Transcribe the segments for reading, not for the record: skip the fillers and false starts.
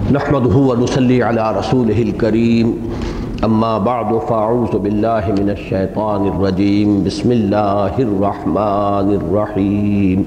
نحمده ونصلي على رسوله الكريم اما بعد فاعوذ بالله من الشيطان الرجيم بسم الله الرحمن الرحيم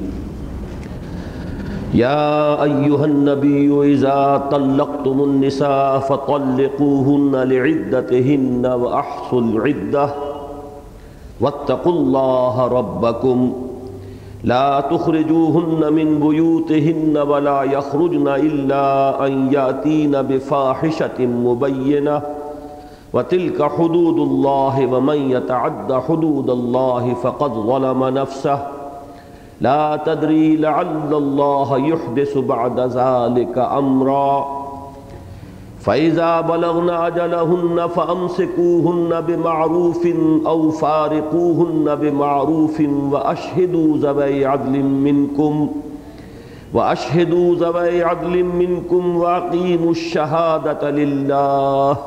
يا ايها النبي اذا طلقتم النساء فطلقوهن لعدتهن واحصوا العده واتقوا الله ربكم لا تخرجوهن من بيوتهن ولا يخرجن إلا أن يأتين بفاحشة مبينة وتلك حدود الله ومن يتعد حدود الله فقد ظلم نفسه لا تدري لعل الله يحدث بعد ذلك أمرا فإذا بلغن أجلهن فأمسكوهن بمعروف أو فارقوهن بمعروف وأشهدوا ذوي عدل منكم وأقيموا الشهادة لله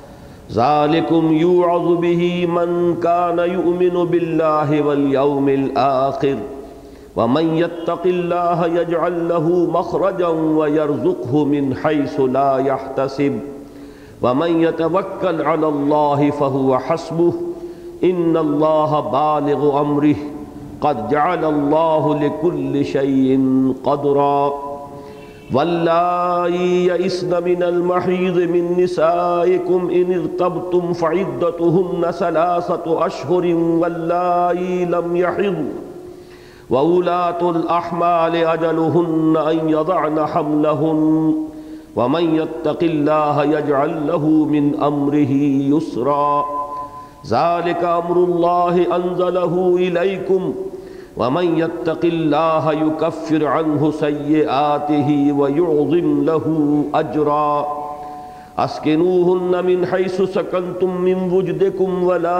ذلكم يوعظ به من كان يؤمن بالله واليوم الآخر ومن يتق الله يجعل له مخرجا ويرزقه من حيث لا يحتسب ومن يتوكل على الله فهو حسبه إن الله بالغ أمره قد جعل الله لكل شيء قدرا واللائي يئسن من المحيض من نسائكم إن ارتبتم فعدتهن 3 أشهر واللائي لم يحضن وَأُولَاتُ الْأَحْمَالِ أَجَلُهُنَّ أَنْ يَضَعْنَ حَمْلَهُنَّ وَمَنْ يَتَّقِ اللَّهَ يَجْعَلْ لَهُ مِنْ أَمْرِهِ يُسْرًا ذَلِكَ أَمْرُ اللَّهِ أَنزَلَهُ إِلَيْكُمْ وَمَنْ يَتَّقِ اللَّهَ يُكَفِّرْ عَنْهُ سَيِّئَاتِهِ وَيُعْظِمْ لَهُ أَجْرًا اسکنوہن من حیث سکنتم من وجدکم ولا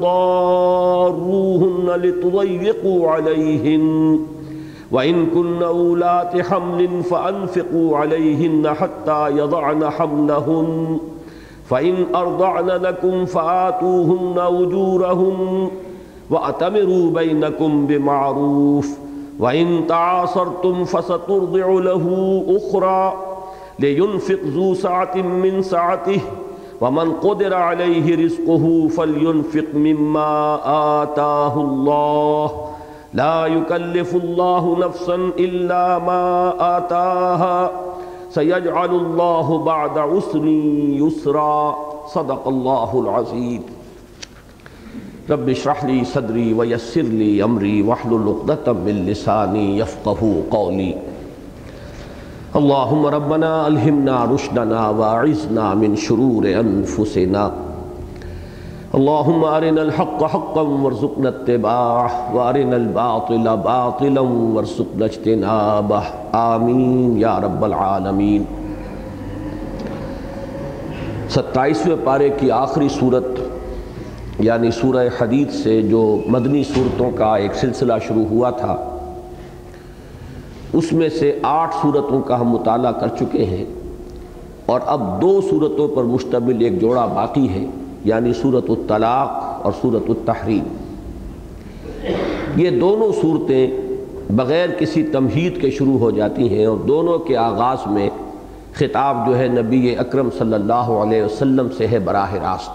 تضاروہن لتضیقوا علیہن وإن كن أولات حمل فأنفقوا عليهن حتى يضعن حملهن فإن أرضعن لكم فآتوهن أجورهن وأتمروا بينكم بمعروف وإن تعاصرتم فسترضع له أخرى لينفق ذو سعة من سعته ومن قدر عليه رزقه فلينفق مما آتاه الله لا يكلف الله نفسا إلا ما آتاها سيجعل الله بعد عسر يسرا صدق الله العظيم رب اشرح لي صدري ويسر لي أمري واحلل عقدة من لساني يفقهوا قولي اللهم ربنا الہمنا رشدنا واعذنا من شرور انفسنا اللهم ارنا الحق حقا وارزقنا اتباعه وارنا الباطل باطلا وارزقنا اجتنابه آمین یا رب العالمین۔ 27ویں پارے کی آخری صورت یعنی سورہ حدید سے جو مدنی صورتوں کا ایک سلسلہ شروع ہوا تھا، اس میں سے 8 صورتوں کا ہم مطالعہ کر چکے ہیں اور اب 2 صورتوں پر مشتمل ایک جوڑا باقی ہے، یعنی سورۃ الطلاق اور سورۃ التحریم۔ یہ دونوں صورتیں بغیر کسی تمہید کے شروع ہو جاتی ہیں اور دونوں کے آغاز میں خطاب جو ہے نبی اکرم صلی اللہ علیہ وسلم سے ہے براہ راست۔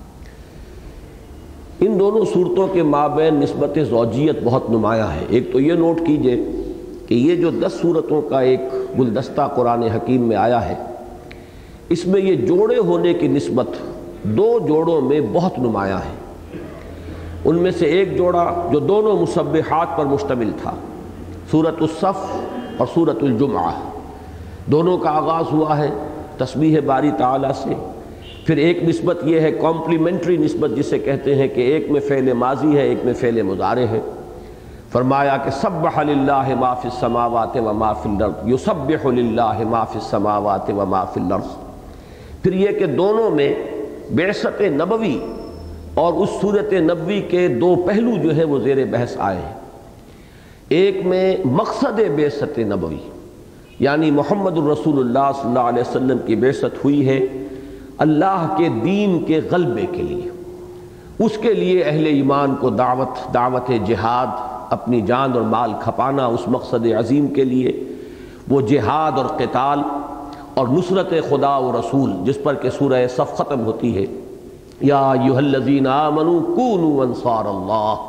ان دونوں صورتوں کے مابین نسبت زوجیت بہت نمایاں ہے۔ ایک تو یہ نوٹ کیجئے کہ یہ جو 10 صورتوں کا ایک گلدستہ قرآن حکیم میں آیا ہے، اس میں یہ جوڑے ہونے کی نسبت 2 جوڑوں میں بہت نمایاں ہے۔ ان میں سے ایک جوڑا جو دونوں مسبحات پر مشتمل تھا، سورۃ الصف اور سورۃ الجمعہ، دونوں کا آغاز ہوا ہے تسبیح باری تعالیٰ سے۔ پھر ایک نسبت یہ ہے کمپلیمنٹری نسبت جسے کہتے ہیں کہ ایک میں فعل ماضی ہے، ایک میں فعل مضارع ہے۔ فرمایا کہ سبح للہ ما فی السماوات و ما فی الارض، یسبح للہ ما فی السماوات و ما فی الارض۔ پھر یہ کہ دونوں میں بعثت نبوی اور اس صورت نبوی کے 2 پہلو جو ہیں وہ زیر بحث آئے ہیں۔ ایک میں مقصد بعثت نبوی یعنی محمد الرسول اللہ صلی اللہ علیہ وسلم کی بعثت ہوئی ہے اللہ کے دین کے غلبے کے لیے، اس کے لیے اہل ایمان کو دعوت جہاد، اپنی جان اور مال کھپانا اس مقصد عظیم کے لیے، وہ جہاد اور قتال اور نصرت خدا و رسول جس پر کہ سورہ صف ختم ہوتی ہے، یا ایھا الذین آمنوا کونوا انصار اللہ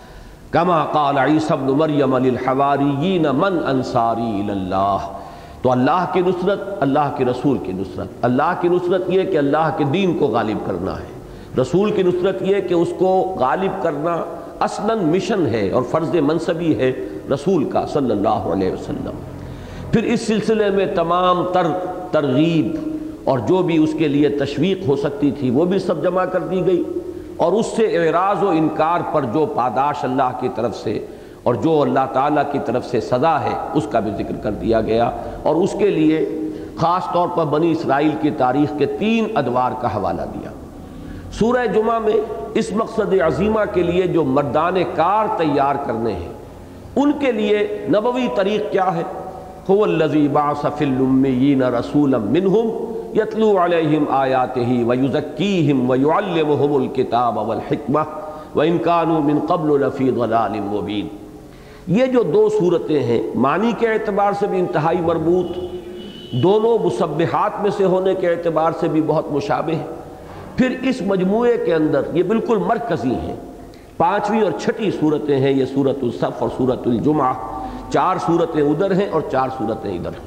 کما قال عیسی ابن مریم للحواریین من انصاری الی اللہ۔ تو اللہ کی نصرت، اللہ کے رسول کی نصرت۔ اللہ کی نصرت یہ کہ اللہ کے دین کو غالب کرنا ہے، رسول کی نصرت یہ کہ اس کو غالب کرنا اصلاً مشن ہے اور فرض منصبی ہے رسول کا صلی اللہ علیہ وسلم۔ پھر اس سلسلے میں تمام ترغیب اور جو بھی اس کے لیے تشویق ہو سکتی تھی وہ بھی سب جمع کر دی گئی، اور اس سے اعراض و انکار پر جو پاداش اللہ کی طرف سے اور جو اللہ تعالیٰ کی طرف سے سزا ہے اس کا بھی ذکر کر دیا گیا، اور اس کے لیے خاص طور پر بنی اسرائیل کی تاریخ کے 3 ادوار کا حوالہ دیا۔ سورہ جمعہ میں اس مقصد عظیمہ کے لیے جو مردان کار تیار کرنے ہیں ان کے لیے نبوی طریق کیا ہے؟ هو الذی بعث فی الامیین رسولا منہم یتلو علیہم آیاتہ ویزکیہم ویعلمہم الکتاب والحکمہ وإن كانوا من قبل لفی ضلال مبین۔ یہ جو 2 صورتیں ہیں معنی کے اعتبار سے بھی انتہائی مربوط، دونوں مسبحات میں سے ہونے کے اعتبار سے بھی بہت مشابہ ہیں۔ پھر اس مجموعے کے اندر یہ بالکل مرکزی ہیں، 5ویں اور 6ٹھی صورتیں ہیں، یہ سورۃ الصف اور سورۃ الجمعہ، 4 صورتیں ادھر ہیں اور 4 صورتیں ادھر ہیں۔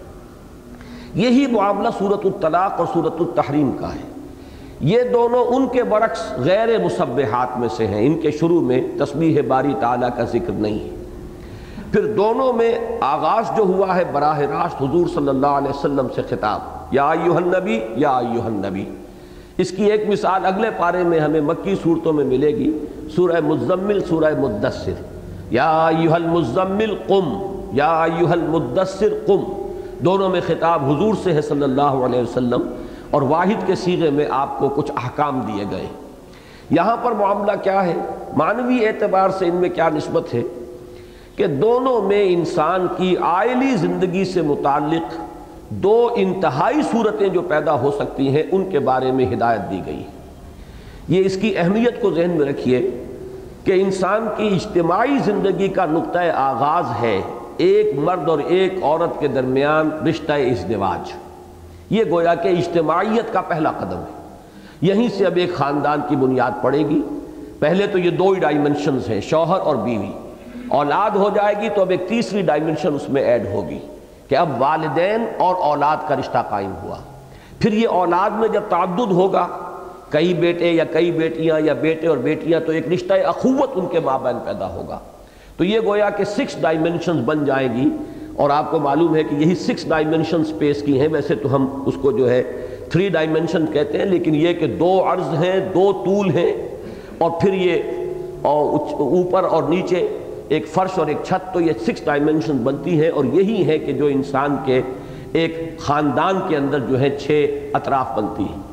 یہی معاملہ سورۃ الطلاق اور سورۃ التحریم کا ہے۔ یہ دونوں ان کے برعکس غیر مسبحات میں سے ہیں، ان کے شروع میں تسبیح باری تعالیٰ کا ذکر نہیں ہے۔ پھر دونوں میں آغاز جو ہوا ہے براہ راست حضور صلی اللہ علیہ وسلم سے خطاب، یا ایھا النبی یا ایھا النبی۔ اس کی ایک مثال اگلے پارے میں ہمیں مکی صورتوں میں ملے گی، سورہ مزمل، سورہ مدثر، یا ایھا المزمل قم، یا ایھا المدثر قم، دونوں میں خطاب حضور سے ہے صلی اللہ علیہ وسلم، اور واحد کے صیغے میں آپ کو کچھ احکام دیے گئے۔ یہاں پر معاملہ کیا ہے؟ معنوی اعتبار سے ان میں کیا نسبت ہے کہ دونوں میں انسان کی عائلی زندگی سے متعلق 2 انتہائی صورتیں جو پیدا ہو سکتی ہیں ان کے بارے میں ہدایت دی گئی۔ یہ اس کی اہمیت کو ذہن میں رکھیے کہ انسان کی اجتماعی زندگی کا نقطہ آغاز ہے ایک مرد اور ایک عورت کے درمیان رشتہ ازدواج۔ یہ گویا کہ اجتماعیت کا پہلا قدم ہے، یہیں سے اب ایک خاندان کی بنیاد پڑے گی۔ پہلے تو یہ 2 ڈائمنشنز ہیں، شوہر اور بیوی، اولاد ہو جائے گی تو اب ایک تیسری ڈائمنشن اس میں ایڈ ہوگی کہ اب والدین اور اولاد کا رشتہ قائم ہوا۔ پھر یہ اولاد میں جب تعدد ہوگا، کئی بیٹے یا کئی بیٹیاں یا بیٹے اور بیٹیاں، تو ایک رشتہ اخوت ان کے مابین پیدا ہوگا۔ تو یہ گویا کہ 6 ڈائمنشنز بن جائیں گی، اور آپ کو معلوم ہے کہ یہی 6 ڈائمنشن سپیس کی ہیں۔ ویسے تو ہم اس کو جو ہے 3 ڈائمنشن کہتے ہیں، لیکن یہ کہ 2 عرض ہیں، 2 طول ہیں، اور پھر یہ اوپر اور نیچے ایک فرش اور ایک چھت، تو یہ 6 ڈائمنشن بنتی ہیں، اور یہی ہے کہ جو انسان کے ایک خاندان کے اندر جو ہے 6 اطراف بنتی ہیں۔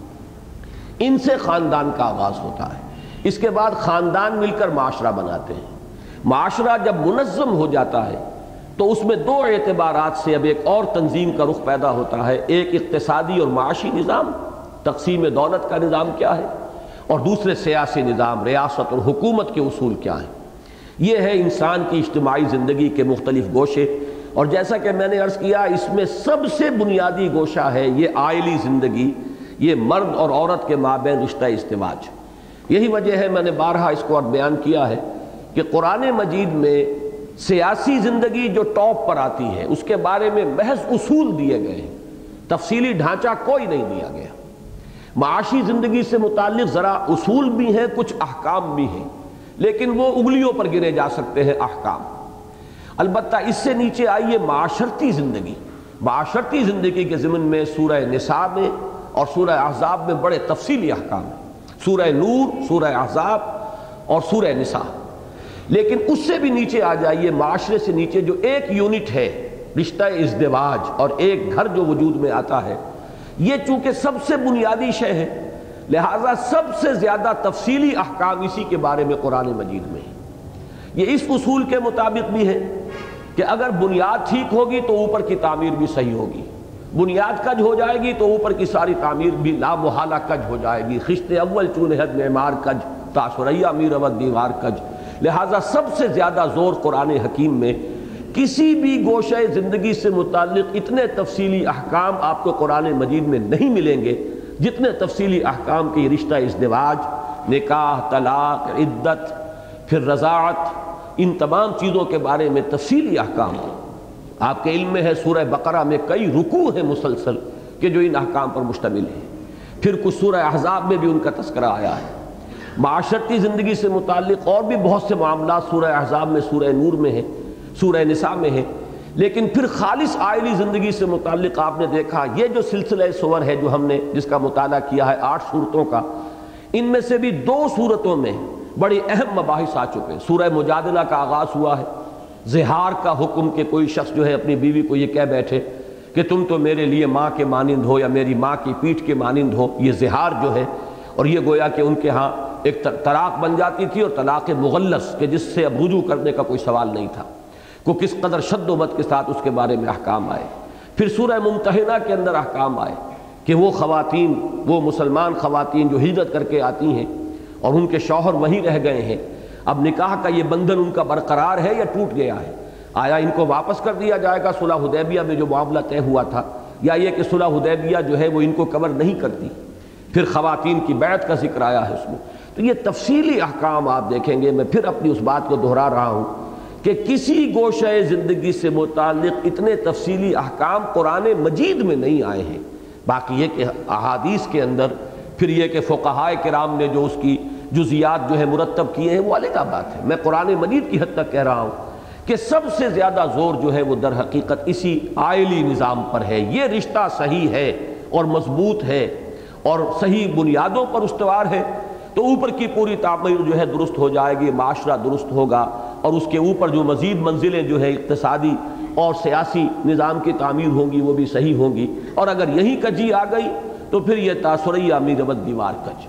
ان سے خاندان کا آغاز ہوتا ہے، اس کے بعد خاندان مل کر معاشرہ بناتے ہیں۔ معاشرہ جب منظم ہو جاتا ہے تو اس میں 2 اعتبارات سے اب ایک اور تنظیم کا رخ پیدا ہوتا ہے، ایک اقتصادی اور معاشی نظام، تقسیم دولت کا نظام کیا ہے، اور دوسرے سیاسی نظام، ریاست اور حکومت کے اصول کیا ہیں۔ یہ ہے انسان کی اجتماعی زندگی کے مختلف گوشے، اور جیسا کہ میں نے عرض کیا اس میں سب سے بنیادی گوشہ ہے یہ عائلی زندگی، یہ مرد اور عورت کے مابین رشتہ ازدواج۔ یہی وجہ ہے، میں نے بارہا اس کو بیان کیا ہے کہ قرآن مجید میں سیاسی زندگی جو ٹاپ پر آتی ہے اس کے بارے میں محض اصول دیے گئے ہیں، تفصیلی ڈھانچہ کوئی نہیں دیا گیا۔ معاشی زندگی سے متعلق ذرا اصول بھی ہیں، کچھ احکام بھی ہیں، لیکن وہ انگلیوں پر گنے جا سکتے ہیں احکام۔ البتہ اس سے نیچے آئیے معاشرتی زندگی۔ معاشرتی زندگی کے ضمن میں سورہ نساء میں اور سورہ احزاب میں بڑے تفصیلی احکام ہیں، سورہ نور، سورہ احزاب اور سورہ نساء۔ لیکن اس سے بھی نیچے آ جائیے، معاشرے سے نیچے جو ایک یونٹ ہے رشتہ ازدواج اور ایک گھر جو وجود میں آتا ہے، یہ چونکہ سب سے بنیادی شے ہے، لہٰذا سب سے زیادہ تفصیلی احکام اسی کے بارے میں قرآن مجید میں ہے۔ یہ اس اصول کے مطابق بھی ہے کہ اگر بنیاد ٹھیک ہوگی تو اوپر کی تعمیر بھی صحیح ہوگی، بنیاد کج ہو جائے گی تو اوپر کی ساری تعمیر بھی لا محالہ کج ہو جائے گی۔ خشت اول چونہد معمار کج، تاثریہ میر ود دیوار کج۔ لہٰذا سب سے زیادہ زور قرآن حکیم میں کسی بھی گوشہ زندگی سے متعلق اتنے تفصیلی احکام آپ کو قرآن مجید میں نہیں ملیں گے جتنے تفصیلی احکام کے رشتہ ازدواج، نکاح، طلاق، عدت، پھر رضاعت، ان تمام چیزوں کے بارے میں تفصیلی احکام آپ کے علم میں ہے۔ سورہ بقرہ میں کئی رکوع ہیں مسلسل کہ جو ان احکام پر مشتمل ہیں۔ پھر کچھ سورہ احزاب میں بھی ان کا تذکرہ آیا ہے۔ معاشرتی زندگی سے متعلق اور بھی بہت سے معاملات سورہ احزاب میں، سورہ نور میں ہیں، سورہ نساء میں ہیں۔ لیکن پھر خالص عائلی زندگی سے متعلق آپ نے دیکھا یہ جو سلسلہ سور ہے جو ہم نے جس کا مطالعہ کیا ہے 8 صورتوں کا، ان میں سے بھی 2 صورتوں میں بڑی اہم مباحث آ چکے ہیں۔ سورہ مجادلہ کا آغاز ہوا ہے، زہار کا حکم کہ کوئی شخص جو ہے اپنی بیوی کو یہ کہہ بیٹھے کہ تم تو میرے لیے ماں کے مانند ہو یا میری ماں کی پیٹھ کے مانند ہو، یہ زہار جو ہے، اور یہ گویا کہ ان کے ہاں ایک طلاق بن جاتی تھی، اور طلاق مغلظ کہ جس سے اب رجوع کرنے کا کوئی سوال نہیں تھا، کو کس قدر شد و بد کے ساتھ اس کے بارے میں احکام آئے۔ پھر سورہ ممتحنہ کے اندر احکام آئے کہ وہ خواتین، وہ مسلمان خواتین جو ہجرت کر کے آتی ہیں اور ان کے شوہر وہیں رہ گئے ہیں، اب نکاح کا یہ بندھن ان کا برقرار ہے یا ٹوٹ گیا ہے، آیا ان کو واپس کر دیا جائے گا صلح حدیبیہ میں جو معاملہ طے ہوا تھا، یا یہ کہ صلح حدیبیہ جو ہے وہ ان کو کور نہیں کرتی۔ پھر خواتین کی بیعت کا ذکر آیا ہے اس میں۔ تو یہ تفصیلی احکام آپ دیکھیں گے، میں پھر اپنی اس بات کو دہرا رہا ہوں کہ کسی گوشہ زندگی سے متعلق اتنے تفصیلی احکام قرآن مجید میں نہیں آئے ہیں۔ باقی یہ کہ احادیث کے اندر پھر یہ کہ فقہائے کرام نے جو اس کی جزیات جو ہے مرتب کیے ہیں وہ علیحدہ بات ہے۔ میں قرآن مجید کی حد تک کہہ رہا ہوں کہ سب سے زیادہ زور جو ہے وہ در حقیقت اسی عائلی نظام پر ہے۔ یہ رشتہ صحیح ہے اور مضبوط ہے اور صحیح بنیادوں پر استوار ہے تو اوپر کی پوری تعمیر جو ہے درست ہو جائے گی، معاشرہ درست ہوگا، اور اس کے اوپر جو مزید منزلیں جو ہے اقتصادی اور سیاسی نظام کی تعمیر ہوں گی وہ بھی صحیح ہوں گی۔ اور اگر یہی کجی آ گئی تو پھر یہ تاثریہ میربت دیوار کج۔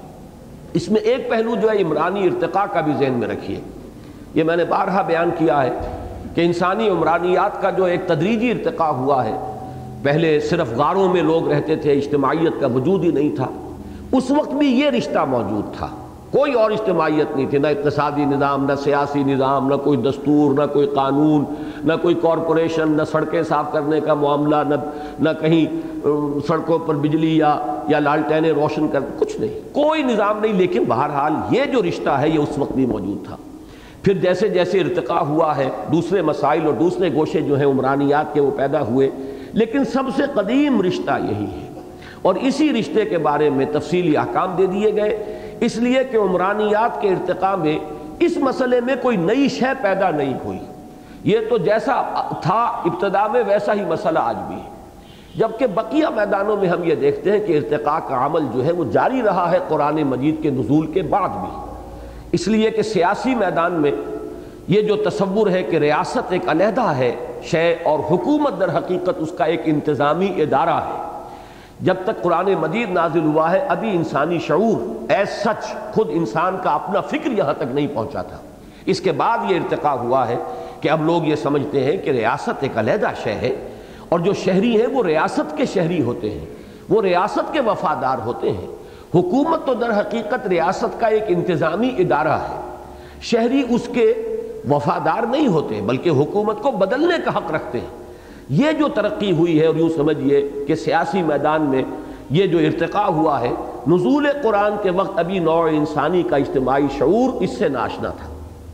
اس میں ایک پہلو جو ہے عمرانی ارتقاء کا بھی ذہن میں رکھیے۔ یہ میں نے بارہا بیان کیا ہے کہ انسانی عمرانیات کا جو ایک تدریجی ارتقاء ہوا ہے، پہلے صرف غاروں میں لوگ رہتے تھے، اجتماعیت کا وجود ہی نہیں تھا، اس وقت بھی یہ رشتہ موجود تھا، کوئی اور اجتماعیت نہیں تھی، نہ اقتصادی نظام، نہ سیاسی نظام، نہ کوئی دستور، نہ کوئی قانون، نہ کوئی کارپوریشن، نہ سڑکیں صاف کرنے کا معاملہ، نہ کہیں سڑکوں پر بجلی یا لالٹینیں روشن کر، کچھ نہیں، کوئی نظام نہیں۔ لیکن بہرحال یہ جو رشتہ ہے یہ اس وقت بھی موجود تھا۔ پھر جیسے جیسے ارتقاء ہوا ہے دوسرے مسائل اور دوسرے گوشے جو ہیں عمرانیات کے وہ پیدا ہوئے، لیکن سب سے قدیم رشتہ یہی ہے، اور اسی رشتے کے بارے میں تفصیلی احکام دے دیے گئے، اس لیے کہ عمرانیات کے ارتقاء میں اس مسئلے میں کوئی نئی شے پیدا نہیں ہوئی، یہ تو جیسا تھا ابتدا میں ویسا ہی مسئلہ آج بھی ہے۔ جبکہ بقیہ میدانوں میں ہم یہ دیکھتے ہیں کہ ارتقاء کا عمل جو ہے وہ جاری رہا ہے قرآن مجید کے نزول کے بعد بھی، اس لیے کہ سیاسی میدان میں یہ جو تصور ہے کہ ریاست ایک علیحدہ ہے شے اور حکومت در حقیقت اس کا ایک انتظامی ادارہ ہے، جب تک قرآن مجید نازل ہوا ہے ابھی انسانی شعور ایز سچ خود انسان کا اپنا فکر یہاں تک نہیں پہنچا تھا۔ اس کے بعد یہ ارتقاء ہوا ہے کہ اب لوگ یہ سمجھتے ہیں کہ ریاست ایک علیحدہ شے ہے، اور جو شہری ہیں وہ ریاست کے شہری ہوتے ہیں، وہ ریاست کے وفادار ہوتے ہیں۔ حکومت تو در حقیقت ریاست کا ایک انتظامی ادارہ ہے، شہری اس کے وفادار نہیں ہوتے بلکہ حکومت کو بدلنے کا حق رکھتے ہیں۔ یہ جو ترقی ہوئی ہے، اور یوں سمجھیے کہ سیاسی میدان میں یہ جو ارتقاء ہوا ہے، نزول قرآن کے وقت ابھی نوع انسانی کا اجتماعی شعور اس سے ناشنا تھا۔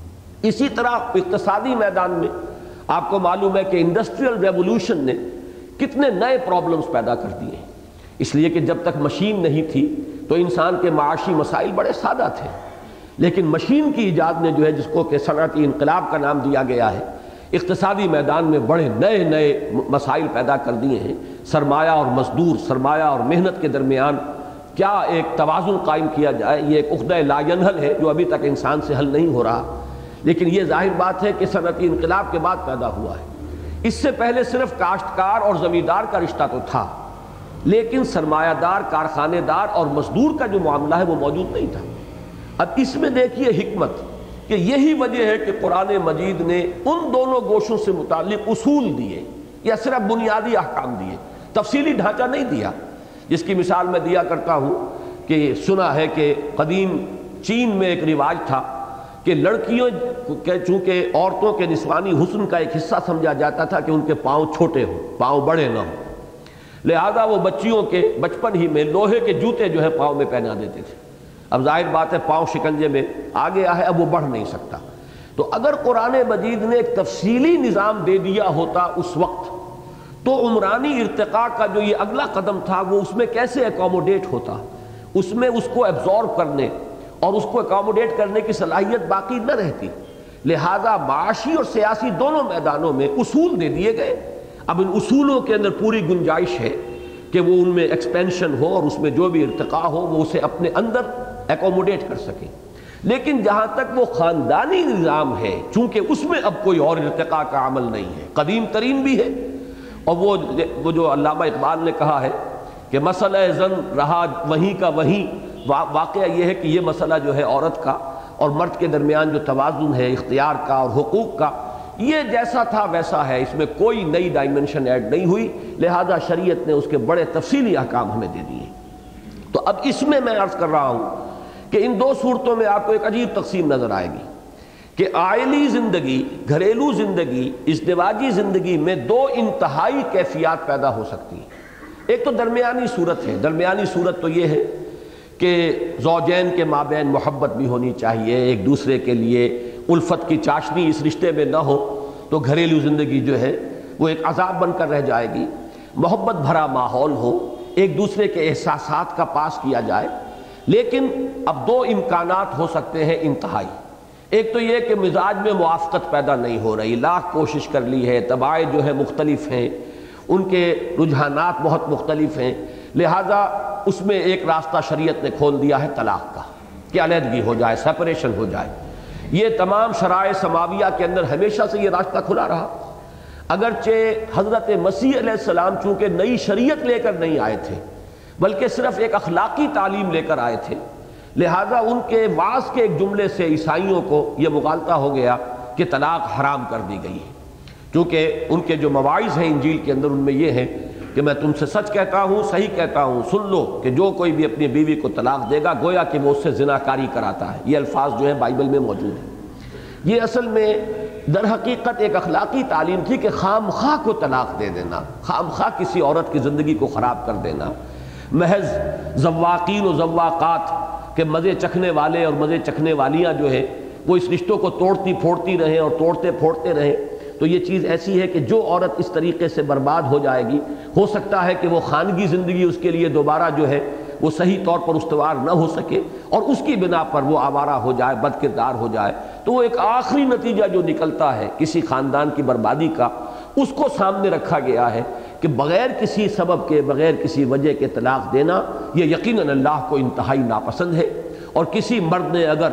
اسی طرح اقتصادی میدان میں آپ کو معلوم ہے کہ انڈسٹریل ریولوشن نے کتنے نئے پرابلمز پیدا کر دیے، اس لیے کہ جب تک مشین نہیں تھی تو انسان کے معاشی مسائل بڑے سادہ تھے، لیکن مشین کی ایجاد نے جو ہے جس کو کہ صنعتی انقلاب کا نام دیا گیا ہے، اقتصادی میدان میں بڑے نئے نئے مسائل پیدا کر دیے ہیں۔ سرمایہ اور مزدور، سرمایہ اور محنت کے درمیان کیا ایک توازن قائم کیا جائے، یہ ایک عقدہ لا ینحل ہے جو ابھی تک انسان سے حل نہیں ہو رہا، لیکن یہ ظاہر بات ہے کہ صنعتی انقلاب کے بعد پیدا ہوا ہے۔ اس سے پہلے صرف کاشتکار اور زمیندار کا رشتہ تو تھا، لیکن سرمایہ دار، کارخانے دار اور مزدور کا جو معاملہ ہے وہ موجود نہیں تھا۔ اب اس میں دیکھیے حکمت کہ یہی وجہ ہے کہ قرآن مجید نے ان دونوں گوشوں سے متعلق اصول دیے یا صرف بنیادی احکام دیے، تفصیلی ڈھانچہ نہیں دیا۔ جس کی مثال میں دیا کرتا ہوں کہ سنا ہے کہ قدیم چین میں ایک رواج تھا کہ لڑکیوں چونکہ عورتوں کے نسوانی حسن کا ایک حصہ سمجھا جاتا تھا کہ ان کے پاؤں چھوٹے ہوں، پاؤں بڑے نہ ہوں، لہذا وہ بچیوں کے بچپن ہی میں لوہے کے جوتے جو ہے پاؤں میں پہنا دیتے تھے۔ اب ظاہر بات ہے پاؤں شکنجے میں آ گیا ہے، اب وہ بڑھ نہیں سکتا۔ تو اگر قرآن مجید نے ایک تفصیلی نظام دے دیا ہوتا اس وقت تو عمرانی ارتقاء کا جو یہ اگلا قدم تھا وہ اس میں کیسے اکوموڈیٹ ہوتا، اس میں اس کو ایبزارب کرنے اور اس کو اکوموڈیٹ کرنے کی صلاحیت باقی نہ رہتی۔ لہذا معاشی اور سیاسی دونوں میدانوں میں اصول دے دیے گئے، اب ان اصولوں کے اندر پوری گنجائش ہے کہ وہ ان میں ایکسپینشن ہو اور اس میں جو بھی ارتقاء ہو وہ اسے اپنے اندر ایکوموڈیٹ کر سکیں۔ لیکن جہاں تک وہ خاندانی نظام ہے، چونکہ اس میں اب کوئی اور ارتقاء کا عمل نہیں ہے، قدیم ترین بھی ہے، اور وہ جو علامہ اقبال نے کہا ہے کہ مسئلہ زن رہا وہیں کا وہیں، واقعہ یہ ہے کہ یہ مسئلہ جو ہے عورت کا اور مرد کے درمیان جو توازن ہے اختیار کا اور حقوق کا، یہ جیسا تھا ویسا ہے، اس میں کوئی نئی ڈائمنشن ایڈ نہیں ہوئی، لہذا شریعت نے اس کے بڑے تفصیلی احکام ہمیں دے دیے۔ تو اب اس میں عرض کر رہا ہوں کہ ان دو صورتوں میں آپ کو ایک عجیب تقسیم نظر آئے گی کہ عائلی زندگی، گھریلو زندگی، ازدواجی زندگی میں دو انتہائی کیفیات پیدا ہو سکتی ہیں۔ ایک تو درمیانی صورت ہے، درمیانی صورت تو یہ ہے کہ زوجین کے مابین محبت بھی ہونی چاہیے، ایک دوسرے کے لیے الفت کی چاشنی اس رشتے میں نہ ہو تو گھریلو زندگی جو ہے وہ ایک عذاب بن کر رہ جائے گی، محبت بھرا ماحول ہو، ایک دوسرے کے احساسات کا پاس کیا جائے۔ لیکن اب دو امکانات ہو سکتے ہیں انتہائی، ایک تو یہ کہ مزاج میں موافقت پیدا نہیں ہو رہی، لاکھ کوشش کر لی ہے، طبائع جو ہے مختلف ہیں، ان کے رجحانات بہت مختلف ہیں، لہذا اس میں ایک راستہ شریعت نے کھول دیا ہے طلاق کا کہ علیحدگی ہو جائے، سپریشن ہو جائے۔ یہ تمام شرائع سماویہ کے اندر ہمیشہ سے یہ راستہ کھلا رہا، اگرچہ حضرت مسیح علیہ السلام چونکہ نئی شریعت لے کر نہیں آئے تھے بلکہ صرف ایک اخلاقی تعلیم لے کر آئے تھے، لہذا ان کے وعظ کے ایک جملے سے عیسائیوں کو یہ مغالطہ ہو گیا کہ طلاق حرام کر دی گئی ہے، کیونکہ ان کے جو مواعظ ہیں انجیل کے اندر ان میں یہ ہے کہ میں تم سے سچ کہتا ہوں، صحیح کہتا ہوں، سن لو کہ جو کوئی بھی اپنی بیوی کو طلاق دے گا گویا کہ وہ اس سے زناکاری کراتا ہے۔ یہ الفاظ جو ہیں بائبل میں موجود ہیں۔ یہ اصل میں در حقیقت ایک اخلاقی تعلیم تھی کہ خام خواہ کو طلاق دے دینا، خام خواہ کسی عورت کی زندگی کو خراب کر دینا، محض ذواقین و ذواقات کے مزے چکھنے والے اور مزے چکھنے والیاں جو ہے وہ اس رشتوں کو توڑتی پھوڑتی رہیں اور توڑتے پھوڑتے رہیں، تو یہ چیز ایسی ہے کہ جو عورت اس طریقے سے برباد ہو جائے گی ہو سکتا ہے کہ وہ خانگی زندگی اس کے لیے دوبارہ جو ہے وہ صحیح طور پر استوار نہ ہو سکے اور اس کی بنا پر وہ آوارہ ہو جائے، بد کردار ہو جائے، تو وہ ایک آخری نتیجہ جو نکلتا ہے کسی خاندان کی بربادی کا اس کو سامنے رکھا گیا ہے کہ بغیر کسی سبب کے، بغیر کسی وجہ کے طلاق دینا یہ یقیناً اللہ کو انتہائی ناپسند ہے، اور کسی مرد نے اگر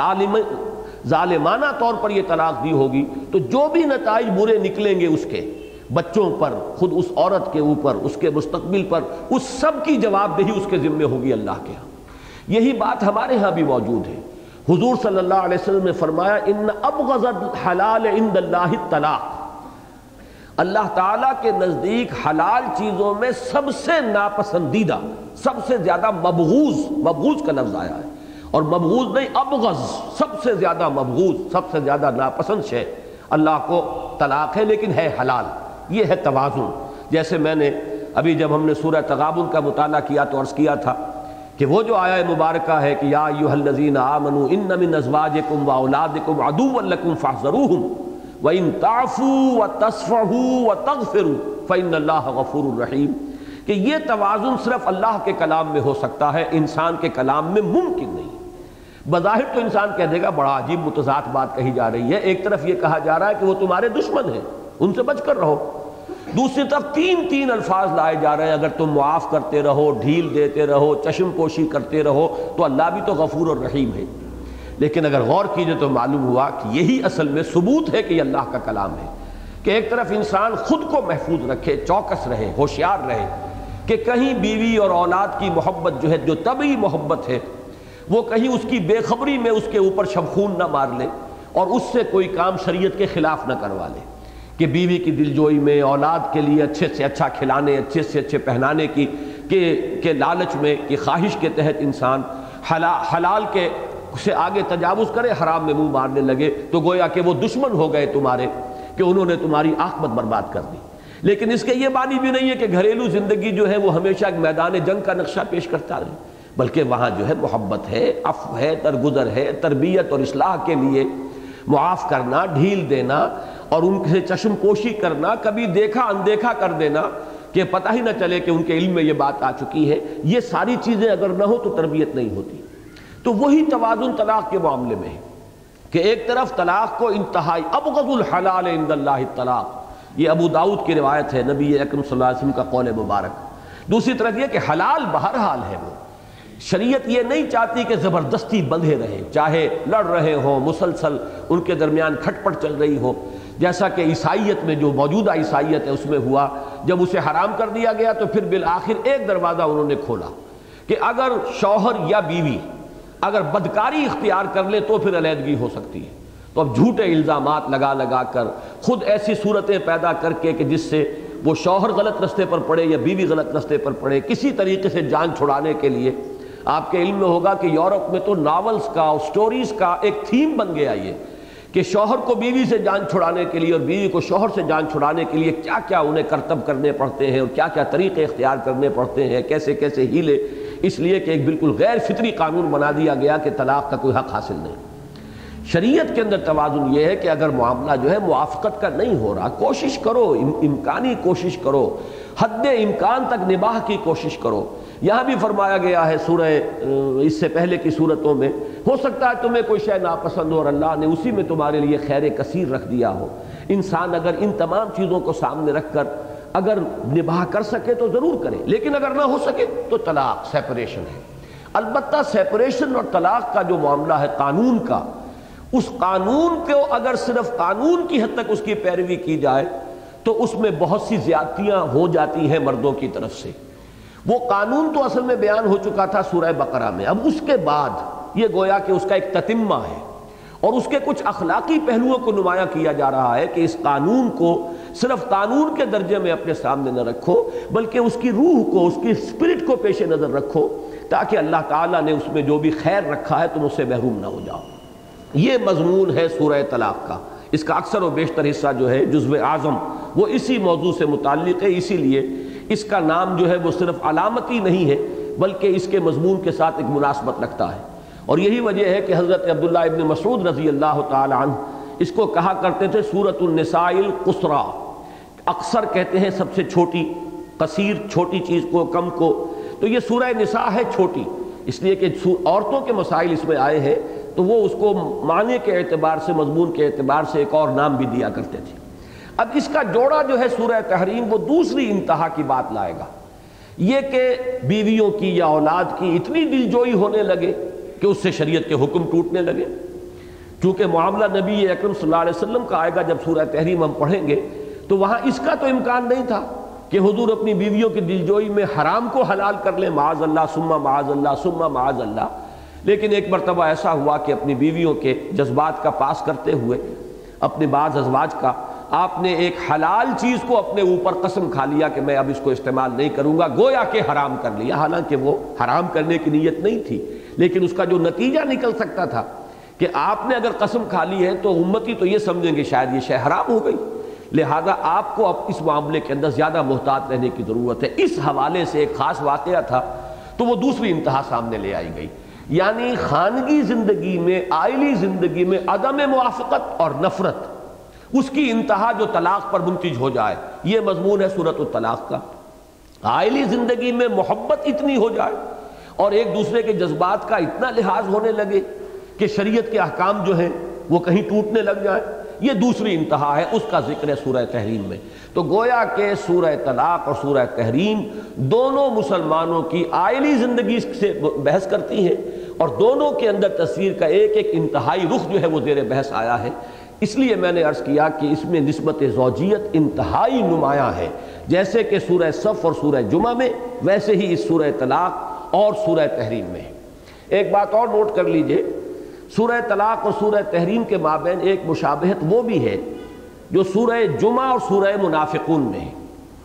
ظالمانہ طور پر یہ طلاق دی ہوگی تو جو بھی نتائج برے نکلیں گے اس کے بچوں پر، خود اس عورت کے اوپر، اس کے مستقبل پر، اس سب کی جواب دہی اس کے ذمہ ہوگی اللہ کے ہاں۔ یہی بات ہمارے ہاں بھی موجود ہے۔ حضور صلی اللہ علیہ وسلم نے فرمایا ان ابغض الحلال عند اللہ الطلاق، اللہ تعالیٰ کے نزدیک حلال چیزوں میں سب سے ناپسندیدہ، سب سے زیادہ مبغوض کا لفظ آیا ہے، اور مبغوض نہیں ابغض، سب سے زیادہ مبغوض، سب سے زیادہ ناپسند شے اللہ کو طلاق ہے، لیکن ہے حلال۔ یہ ہے توازن۔ جیسے میں نے ابھی جب ہم نے سورہ تغابن کا مطالعہ کیا تو عرض کیا تھا کہ وہ جو آیہ مبارکہ ہے کہ یا ایھا الذین آمنوا ان من ازواجکم واولادکم عدوا لکم فاحذروہم وَإِن تَعْفُوا وَتَصْفَحُوا وَتَغْفِرُوا فَإِنَّ اللَّهَ غَفُورٌ رَحِيمٌ، کہ یہ توازن صرف اللہ کے کلام میں ہو سکتا ہے، انسان کے کلام میں ممکن نہیں۔ بظاہر تو انسان کہہ دے گا بڑا عجیب متضاد بات کہی جا رہی ہے، ایک طرف یہ کہا جا رہا ہے کہ وہ تمہارے دشمن ہیں، ان سے بچ کر رہو، دوسری طرف تین الفاظ لائے جا رہے ہیں، اگر تم معاف کرتے رہو، ڈھیل دیتے رہو، چشم پوشی کرتے رہو تو اللہ بھی تو غفور اور رحیم ہے۔ لیکن اگر غور کیجئے تو معلوم ہوا کہ یہی اصل میں ثبوت ہے کہ یہ اللہ کا کلام ہے، کہ ایک طرف انسان خود کو محفوظ رکھے، چوکس رہے، ہوشیار رہے کہ کہیں بیوی اور اولاد کی محبت جو ہے، جو طبعی محبت ہے، وہ کہیں اس کی بے خبری میں اس کے اوپر شبخون نہ مار لے اور اس سے کوئی کام شریعت کے خلاف نہ کروا لے، کہ بیوی کی دلجوئی میں، اولاد کے لیے اچھے سے اچھا کھلانے، اچھے سے اچھے پہنانے کی کہ لالچ میں، کہ خواہش کے تحت انسان حلال کے سے آگے تجاوز کرے، حرام میں منہ مارنے لگے، تو گویا کہ وہ دشمن ہو گئے تمہارے، کہ انہوں نے تمہاری عاقبت برباد کر دی۔ لیکن اس کے یہ معنی بھی نہیں ہے کہ گھریلو زندگی جو ہے وہ ہمیشہ ایک میدان جنگ کا نقشہ پیش کرتا رہے، بلکہ وہاں جو ہے محبت ہے، عفو ہے، درگزر ہے، تربیت اور اصلاح کے لیے معاف کرنا، ڈھیل دینا اور ان سے چشم پوشی کرنا، کبھی دیکھا اندیکھا کر دینا کہ پتہ ہی نہ چلے کہ ان کے علم میں یہ بات آ چکی ہے، یہ ساری چیزیں اگر نہ ہو تو تربیت نہیں ہوتی۔ تو وہی توازن طلاق کے معاملے میں ہے کہ ایک طرف طلاق کو انتہائی ابغض الحلال عند اللہ الطلاق، یہ ابو داؤد کی روایت ہے، نبی اکرم صلی اللہ علیہ وسلم کا قول مبارک۔ دوسری طرف یہ کہ حلال بہرحال ہے، وہ شریعت یہ نہیں چاہتی کہ زبردستی بندھے رہے، چاہے لڑ رہے ہوں، مسلسل ان کے درمیان کھٹ پٹ چل رہی ہو، جیسا کہ عیسائیت میں جو موجودہ عیسائیت ہے اس میں ہوا، جب اسے حرام کر دیا گیا تو پھر بالآخر ایک دروازہ انہوں نے کھولا کہ اگر شوہر یا بیوی اگر بدکاری اختیار کر لے تو پھر علیحدگی ہو سکتی ہے۔ تو اب جھوٹے الزامات لگا لگا کر، خود ایسی صورتیں پیدا کر کے کہ جس سے وہ شوہر غلط رستے پر پڑے یا بیوی غلط رستے پر پڑے، کسی طریقے سے جان چھڑانے کے لیے، آپ کے علم میں ہوگا کہ یورپ میں تو ناولز کا اور سٹوریز کا ایک تھیم بن گیا یہ کہ شوہر کو بیوی سے جان چھڑانے کے لیے اور بیوی کو شوہر سے جان چھڑانے کے لیے کیا کیا انہیں کرتب کرنے پڑتے ہیں اور کیا کیا طریقے اختیار کرنے پڑتے ہیں، کیسے کیسے ہیلے، اس لیے کہ ایک بالکل غیر فطری قانون بنا دیا گیا کہ طلاق کا کوئی حق حاصل نہیں۔ شریعت کے اندر توازن یہ ہے کہ اگر معاملہ جو ہے موافقت کا نہیں ہو رہا، کوشش کرو، امکانی کوشش کرو، حد امکان تک نباہ کی کوشش کرو۔ یہاں بھی فرمایا گیا ہے سورہ اس سے پہلے کی صورتوں میں، ہو سکتا ہے تمہیں کوئی شے ناپسند ہو اور اللہ نے اسی میں تمہارے لیے خیر کثیر رکھ دیا ہو۔ انسان اگر ان تمام چیزوں کو سامنے رکھ کر اگر نباہ کر سکے تو ضرور کرے، لیکن اگر نہ ہو سکے تو طلاق، سیپریشن ہے۔ البتہ سیپریشن اور طلاق کا جو معاملہ ہے قانون کا، اس قانون کو اگر صرف قانون کی حد تک اس کی پیروی کی جائے تو اس میں بہت سی زیادتیاں ہو جاتی ہیں مردوں کی طرف سے۔ وہ قانون تو اصل میں بیان ہو چکا تھا سورہ بقرہ میں، اب اس کے بعد یہ گویا کہ اس کا ایک تتمہ ہے اور اس کے کچھ اخلاقی پہلوؤں کو نمایاں کیا جا رہا ہے کہ اس قانون کو صرف قانون کے درجے میں اپنے سامنے نہ رکھو، بلکہ اس کی روح کو، اس کی اسپرٹ کو پیش نظر رکھو، تاکہ اللہ تعالیٰ نے اس میں جو بھی خیر رکھا ہے تم اس سے محروم نہ ہو جاؤ۔ یہ مضمون ہے سورہ طلاق کا۔ اس کا اکثر و بیشتر حصہ جو ہے جزو اعظم وہ اسی موضوع سے متعلق ہے، اسی لیے اس کا نام جو ہے وہ صرف علامتی نہیں ہے بلکہ اس کے مضمون کے ساتھ ایک مناسبت رکھتا ہے۔ اور یہی وجہ ہے کہ حضرت عبداللہ ابن مسعود رضی اللہ تعالی عنہ اس کو کہا کرتے تھے سورۃ النساء القصریٰ، اکثر کہتے ہیں سب سے چھوٹی، قصیر چھوٹی چیز کو، کم کو، تو یہ سورہ نساء ہے چھوٹی، اس لیے کہ عورتوں کے مسائل اس میں آئے ہیں تو وہ اس کو معنی کے اعتبار سے، مضمون کے اعتبار سے ایک اور نام بھی دیا کرتے تھے۔ اب اس کا جوڑا جو ہے سورہ تحریم وہ دوسری انتہا کی بات لائے گا، یہ کہ بیویوں کی یا اولاد کی اتنی دلجوئی ہونے لگے کہ اس سے شریعت کے حکم ٹوٹنے لگے۔ چونکہ معاملہ نبی اکرم صلی اللہ علیہ وسلم کا آئے گا جب سورہ تحریم ہم پڑھیں گے، تو وہاں اس کا تو امکان نہیں تھا کہ حضور اپنی بیویوں کی دلجوئی میں حرام کو حلال کر لیں، معاذ اللہ ثم معاذ اللہ ثم معاذ اللہ۔ لیکن ایک مرتبہ ایسا ہوا کہ اپنی بیویوں کے جذبات کا پاس کرتے ہوئے، اپنے بعض ازواج کا، آپ نے ایک حلال چیز کو اپنے اوپر قسم کھا لیا کہ میں اب اس کو استعمال نہیں کروں گا، گویا کہ حرام کر لیا، حالانکہ وہ حرام کرنے کی نیت نہیں تھی، لیکن اس کا جو نتیجہ نکل سکتا تھا کہ آپ نے اگر قسم کھا لی ہے تو امتی تو یہ سمجھیں گے شاید یہ شے حرام ہو گئی، لہذا آپ کو اب اس معاملے کے اندر زیادہ محتاط رہنے کی ضرورت ہے۔ اس حوالے سے ایک خاص واقعہ تھا تو وہ دوسری انتہا سامنے لے آئی گئی، یعنی خانگی زندگی میں، آئلی زندگی میں عدم موافقت اور نفرت، اس کی انتہا جو طلاق پر منتج ہو جائے، یہ مضمون ہے سورۃ الطلاق کا۔ آئلی زندگی میں محبت اتنی ہو جائے اور ایک دوسرے کے جذبات کا اتنا لحاظ ہونے لگے کہ شریعت کے احکام جو ہیں وہ کہیں ٹوٹنے لگ جائیں، یہ دوسری انتہا ہے، اس کا ذکر ہے سورہ تحریم میں۔ تو گویا کہ سورہ طلاق اور سورہ تحریم دونوں مسلمانوں کی آئلی زندگی سے بحث کرتی ہیں اور دونوں کے اندر تصویر کا ایک ایک انتہائی رخ جو ہے وہ زیر بحث آیا ہے۔ اس لیے میں نے عرض کیا کہ اس میں نسبت زوجیت انتہائی نمایاں ہے، جیسے کہ سورہ صف اور سورہ جمعہ میں، ویسے ہی اس سورہ طلاق اور سورہ تحریم میں۔ ایک بات اور نوٹ کر لیجئے، سورہ طلاق اور سورہ تحریم کے مابین ایک مشابہت وہ بھی ہے جو سورہ جمعہ اور سورہ منافقون میں ہے۔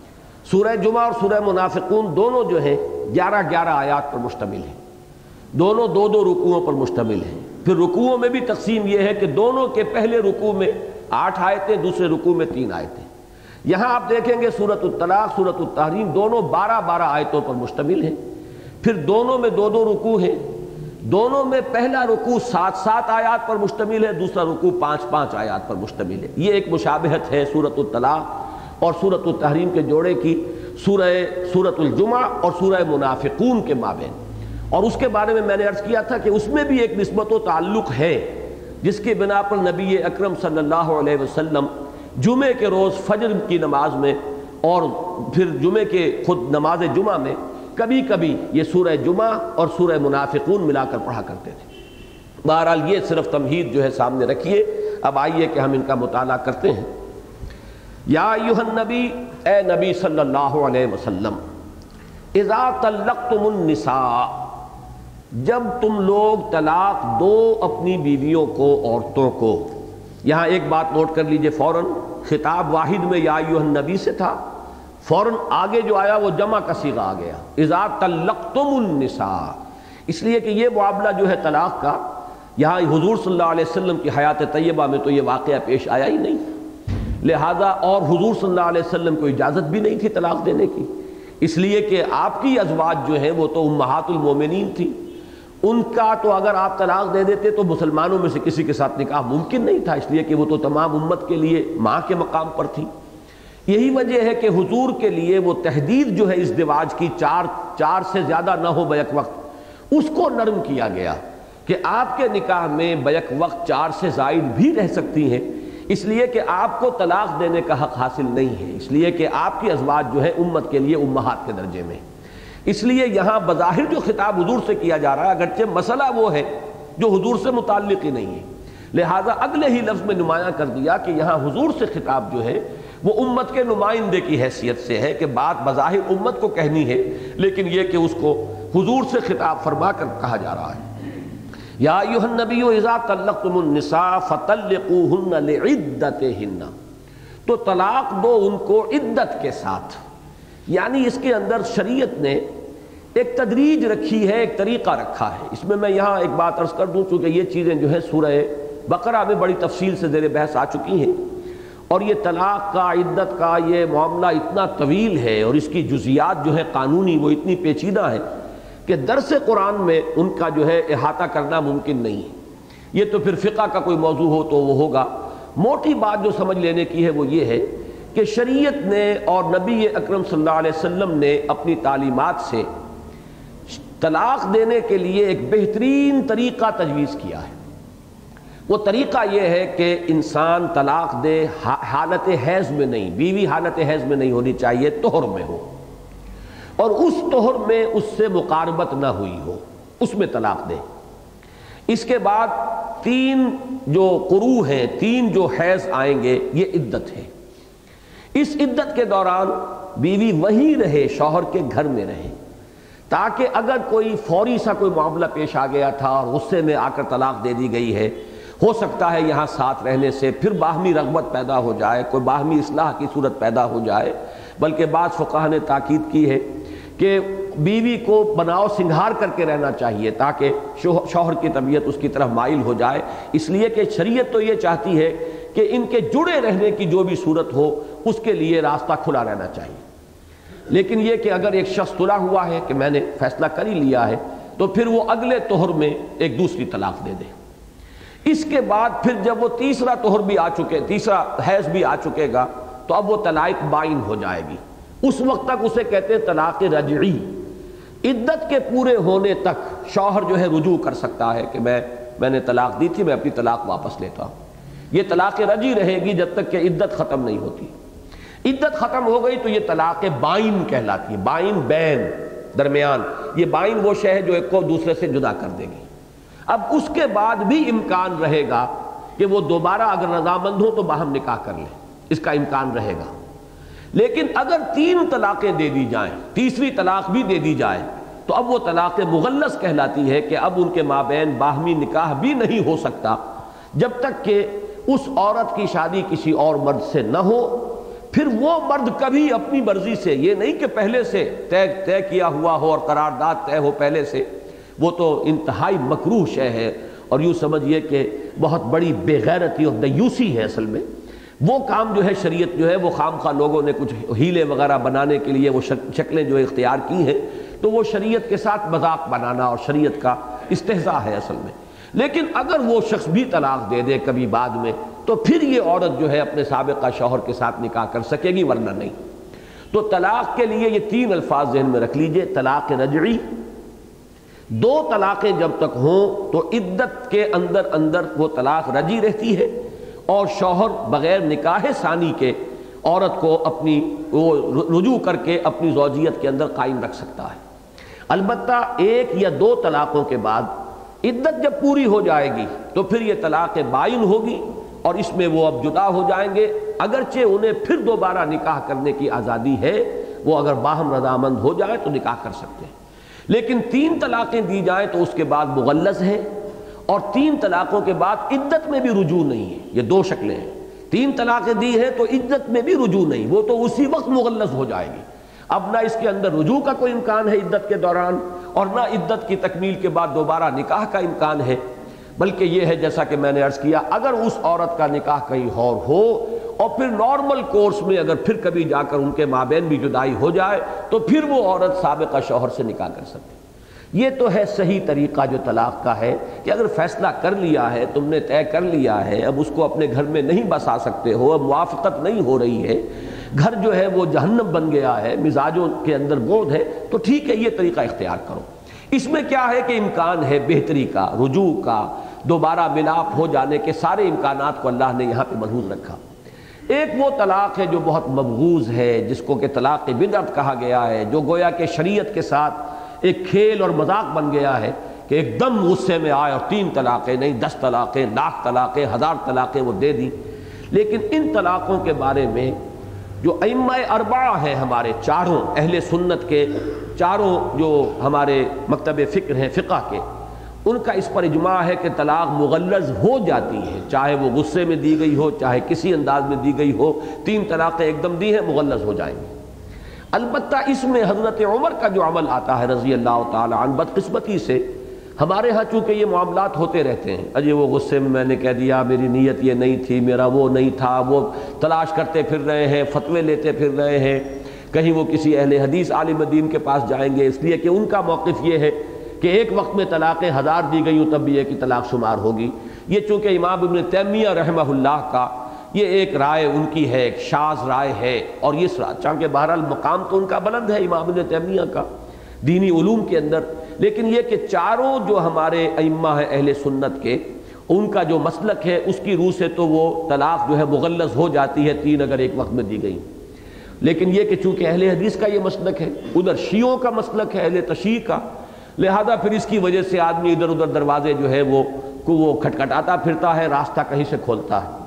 سورہ جمعہ اور سورہ منافقون دونوں جو ہیں 11 آیات پر مشتمل ہیں، دونوں 2 رکوعوں پر مشتمل ہیں۔ پھر رکوعوں میں بھی تقسیم یہ ہے کہ دونوں کے پہلے رکوع میں 8 آیتیں، دوسرے رکوع میں 3 آیتیں۔ یہاں آپ دیکھیں گے سورۃ الطلاق، سورۃ التحریم دونوں 12 آیتوں پر مشتمل ہیں، پھر دونوں میں 2 رکوع ہیں، دونوں میں پہلا رکوع 7 آیات پر مشتمل ہے، دوسرا رکوع 5 آیات پر مشتمل ہے۔ یہ ایک مشابہت ہے سورۃ الطلاق اور سورۃ التحریم کے جوڑے کی سورۃ الجمعہ اور سورہ منافقون کے مابین۔ اور اس کے بارے میں نے عرض کیا تھا کہ اس میں بھی ایک نسبت و تعلق ہے، جس کی بنا پر نبی اکرم صلی اللہ علیہ وسلم جمعے کے روز فجر کی نماز میں اور پھر جمعے کے خود نماز جمعہ میں کبھی کبھی یہ سورہ جمعہ اور سورہ منافقون ملا کر پڑھا کرتے تھے۔ بہرحال یہ صرف تمہید جو ہے سامنے رکھیے، اب آئیے کہ ہم ان کا مطالعہ کرتے ہیں۔ یا ایھا النبی، اے نبی صلی اللہ علیہ وسلم، اذا طلقتم النساء، جب تم لوگ طلاق دو اپنی بیویوں کو، عورتوں کو۔ یہاں ایک بات نوٹ کر لیجئے فوراً، خطاب واحد میں یا ایھا النبی سے تھا، فوراً آگے جو آیا وہ جمع کا صیغہ آ گیا، اذا طلقتم النساء، اس لیے کہ یہ معاملہ جو ہے طلاق کا یہاں حضور صلی اللہ علیہ وسلم کی حیات طیبہ میں تو یہ واقعہ پیش آیا ہی نہیں، لہذا اور حضور صلی اللہ علیہ وسلم کو اجازت بھی نہیں تھی طلاق دینے کی، اس لیے کہ آپ کی ازواج جو ہیں وہ تو امہات المومنین تھی، ان کا تو اگر آپ طلاق دے دیتے تو مسلمانوں میں سے کسی کے ساتھ نکاح ممکن نہیں تھا، اس لیے کہ وہ تو تمام امت کے لیے ماں کے مقام پر تھی۔ یہی وجہ ہے کہ حضور کے لیے وہ تحدید جو ہے ازدواج کی، چار سے زیادہ نہ ہو بیک وقت، اس کو نرم کیا گیا کہ آپ کے نکاح میں بیک وقت 4 سے زائد بھی رہ سکتی ہیں، اس لیے کہ آپ کو طلاق دینے کا حق حاصل نہیں ہے، اس لیے کہ آپ کی ازواج جو ہے امت کے لیے امہات کے درجے میں، اس لیے یہاں بظاہر جو خطاب حضور سے کیا جا رہا ہے اگرچہ مسئلہ وہ ہے جو حضور سے متعلق ہی نہیں ہے، لہٰذا اگلے ہی لفظ میں نمایاں کر دیا کہ یہاں حضور سے خطاب جو ہے وہ امت کے نمائندے کی حیثیت سے ہے کہ بات بظاہر امت کو کہنی ہے، لیکن یہ کہ اس کو حضور سے خطاب فرما کر کہا جا رہا ہے۔ یا ایھا النبی اذا طلقتم النساء فطلقوہن لعدتہن، تو طلاق دو ان کو عدت کے ساتھ، یعنی اس کے اندر شریعت نے ایک تدریج رکھی ہے، ایک طریقہ رکھا ہے۔ اس میں یہاں ایک بات عرض کر دوں چونکہ یہ چیزیں جو ہے سورہ بقرہ میں بڑی تفصیل سے زیر بحث آ چکی ہیں، اور یہ طلاق کا، عدت کا یہ معاملہ اتنا طویل ہے اور اس کی جزیات جو ہے قانونی وہ اتنی پیچیدہ ہے کہ درس قرآن میں ان کا جو ہے احاطہ کرنا ممکن نہیں ہے، یہ تو پھر فقہ کا کوئی موضوع ہو تو وہ ہوگا۔ موٹی بات جو سمجھ لینے کی ہے وہ یہ ہے کہ شریعت نے اور نبی اکرم صلی اللہ علیہ وسلم نے اپنی تعلیمات سے طلاق دینے کے لیے ایک بہترین طریقہ تجویز کیا ہے۔ وہ طریقہ یہ ہے کہ انسان طلاق دے حالت حیض میں نہیں، بیوی حالت حیض میں نہیں ہونی چاہیے، طہر میں ہو، اور اس طہر میں اس سے مقاربت نہ ہوئی ہو، اس میں طلاق دے۔ اس کے بعد 3 جو قروء ہیں، 3 جو حیض آئیں گے، یہ عدت ہے۔ اس عدت کے دوران بیوی وہیں رہے، شوہر کے گھر میں رہے، تاکہ اگر کوئی فوری سا کوئی معاملہ پیش آ گیا تھا اور غصے میں آ کر طلاق دے دی گئی ہے، ہو سکتا ہے یہاں ساتھ رہنے سے پھر باہمی رغبت پیدا ہو جائے، کوئی باہمی اصلاح کی صورت پیدا ہو جائے، بلکہ بعض فقہا نے تاکید کی ہے کہ بیوی کو بناؤ سنگھار کر کے رہنا چاہیے تاکہ شوہر کی طبیعت اس کی طرف مائل ہو جائے، اس لیے کہ شریعت تو یہ چاہتی ہے کہ ان کے جڑے رہنے کی جو بھی صورت ہو اس کے لیے راستہ کھلا رہنا چاہیے۔ لیکن یہ کہ اگر ایک شخص تلا ہوا ہے کہ میں نے فیصلہ کر ہی لیا ہے تو پھر وہ اگلے طہر میں ایک دوسری طلاق دے دے۔ اس کے بعد پھر جب وہ تیسرا طہر بھی آ چکے، تیسرا حیض بھی آ چکے گا تو اب وہ طلاق بائن ہو جائے گی، اس وقت تک اسے کہتے ہیں طلاق رجعی۔ عدت کے پورے ہونے تک شوہر جو ہے رجوع کر سکتا ہے کہ میں نے طلاق دی تھی، میں اپنی طلاق واپس لیتا ہوں، یہ طلاق رجعی رہے گی جب تک کہ عدت ختم نہیں ہوتی۔ عدت ختم ہو گئی تو یہ طلاق بائن کہلاتی ہے، بائن بین درمیان، یہ بائن وہ شے ہے جو ایک کو دوسرے سے جدا کر دے گی۔ اب اس کے بعد بھی امکان رہے گا کہ وہ دوبارہ اگر رضامند ہو تو باہم نکاح کر لیں، اس کا امکان رہے گا۔ لیکن اگر 3 طلاقیں دے دی جائیں، تیسری طلاق بھی دے دی جائے تو اب وہ طلاق مغلظ کہلاتی ہے کہ اب ان کے مابین باہمی نکاح بھی نہیں ہو سکتا جب تک کہ اس عورت کی شادی کسی اور مرد سے نہ ہو۔ پھر وہ مرد کبھی اپنی مرضی سے، یہ نہیں کہ پہلے سے طے کیا ہوا ہو اور قرارداد طے ہو پہلے سے، وہ تو انتہائی مکروہ شے ہے، اور یوں سمجھیے کہ بہت بڑی بے غیرتی اور دیوسی ہے اصل میں، وہ کام جو ہے شریعت جو ہے وہ خام خواہ لوگوں نے کچھ ہیلے وغیرہ بنانے کے لیے وہ شکلیں جو اختیار کی ہیں، تو وہ شریعت کے ساتھ مذاق بنانا اور شریعت کا استہزاء ہے اصل میں۔ لیکن اگر وہ شخص بھی طلاق دے دے کبھی بعد میں، تو پھر یہ عورت جو ہے اپنے سابقہ شوہر کے ساتھ نکاح کر سکے گی، ورنہ نہیں۔ تو طلاق کے لیے یہ 3 الفاظ ذہن میں رکھ لیجئے: طلاق رجعی، 2 طلاقیں جب تک ہوں تو عدت کے اندر وہ طلاق رجعی رہتی ہے، اور شوہر بغیر نکاح ثانی کے عورت کو اپنی وہ رجوع کر کے اپنی زوجیت کے اندر قائم رکھ سکتا ہے۔ البتہ 1 یا 2 طلاقوں کے بعد عدت جب پوری ہو جائے گی تو پھر یہ طلاق بائن ہوگی، اور اس میں وہ اب جدا ہو جائیں گے، اگرچہ انہیں پھر دوبارہ نکاح کرنے کی آزادی ہے، وہ اگر باہم رضامند ہو جائے تو نکاح کر سکتے ہیں۔ لیکن 3 طلاقیں دی جائیں تو اس کے بعد مغلظ ہے، اور 3 طلاقوں کے بعد عدت میں بھی رجوع نہیں ہے۔ یہ 2 شکلیں ہیں، 3 طلاقیں دی ہیں تو عدت میں بھی رجوع نہیں، وہ تو اسی وقت مغلظ ہو جائے گی۔ اب نہ اس کے اندر رجوع کا کوئی امکان ہے عدت کے دوران، اور نہ عدت کی تکمیل کے بعد دوبارہ نکاح کا امکان ہے، بلکہ یہ ہے جیسا کہ میں نے عرض کیا، اگر اس عورت کا نکاح کہیں اور ہو اور پھر نارمل کورس میں اگر پھر کبھی جا کر ان کے مابین بھی جدائی ہو جائے تو پھر وہ عورت سابقہ شوہر سے نکاح کر سکتی۔ یہ تو ہے صحیح طریقہ جو طلاق کا ہے، کہ اگر فیصلہ کر لیا ہے، تم نے طے کر لیا ہے، اب اس کو اپنے گھر میں نہیں بسا سکتے ہو، اب موافقت نہیں ہو رہی ہے، گھر جو ہے وہ جہنم بن گیا ہے، مزاجوں کے اندر بودھ ہے، تو ٹھیک ہے یہ طریقہ اختیار کرو۔ اس میں کیا ہے کہ امکان ہے بہتری کا، رجوع کا، دوبارہ ملاپ ہو جانے کے سارے امکانات کو اللہ نے یہاں پہ محفوظ رکھا۔ ایک وہ طلاق ہے جو بہت مبغوض ہے، جس کو کہ طلاق بدعت کہا گیا ہے، جو گویا کہ شریعت کے ساتھ ایک کھیل اور مذاق بن گیا ہے، کہ ایک دم غصے میں آئے اور 3 طلاقیں نہیں، 10 طلاقیں، لاکھ طلاقیں، 1000 طلاقیں وہ دے دیں۔ لیکن ان طلاقوں کے بارے میں جو ائمہ اربعہ ہیں ہمارے چاروں اہل سنت کے، چاروں جو ہمارے مکتب فکر ہیں فقہ کے، ان کا اس پر اجماع ہے کہ طلاق مغلظ ہو جاتی ہے، چاہے وہ غصے میں دی گئی ہو، چاہے کسی انداز میں دی گئی ہو۔ 3 طلاقیں ایک دم دی ہیں، مغلظ ہو جائیں گی۔ البتہ اس میں حضرت عمر کا جو عمل آتا ہے رضی اللہ تعالی عنہ، بدقسمتی سے ہمارے ہاں چونکہ یہ معاملات ہوتے رہتے ہیں، اجے وہ غصے میں نے کہہ دیا، میری نیت یہ نہیں تھی، میرا وہ نہیں تھا، وہ تلاش کرتے پھر رہے ہیں، فتوے لیتے پھر رہے ہیں، کہیں وہ کسی اہل حدیث عالم دین کے پاس جائیں گے، اس لیے کہ ان کا موقف یہ ہے کہ ایک وقت میں طلاقیں 1000 دی گئی ہوں تب بھی ایک ہی طلاق شمار ہوگی۔ یہ چونکہ امام ابن تیمیہ رحمہ اللہ کا یہ ایک رائے ان کی ہے، ایک شاذ رائے ہے، اور یہ چونکہ بہرحال مقام تو ان کا بلند ہے امام ابن تیمیہ کا دینی علوم کے اندر، لیکن یہ کہ چاروں جو ہمارے ائمہ ہیں اہل سنت کے، ان کا جو مسلک ہے اس کی روح سے تو وہ طلاق جو ہے مغلظ ہو جاتی ہے 3 اگر ایک وقت میں دی گئی۔ لیکن یہ کہ چونکہ اہل حدیث کا یہ مسلک ہے، ادھر شیعوں کا مسلک ہے اہل تشیع کا، لہذا پھر اس کی وجہ سے آدمی ادھر ادھر دروازے جو ہے وہ کھٹکھٹاتا پھرتا ہے، راستہ کہیں سے کھولتا ہے۔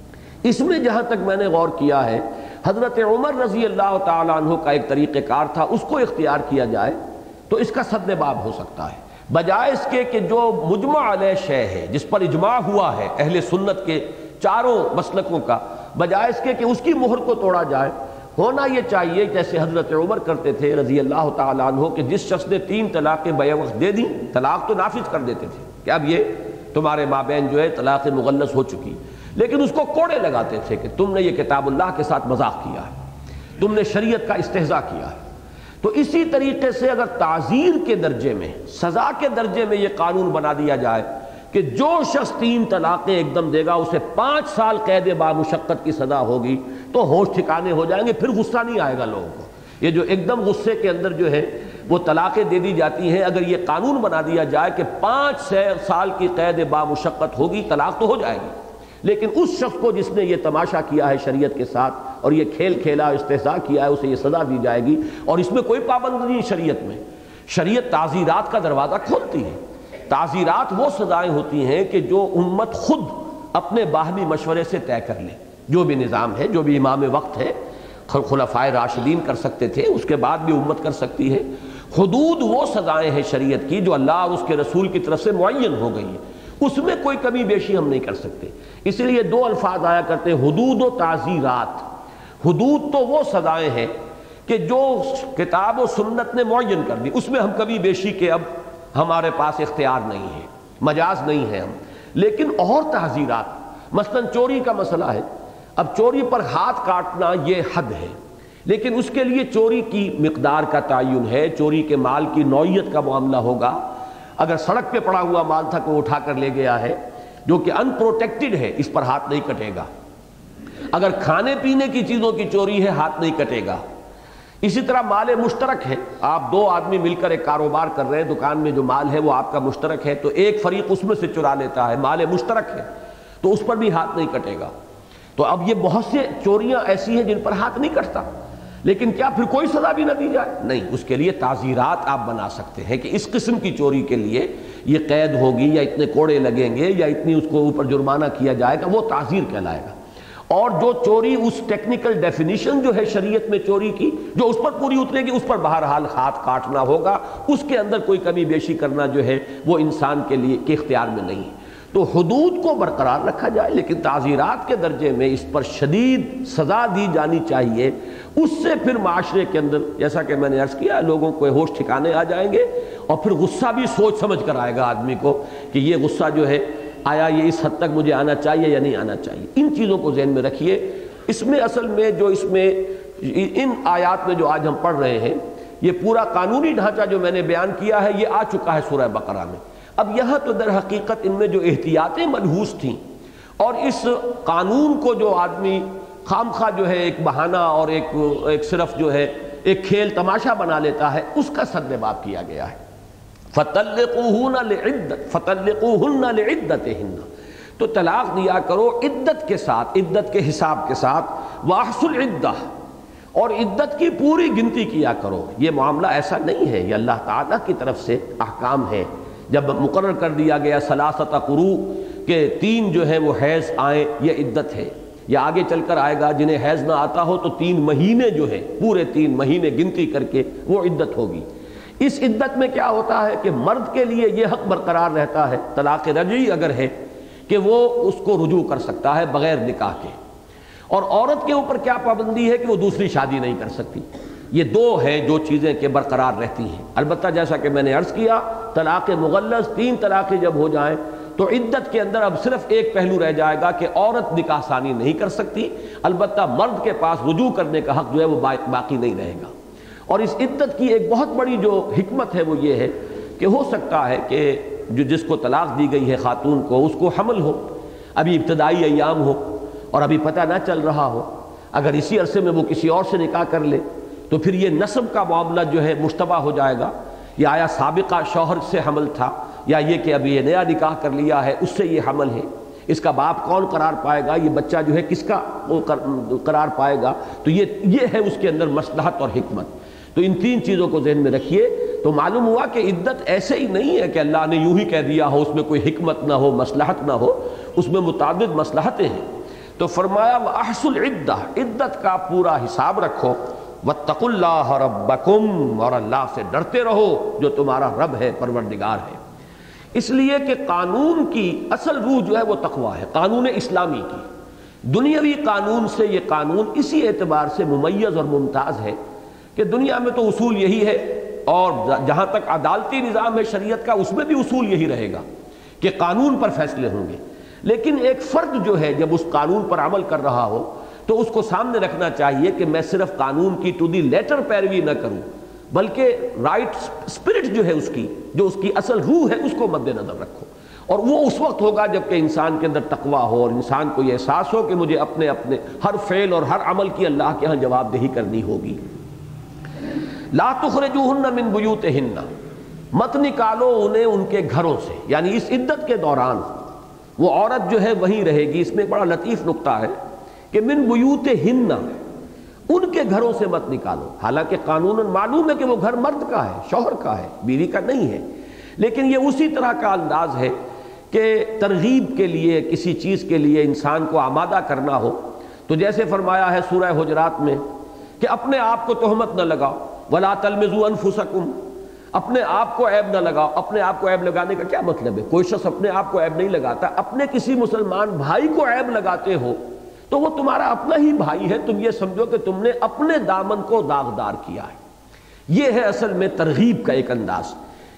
اس میں جہاں تک میں نے غور کیا ہے، حضرت عمر رضی اللہ تعالیٰ عنہ کا ایک طریقہ کار تھا، اس کو اختیار کیا جائے تو اس کا سد باب ہو سکتا ہے، بجائے اس کے کہ جو مجمع علیہ شے ہے، جس پر اجماع ہوا ہے اہل سنت کے چاروں مسلکوں کا، بجائے اس کے کہ اس کی مہر کو توڑا جائے، ہونا یہ چاہیے جیسے حضرت عمر کرتے تھے رضی اللہ تعالیٰ عنہ، کہ جس شخص نے 3 طلاقیں بیک وقت دے دیں، طلاق تو نافذ کر دیتے تھے کہ اب یہ تمہارے مابین جو ہے طلاق مغلظ ہو چکی، لیکن اس کو کوڑے لگاتے تھے کہ تم نے یہ کتاب اللہ کے ساتھ مذاق کیا ہے، تم نے شریعت کا استہزاء کیا ہے۔ تو اسی طریقے سے اگر تعزیر کے درجے میں، سزا کے درجے میں یہ قانون بنا دیا جائے کہ جو شخص 3 طلاقیں ایک دم دے گا اسے 5 سال قید بامشقت کی سزا ہوگی، تو ہوش ٹھکانے ہو جائیں گے، پھر غصہ نہیں آئے گا لوگوں کو۔ یہ جو ایک دم غصے کے اندر جو ہے وہ طلاقیں دے دی جاتی ہیں، اگر یہ قانون بنا دیا جائے کہ 5 سال کی قید بامشقت ہوگی، طلاق تو ہو جائے گی، لیکن اس شخص کو جس نے یہ تماشا کیا ہے شریعت کے ساتھ اور یہ کھیل کھیلا، استہزاء کیا ہے، اسے یہ سزا دی جائے گی۔ اور اس میں کوئی پابند نہیں شریعت میں، شریعت تعزیرات کا دروازہ کھولتی ہے۔ تعزیرات وہ سزائیں ہوتی ہیں کہ جو امت خود اپنے باہمی مشورے سے طے کر لے، جو بھی نظام ہے، جو بھی امام وقت ہے، خلفائے راشدین کر سکتے تھے، اس کے بعد بھی امت کر سکتی ہے۔ حدود وہ سزائیں ہیں شریعت کی جو اللہ اور اس کے رسول کی طرف سے معین ہو گئی ہیں، اس میں کوئی کمی بیشی ہم نہیں کر سکتے۔ اس لیے 2 الفاظ آیا کرتے ہیں، حدود و تعزیرات۔ حدود تو وہ سزائیں ہیں کہ جو کتاب و سنت نے معین کر دی، اس میں ہم کبھی بیشی کے اب ہمارے پاس اختیار نہیں ہے۔ مجاز نہیں ہے ہم. لیکن اور تعزیرات، مثلا چوری کا مسئلہ ہے. اب چوری پر ہاتھ کاٹنا یہ حد ہے، لیکن اس کے لیے چوری کی مقدار کا تعین ہے، چوری کے مال کی نوعیت کا معاملہ ہوگا. اگر سڑک پہ پڑا ہوا مال تھا کو اٹھا کر لے گیا ہے جو کہ ان پروٹیکٹڈ ہے، اس پر ہاتھ نہیں کٹے گا. اگر کھانے پینے کی چیزوں کی چوری ہے ہاتھ نہیں کٹے گا. اسی طرح مال مشترک ہے، آپ دو آدمی مل کر ایک کاروبار کر رہے ہیں، دکان میں جو مال ہے وہ آپ کا مشترک ہے، تو ایک فریق اس میں سے چرا لیتا ہے، مال مشترک ہے تو اس پر بھی ہاتھ نہیں کٹے گا. تو اب یہ بہت سے چوریاں ایسی ہیں جن پر ہاتھ نہیں کٹتا، لیکن کیا پھر کوئی سزا بھی نہ دی جائے؟ نہیں، اس کے لیے تعزیرات آپ بنا سکتے ہیں کہ اس قسم کی چوری کے لیے یہ قید ہوگی یا اتنے کوڑے لگیں گے یا اتنی اس کو اوپر جرمانہ کیا جائے گا، وہ تعزیر کہلائے گا. اور جو چوری اس ٹیکنیکل ڈیفینیشن جو ہے شریعت میں چوری کی جو اس پر پوری اترے گی، اس پر بہرحال ہاتھ کاٹنا ہوگا. اس کے اندر کوئی کمی بیشی کرنا جو ہے وہ انسان کے لیے کے اختیار میں نہیں ہے. تو حدود کو برقرار رکھا جائے، لیکن تعزیرات کے درجے میں اس پر شدید سزا دی جانی چاہیے. اس سے پھر معاشرے کے اندر جیسا کہ میں نے عرض کیا، لوگوں کو ہوش ٹھکانے آ جائیں گے اور پھر غصہ بھی سوچ سمجھ کر آئے گا آدمی کو کہ یہ غصہ جو ہے آیا یہ اس حد تک مجھے آنا چاہیے یا نہیں آنا چاہیے. ان چیزوں کو ذہن میں رکھیے. اس میں اصل میں جو اس میں ان آیات میں جو آج ہم پڑھ رہے ہیں، یہ پورا قانونی ڈھانچہ جو میں نے بیان کیا ہے یہ آ چکا ہے سورہ بقرہ میں. اب یہاں تو در حقیقت ان میں جو احتیاطیں ملحوظ تھیں اور اس قانون کو جو آدمی خام خواہ جو ہے ایک بہانہ اور ایک صرف جو ہے ایک کھیل تماشا بنا لیتا ہے، اس کا سد باب کیا گیا ہے. فَطَلِّقُوهُنَّ لِعِدَّتِهِنَّ، تو طلاق دیا کرو عدت کے ساتھ، عدت کے حساب کے ساتھ. وَأَحْصُوا الْعِدَّةَ، اور عدت کی پوری گنتی کیا کرو. یہ معاملہ ایسا نہیں ہے، یہ اللہ تعالیٰ کی طرف سے احکام ہے. جب مقرر کر دیا گیا ثلاثۃ قروء کہ 3 جو ہے وہ حیض آئیں، یہ عدت ہے. یا آگے چل کر آئے گا جنہیں حیض نہ آتا ہو تو 3 مہینے جو ہے پورے 3 مہینے گنتی کر کے وہ عدت ہوگی. اس عدت میں کیا ہوتا ہے کہ مرد کے لیے یہ حق برقرار رہتا ہے، طلاق رجعی اگر ہے، کہ وہ اس کو رجوع کر سکتا ہے بغیر نکاح کے. اور عورت کے اوپر کیا پابندی ہے کہ وہ دوسری شادی نہیں کر سکتی. یہ 2 ہیں جو چیزیں کہ برقرار رہتی ہیں. البتہ جیسا کہ میں نے عرض کیا، طلاق مغلظ 3 طلاقیں جب ہو جائیں تو عدت کے اندر اب صرف ایک پہلو رہ جائے گا کہ عورت نکاح ثانی نہیں کر سکتی، البتہ مرد کے پاس رجوع کرنے کا حق جو ہے وہ باقی نہیں رہے گا. اور اس عدت کی ایک بہت بڑی جو حکمت ہے وہ یہ ہے کہ ہو سکتا ہے کہ جس کو طلاق دی گئی ہے خاتون کو، اس کو حمل ہو، ابھی ابتدائی ایام ہو اور ابھی پتہ نہ چل رہا ہو. اگر اسی عرصے میں وہ کسی اور سے نکاح کر لے تو پھر یہ نسب کا معاملہ جو ہے مشتبہ ہو جائے گا. یا آیا سابقہ شوہر سے حمل تھا یا یہ کہ ابھی یہ نیا نکاح کر لیا ہے اس سے یہ حمل ہے، اس کا باپ کون قرار پائے گا، یہ بچہ جو ہے کس کا قرار پائے گا. تو یہ ہے اس کے اندر مصلحت اور حکمت. تو ان 3 چیزوں کو ذہن میں رکھیے. تو معلوم ہوا کہ عدت ایسے ہی نہیں ہے کہ اللہ نے یوں ہی کہہ دیا ہو، اس میں کوئی حکمت نہ ہو، مصلحت نہ ہو، اس میں متعدد مصلحتیں ہیں. تو فرمایا وَأَحْصُوا الْعِدَّةَ، عدت کا پورا حساب رکھو. وَاتَّقُوا اللَّهَ رَبَّكُمْ، اور اللہ سے ڈرتے رہو جو تمہارا رب ہے، پروردگار ہے. اس لیے کہ قانون کی اصل روح جو ہے وہ تقویٰ ہے، قانون اسلامی کی. دنیاوی قانون سے یہ قانون اسی اعتبار سے ممیز اور ممتاز ہے کہ دنیا میں تو اصول یہی ہے، اور جہاں تک عدالتی نظام ہے شریعت کا اس میں بھی اصول یہی رہے گا کہ قانون پر فیصلے ہوں گے. لیکن ایک فرد جو ہے جب اس قانون پر عمل کر رہا ہو تو اس کو سامنے رکھنا چاہیے کہ میں صرف قانون کی ٹو دی لیٹر پیروی نہ کروں، بلکہ رائٹ اسپرٹ جو ہے اس کی، جو اس کی اصل روح ہے، اس کو مد نظر رکھو. اور وہ اس وقت ہوگا جب کہ انسان کے اندر تقویٰ ہو اور انسان کو یہ احساس ہو کہ مجھے اپنے ہر فعل اور ہر عمل کی اللہ کے ہاں جواب دہی کرنی ہوگی. لا تخرجوہن من بیوتہن، مت نکالو انہیں ان کے گھروں سے. یعنی اس عدت کے دوران وہ عورت جو ہے وہیں رہے گی. اس میں ایک بڑا لطیف نقطہ ہے کہ من بیوتہن، ان کے گھروں سے مت نکالو. حالانکہ قانون معلوم ہے کہ وہ گھر مرد کا ہے، شوہر کا ہے، بیوی کا نہیں ہے. لیکن یہ اسی طرح کا انداز ہے کہ ترغیب کے لیے کسی چیز کے لیے انسان کو آمادہ کرنا ہو. تو جیسے فرمایا ہے سورہ حجرات میں کہ اپنے آپ کو تہمت نہ لگاؤ، وَلَا تَلْمِزُوا أَنفُسَكُمْ، اپنے آپ کو عیب نہ لگاؤ. اپنے آپ کو عیب لگانے کا کیا مطلب ہے؟ کوئی شخص اپنے آپ کو عیب نہیں لگاتا. اپنے کسی مسلمان بھائی کو عیب لگاتے ہو تو وہ تمہارا اپنا ہی بھائی ہے، تم یہ سمجھو کہ تم نے اپنے دامن کو داغدار کیا ہے. یہ ہے اصل میں ترغیب کا ایک انداز.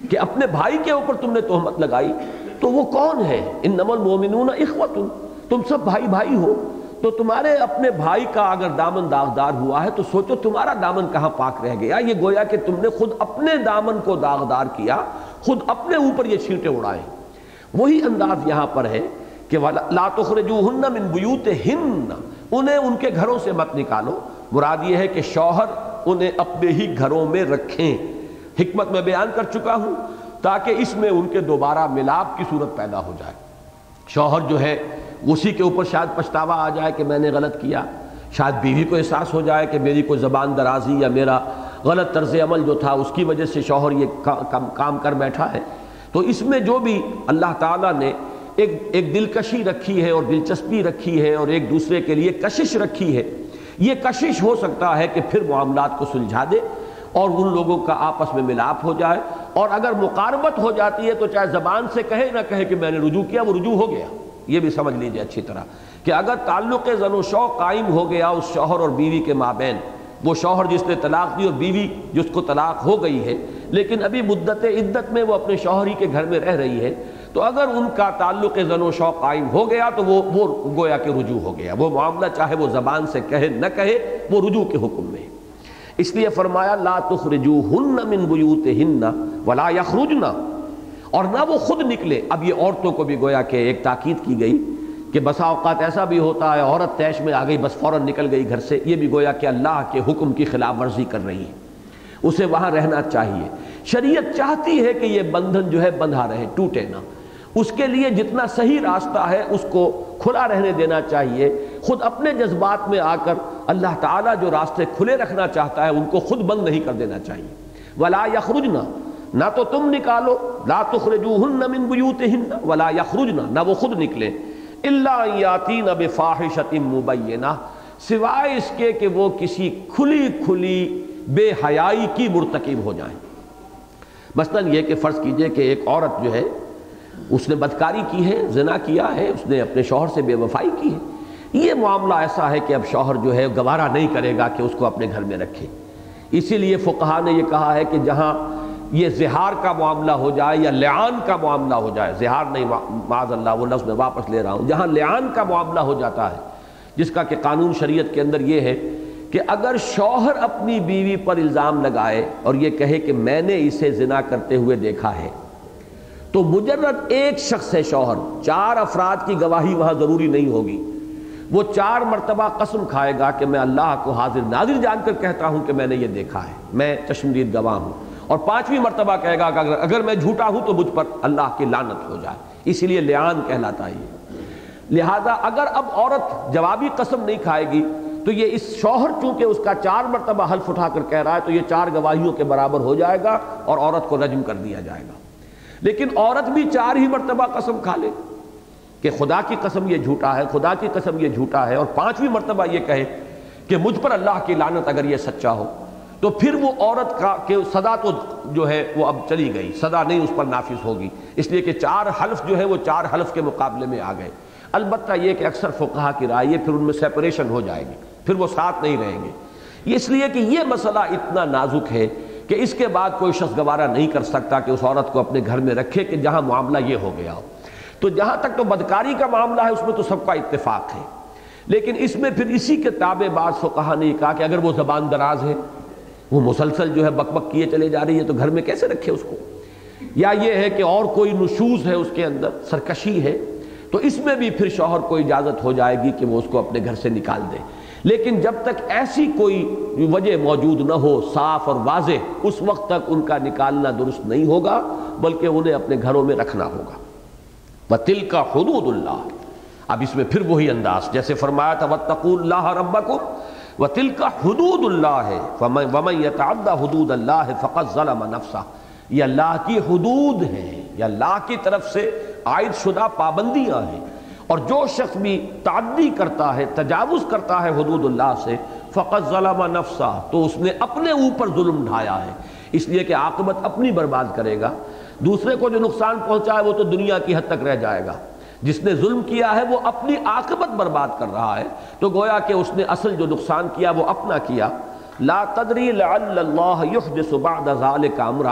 کہ اپنے بھائی کے اوپر تم نے تہمت لگائی، تو وہ کون ہے؟ انما المؤمنون اخوۃ، تم سب بھائی بھائی ہو، تو تمہارے اپنے بھائی کا اگر دامن داغدار ہوا ہے تو سوچو تمہارا دامن کہاں پاک رہ گیا۔ یہ گویا کہ تم نے خود اپنے دامن کو داغدار کیا، خود اپنے اوپر یہ چھینٹے اڑائے۔ وہی انداز یہاں پر ہے کہ لا تخرجوہن من بیوتہن، انہیں ان کے گھروں سے مت نکالو۔ مراد یہ ہے کہ شوہر انہیں اپنے ہی گھروں میں رکھیں۔ حکمت میں بیان کر چکا ہوں تاکہ اس میں ان کے دوبارہ ملاپ کی صورت پیدا ہو جائے۔ شوہر جو ہے اسی کے اوپر شاید پچھتاوا آ جائے کہ میں نے غلط کیا، شاید بیوی کو احساس ہو جائے کہ میری کوئی زبان درازی یا میرا غلط طرز عمل جو تھا اس کی وجہ سے شوہر یہ کام کر بیٹھا ہے۔ تو اس میں جو بھی اللہ تعالیٰ نے ایک دلکشی رکھی ہے اور دلچسپی رکھی ہے اور ایک دوسرے کے لیے کشش رکھی ہے، یہ کشش ہو سکتا ہے کہ پھر معاملات کو سلجھا دے اور ان لوگوں کا آپس میں ملاپ ہو جائے، اور اگر مقاربت ہو جاتی ہے تو چاہے زبان سے کہے نہ کہے کہ میں نے رجوع کیا، وہ رجوع ہو گیا۔ یہ بھی سمجھ لیجئے اچھی طرح کہ اگر تعلق زن و شوق قائم ہو گیا اس شوہر اور بیوی کے مابین، وہ شوہر جس نے طلاق دی اور بیوی جس کو طلاق ہو گئی ہے لیکن ابھی مدت عدت میں وہ اپنے شوہر ہی کے گھر میں رہ رہی ہے، تو اگر ان کا تعلق زن و شوق قائم ہو گیا تو وہ گویا کہ رجوع ہو گیا۔ وہ معاملہ چاہے وہ زبان سے کہے نہ کہے، وہ رجوع کے حکم میں ہے۔ اس لیے فرمایا لا تخرجوہن من بیوتہن ولا یخرجن، اور نہ وہ خود نکلے۔ اب یہ عورتوں کو بھی گویا کہ ایک تاکید کی گئی کہ بسا اوقات ایسا بھی ہوتا ہے عورت طیش میں آ گئی، بس فوراً نکل گئی گھر سے، یہ بھی گویا کہ اللہ کے حکم کی خلاف ورزی کر رہی ہے۔ اسے وہاں رہنا چاہیے۔ شریعت چاہتی ہے کہ یہ بندھن جو ہے بندھا رہے، ٹوٹے نہ۔ اس کے لیے جتنا صحیح راستہ ہے اس کو کھلا رہنے دینا چاہیے۔ خود اپنے جذبات میں آ کر اللہ تعالیٰ جو راستے کھلے رکھنا چاہتا ہے ان کو خود بند نہیں کر دینا چاہیے۔ ولا یخرجن، نہ تو تم نکالو، لا تخرجوہن من بیوتہن ولا یخرجن، نہ وہ خود نکلے، الا ان یاتین بفاحشۃ مبینہ، سوائے اس کے کہ وہ کسی کھلی کھلی بے حیائی کی مرتکب ہو جائیں۔ مثلاً یہ کہ فرض کیجئے کہ ایک عورت جو ہے اس نے بدکاری کی ہے، زنا کیا ہے، اس نے اپنے شوہر سے بے وفائی کی ہے، یہ معاملہ ایسا ہے کہ اب شوہر جو ہے گوارہ نہیں کرے گا کہ اس کو اپنے گھر میں رکھے۔ اسی لیے فقہا نے یہ کہا ہے کہ جہاں یہ زہار کا معاملہ ہو جائے یا لعان کا معاملہ ہو جائے، زہار نہیں معاذ اللہ وہ لفظ میں واپس لے رہا ہوں، جہاں لعان کا معاملہ ہو جاتا ہے، جس کا کہ قانون شریعت کے اندر یہ ہے کہ اگر شوہر اپنی بیوی پر الزام لگائے اور یہ کہے کہ میں نے اسے زنا کرتے ہوئے دیکھا ہے، تو مجرد ایک شخص ہے شوہر، 4 افراد کی گواہی وہاں ضروری نہیں ہوگی، وہ 4 مرتبہ قسم کھائے گا کہ میں اللہ کو حاضر ناظر جان کر کہتا ہوں کہ میں نے یہ دیکھا ہے، میں چشمدید گواہ ہوں، اور 5ویں مرتبہ کہے گا کہ اگر میں جھوٹا ہوں تو مجھ پر اللہ کی لعنت ہو جائے، اسی لیے لعان کہلاتا ہے۔ لہذا اگر اب عورت جوابی قسم نہیں کھائے گی تو یہ اس شوہر چونکہ اس کا 4 مرتبہ حلف اٹھا کر کہہ رہا ہے تو یہ 4 گواہیوں کے برابر ہو جائے گا اور عورت کو رجم کر دیا جائے گا۔ لیکن عورت بھی 4 ہی مرتبہ قسم کھا لے کہ خدا کی قسم یہ جھوٹا ہے، خدا کی قسم یہ جھوٹا ہے، اور 5ویں مرتبہ یہ کہے کہ مجھ پر اللہ کی لعنت اگر یہ سچا ہو، تو پھر وہ عورت کا کہ سزا تو جو ہے وہ اب چلی گئی، سزا نہیں اس پر نافذ ہوگی، اس لیے کہ 4 حلف جو ہے وہ 4 حلف کے مقابلے میں آ گئے۔ البتہ یہ کہ اکثر فقہا کی رائے ہے پھر ان میں سیپریشن ہو جائے گی، پھر وہ ساتھ نہیں رہیں گے، اس لیے کہ یہ مسئلہ اتنا نازک ہے کہ اس کے بعد کوئی شخص گوارہ نہیں کر سکتا کہ اس عورت کو اپنے گھر میں رکھے کہ جہاں معاملہ یہ ہو گیا ہو۔ تو جہاں تک تو بدکاری کا معاملہ ہے اس میں تو سب کا اتفاق ہے، لیکن اس میں پھر اسی کے تابع بعض فقہا نے کہا کہ اگر وہ زبان دراز ہے، وہ مسلسل جو ہے بک بک کیے چلے جا رہی ہے، تو گھر میں کیسے رکھے اس کو، یا یہ ہے کہ اور کوئی نشوز ہے اس کے اندر، سرکشی ہے، تو اس میں بھی پھر شوہر کو اجازت ہو جائے گی کہ وہ اس کو اپنے گھر سے نکال دے۔ لیکن جب تک ایسی کوئی وجہ موجود نہ ہو صاف اور واضح، اس وقت تک ان کا نکالنا درست نہیں ہوگا، بلکہ انہیں اپنے گھروں میں رکھنا ہوگا۔ وَتِلْكَ حُدُودُ اللَّهِ، اب اس میں پھر وہی انداز جیسے فرمایا تھا وَاتَّقُوا اللَّهَ رَبَّكُمْ وَتِلْكَ حُدُودُ اللَّهِ وَمَن يَتَعَدَّ حُدُودَ اللَّهِ فَقَدْ ظَلَمَ نَفْسَهُ، یہ اللہ کی حدود ہیں، یہ اللہ کی طرف سے عائد شدہ پابندیاں ہیں، اور جو شخص بھی تعدی کرتا ہے، تجاوز کرتا ہے حدود اللہ سے، فقط ظلم نفسہ، تو اس نے اپنے اوپر ظلم ڈھایا ہے، اس لیے کہ عاقبت اپنی برباد کرے گا۔ دوسرے کو جو نقصان پہنچا ہے وہ تو دنیا کی حد تک رہ جائے گا، جس نے ظلم کیا ہے وہ اپنی عاقبت برباد کر رہا ہے، تو گویا کہ اس نے اصل جو نقصان کیا وہ اپنا کیا۔ لا تدری لعل اللہ یحدث بعد ذلک امرا،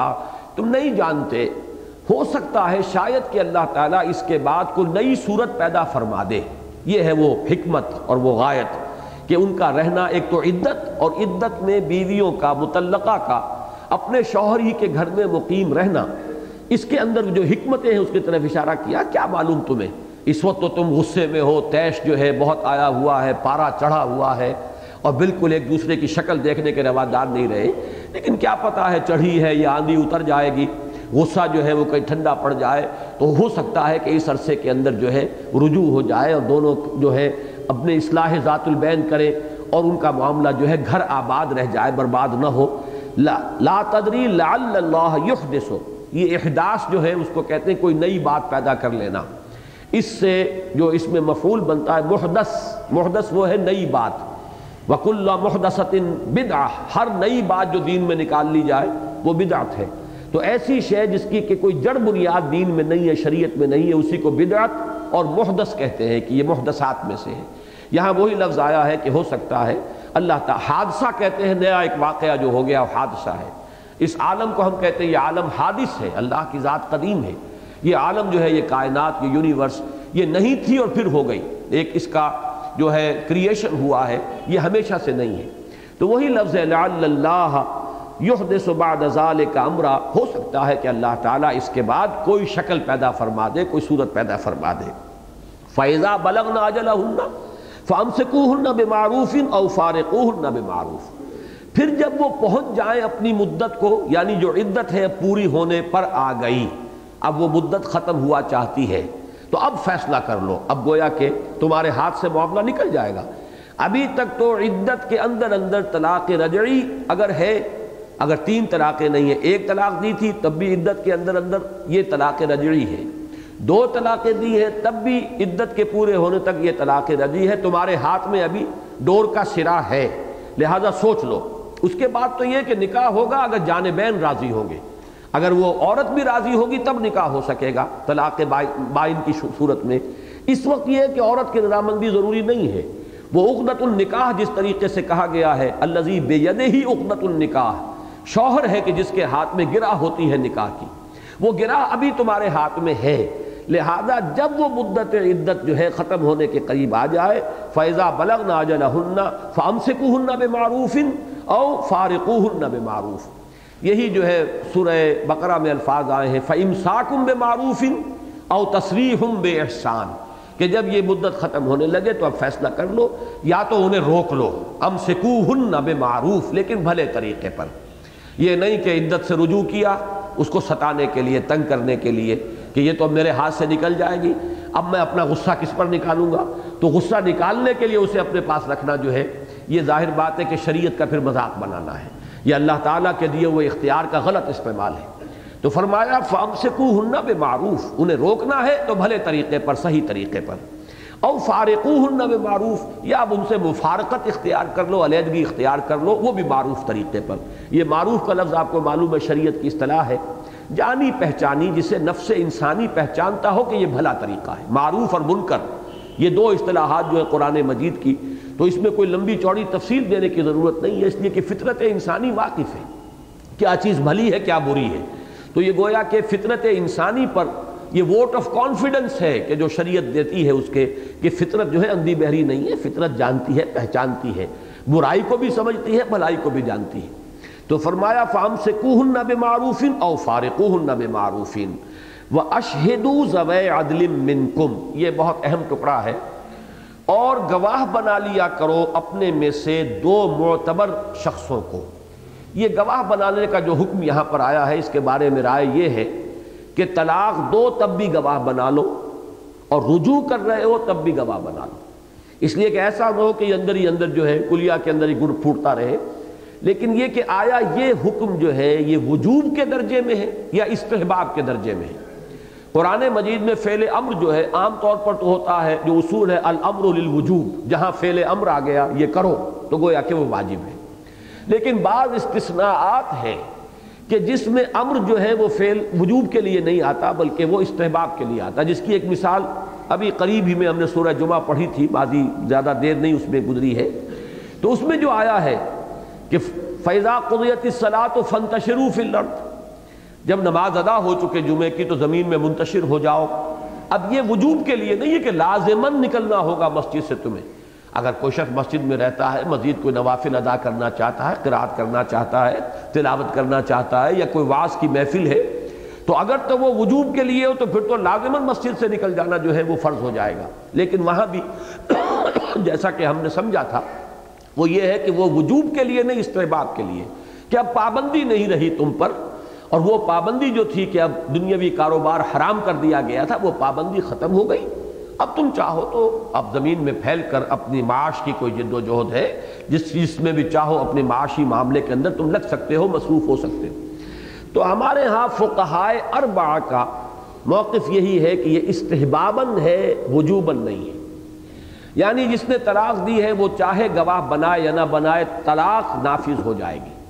تم نہیں جانتے، ہو سکتا ہے شاید کہ اللہ تعالیٰ اس کے بعد کوئی نئی صورت پیدا فرما دے۔ یہ ہے وہ حکمت اور وہ غایت کہ ان کا رہنا ایک تو عدت، اور عدت میں بیویوں کا، مطلقہ کا اپنے شوہر ہی کے گھر میں مقیم رہنا، اس کے اندر جو حکمتیں ہیں اس کی طرف اشارہ کیا۔ کیا معلوم تمہیں، اس وقت تو تم غصے میں ہو، تیش جو ہے بہت آیا ہوا ہے، پارا چڑھا ہوا ہے، اور بالکل ایک دوسرے کی شکل دیکھنے کے روادار نہیں رہے، لیکن کیا پتہ ہے چڑھی ہے یہ آندھی اتر جائے گی، غصہ جو ہے وہ کہیں ٹھنڈا پڑ جائے، تو ہو سکتا ہے کہ اس عرصے کے اندر جو ہے رجوع ہو جائے اور دونوں جو ہے اپنے اصلاح ذات البین کرے اور ان کا معاملہ جو ہے گھر آباد رہ جائے، برباد نہ ہو۔ لا تدری لعل اللہ یحدث، یہ احداث جو ہے اس کو کہتے ہیں کوئی نئی بات پیدا کر لینا۔ اس سے جو اس میں مفعول بنتا ہے محدث، محدث وہ ہے نئی بات، وَكُلَّ مُحْدَثَةٍ بِدْعَةٍ، ہر نئی بات جو دین میں نکال لی جائے وہ بدعت ہے۔ تو ایسی شے جس کی کہ کوئی جڑ بنیاد دین میں نہیں ہے، شریعت میں نہیں ہے، اسی کو بدعت اور محدث کہتے ہیں کہ یہ محدثات میں سے ہے۔ یہاں وہی لفظ آیا ہے کہ ہو سکتا ہے اللہ تعالیٰ، حادثہ کہتے ہیں نیا ایک واقعہ جو ہو گیا حادثہ ہے۔ اس عالم کو ہم کہتے ہیں یہ عالم حادث ہے، اللہ کی ذات قدیم ہے۔ یہ عالم جو ہے، یہ کائنات، یہ یونیورس، یہ نہیں تھی اور پھر ہو گئی، ایک اس کا جو ہے کریشن ہوا ہے، یہ ہمیشہ سے نہیں ہے۔ تو وہی لفظ ہے لعل اللہ یحدث بعد ذلک امرا، ہو سکتا ہے کہ اللہ تعالیٰ اس کے بعد کوئی شکل پیدا فرما دے، کوئی صورت پیدا فرما دے۔ فَإِذَا بَلَغْنَ أَجَلَهُنَّ فَأَمْسِكُوهُنَّ بِمَعْرُوفٍ أَوْ فَارِقُوهُنَّ بِمَعْرُوفٍ، پھر جب وہ پہنچ جائیں اپنی مدت کو، یعنی جو عدت ہے پوری ہونے پر آ گئی، اب وہ مدت ختم ہوا چاہتی ہے، تو اب فیصلہ کر لو، اب گویا کہ تمہارے ہاتھ سے معاملہ نکل جائے گا۔ ابھی تک تو عدت کے اندر اندر طلاق رجعی اگر ہے، اگر 3 طلاقیں نہیں ہیں، 1 طلاق دی تھی تب بھی عدت کے اندر اندر یہ طلاق رجعی ہے، 2 طلاقیں دی ہیں تب بھی عدت کے پورے ہونے تک یہ طلاق رجعی ہے، تمہارے ہاتھ میں ابھی ڈور کا سرا ہے، لہذا سوچ لو۔ اس کے بعد تو یہ کہ نکاح ہوگا اگر جانبین راضی ہوں گے، اگر وہ عورت بھی راضی ہوگی تب نکاح ہو سکے گا طلاق بائن کی صورت میں۔ اس وقت یہ ہے کہ عورت کی رضامندی ضروری نہیں ہے، وہ عقدۃ النکاح جس طریقے سے کہا گیا ہے الذی بیدہ عقدۃ النکاح، شوہر ہے کہ جس کے ہاتھ میں گرہ ہوتی ہے نکاح کی، وہ گرہ ابھی تمہارے ہاتھ میں ہے، لہذا جب وہ مدت عدت جو ہے ختم ہونے کے قریب آ جائے فَإِذَا بَلَغْنَ أَجَلَهُنَّ فَأَمْسِكُوهُنَّ بِمَعْرُوفٍ أَوْ فَارِقُوهُنَّ بِمَعْرُوفٍ، یہی جو ہے سورہ بقرہ میں الفاظ آئے ہیں فَإِمْسَاكٌ بِمَعْرُوفٍ أَوْ تَسْرِيحٌ بِإِحْسَانٍ، کہ جب یہ مدت ختم ہونے لگے تو اب فیصلہ کر لو، یا تو انہیں روک لو، امسکوہن بمعروف، لیکن بھلے طریقے پر، یہ نہیں کہ عدت سے رجوع کیا اس کو ستانے کے لیے، تنگ کرنے کے لیے کہ یہ تو میرے ہاتھ سے نکل جائے گی، اب میں اپنا غصہ کس پر نکالوں گا، تو غصہ نکالنے کے لیے اسے اپنے پاس رکھنا جو ہے یہ ظاہر بات ہے کہ شریعت کا پھر مذاق بنانا ہے، یہ اللہ تعالیٰ کے دیے ہوئے اختیار کا غلط استعمال ہے۔ تو فرمایا فَأَمْسِكُوهُنَّ بِمَعْرُوفٍ، انہیں روکنا ہے تو بھلے طریقے پر، صحیح طریقے پر، او فارقوهن بمعروف، یا اب ان سے مفارقت اختیار کر لو، علیحدگی اختیار کر لو، وہ بھی معروف طریقے پر۔ یہ معروف کا لفظ آپ کو معلوم ہے شریعت کی اصطلاح ہے، جانی پہچانی، جسے نفس انسانی پہچانتا ہو کہ یہ بھلا طریقہ ہے۔ معروف اور منکر، یہ 2 اصطلاحات جو ہے قرآن مجید کی، تو اس میں کوئی لمبی چوڑی تفصیل دینے کی ضرورت نہیں ہے، اس لیے کہ فطرت انسانی واقف ہے کیا چیز بھلی ہے کیا بری ہے۔ تو یہ گویا کہ فطرت انسانی پر یہ ووٹ آف کانفیڈنس ہے کہ جو شریعت دیتی ہے اس کے، کہ فطرت جو ہے اندھی بہری نہیں ہے، فطرت جانتی ہے، پہچانتی ہے، برائی کو بھی سمجھتی ہے، بھلائی کو بھی جانتی ہے۔ تو فرمایا فَأَمْسِكُوهُنَّ بِمَعْرُوفٍ أَوْ فَارِقُوهُنَّ بِمَعْرُوفٍ وَأَشْهِدُوا ذَوَيْ عَدْلٍ مِّنْكُمْ، یہ بہت اہم ٹکڑا ہے، اور گواہ بنا لیا کرو اپنے میں سے 2 معتبر شخصوں کو۔ یہ گواہ بنانے کا جو حکم یہاں پر آیا ہے اس کے بارے میں رائے یہ ہے کہ طلاق دو تب بھی گواہ بنا لو، اور رجوع کر رہے ہو تب بھی گواہ بنا لو، اس لیے کہ ایسا نہ ہو کہ یہ اندر ہی اندر جو ہے کلیہ کے اندر ہی گڑ پھوٹتا رہے۔ لیکن یہ کہ آیا یہ حکم جو ہے یہ وجوب کے درجے میں ہے یا استحباب کے درجے میں ہے؟ قرآن مجید میں فعل امر جو ہے عام طور پر تو ہوتا ہے، جو اصول ہے الامر للوجوب، جہاں فعل امر آ گیا یہ کرو تو گویا کہ وہ واجب ہے، لیکن بعض استثناءات ہیں کہ جس میں امر جو ہے وہ فعل وجوب کے لیے نہیں آتا بلکہ وہ استحباب کے لیے آتا، جس کی ایک مثال ابھی قریب ہی میں ہم نے سورہ جمعہ پڑھی تھی، بازی زیادہ دیر نہیں اس میں گزری ہے، تو اس میں جو آیا ہے کہ فَإِذَا قُضِيَتِ الصَّلَاةُ فَانتَشِرُوا فِي الْأَرْضِ، جب نماز ادا ہو چکے جمعے کی تو زمین میں منتشر ہو جاؤ۔ اب یہ وجوب کے لیے نہیں ہے کہ لازماً نکلنا ہوگا مسجد سے تمہیں۔ اگر کوئی شخص مسجد میں رہتا ہے، مزید کوئی نوافل ادا کرنا چاہتا ہے، قرات کرنا چاہتا ہے، تلاوت کرنا چاہتا ہے، یا کوئی وعظ کی محفل ہے، تو اگر تو وہ وجوب کے لیے ہو تو پھر تو لازماً مسجد سے نکل جانا جو ہے وہ فرض ہو جائے گا۔ لیکن وہاں بھی جیسا کہ ہم نے سمجھا تھا وہ یہ ہے کہ وہ وجوب کے لیے نہیں، استحباب کے لیے، کہ اب پابندی نہیں رہی تم پر، اور وہ پابندی جو تھی کہ اب دنیاوی کاروبار حرام کر دیا گیا تھا، وہ پابندی ختم ہو گئی۔ اب تم چاہو تو اب زمین میں پھیل کر اپنی معاش کی کوئی جد و جہد ہے، جس میں بھی چاہو اپنے معاشی معاملے کے اندر تم لگ سکتے ہو، مصروف ہو سکتے ہو۔ تو ہمارے ہاں فقہائے اربعہ کا موقف یہی ہے کہ یہ استحباباً ہے، وجوباً نہیں ہے۔ یعنی جس نے طلاق دی ہے وہ چاہے گواہ بنائے یا نہ بنائے، طلاق نافذ ہو جائے گی،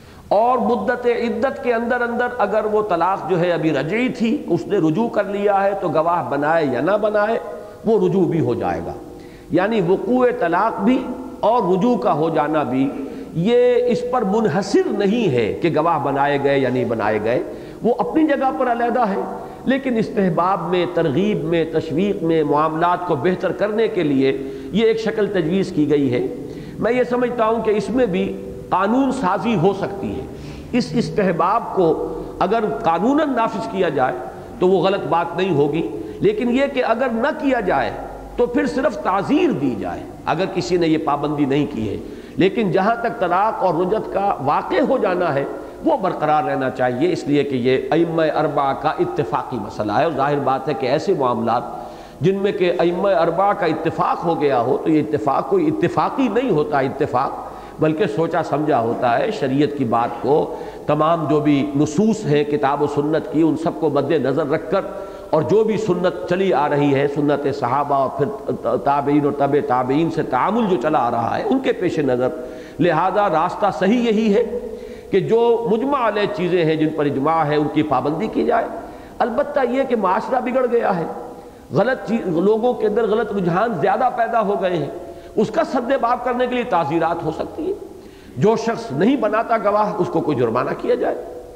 اور مدت عدت کے اندر اگر وہ طلاق جو ہے ابھی رجعی تھی، اس نے رجوع کر لیا ہے، تو گواہ بنائے یا نہ بنائے وہ رجوع بھی ہو جائے گا۔ یعنی وقوع طلاق بھی اور رجوع کا ہو جانا بھی یہ اس پر منحصر نہیں ہے کہ گواہ بنائے گئے یا نہیں بنائے گئے، وہ اپنی جگہ پر علیحدہ ہے، لیکن استحباب میں، ترغیب میں، تشویق میں، معاملات کو بہتر کرنے کے لیے یہ ایک شکل تجویز کی گئی ہے۔ میں یہ سمجھتا ہوں کہ اس میں بھی قانون سازی ہو سکتی ہے۔ اس استحباب کو اگر قانوناً نافذ کیا جائے تو وہ غلط بات نہیں ہوگی، لیکن یہ کہ اگر نہ کیا جائے تو پھر صرف تعزیر دی جائے اگر کسی نے یہ پابندی نہیں کی ہے، لیکن جہاں تک طلاق اور رجعت کا واقع ہو جانا ہے وہ برقرار رہنا چاہیے، اس لیے کہ یہ ائمہ اربعہ کا اتفاقی مسئلہ ہے، اور ظاہر بات ہے کہ ایسے معاملات جن میں کہ ائمہ اربعہ کا اتفاق ہو گیا ہو تو یہ اتفاق کوئی اتفاقی نہیں ہوتا اتفاق، بلکہ سوچا سمجھا ہوتا ہے۔ شریعت کی بات کو تمام جو بھی نصوص ہیں کتاب و سنت کی، ان سب کو مد نظر رکھ کر، اور جو بھی سنت چلی آ رہی ہے، سنت صحابہ اور پھر تابعین اور تبع تابعین سے تعامل جو چلا آ رہا ہے، ان کے پیش نظر لہذا راستہ صحیح یہی ہے کہ جو مجمع علیہ چیزیں ہیں، جن پر اجماع ہے، ان کی پابندی کی جائے۔ البتہ یہ کہ معاشرہ بگڑ گیا ہے، غلط لوگوں کے اندر غلط رجحان زیادہ پیدا ہو گئے ہیں، اس کا سد باب کرنے کے لیے تعزیرات ہو سکتی ہے۔ جو شخص نہیں بناتا گواہ اس کو کوئی جرمانہ کیا جائے،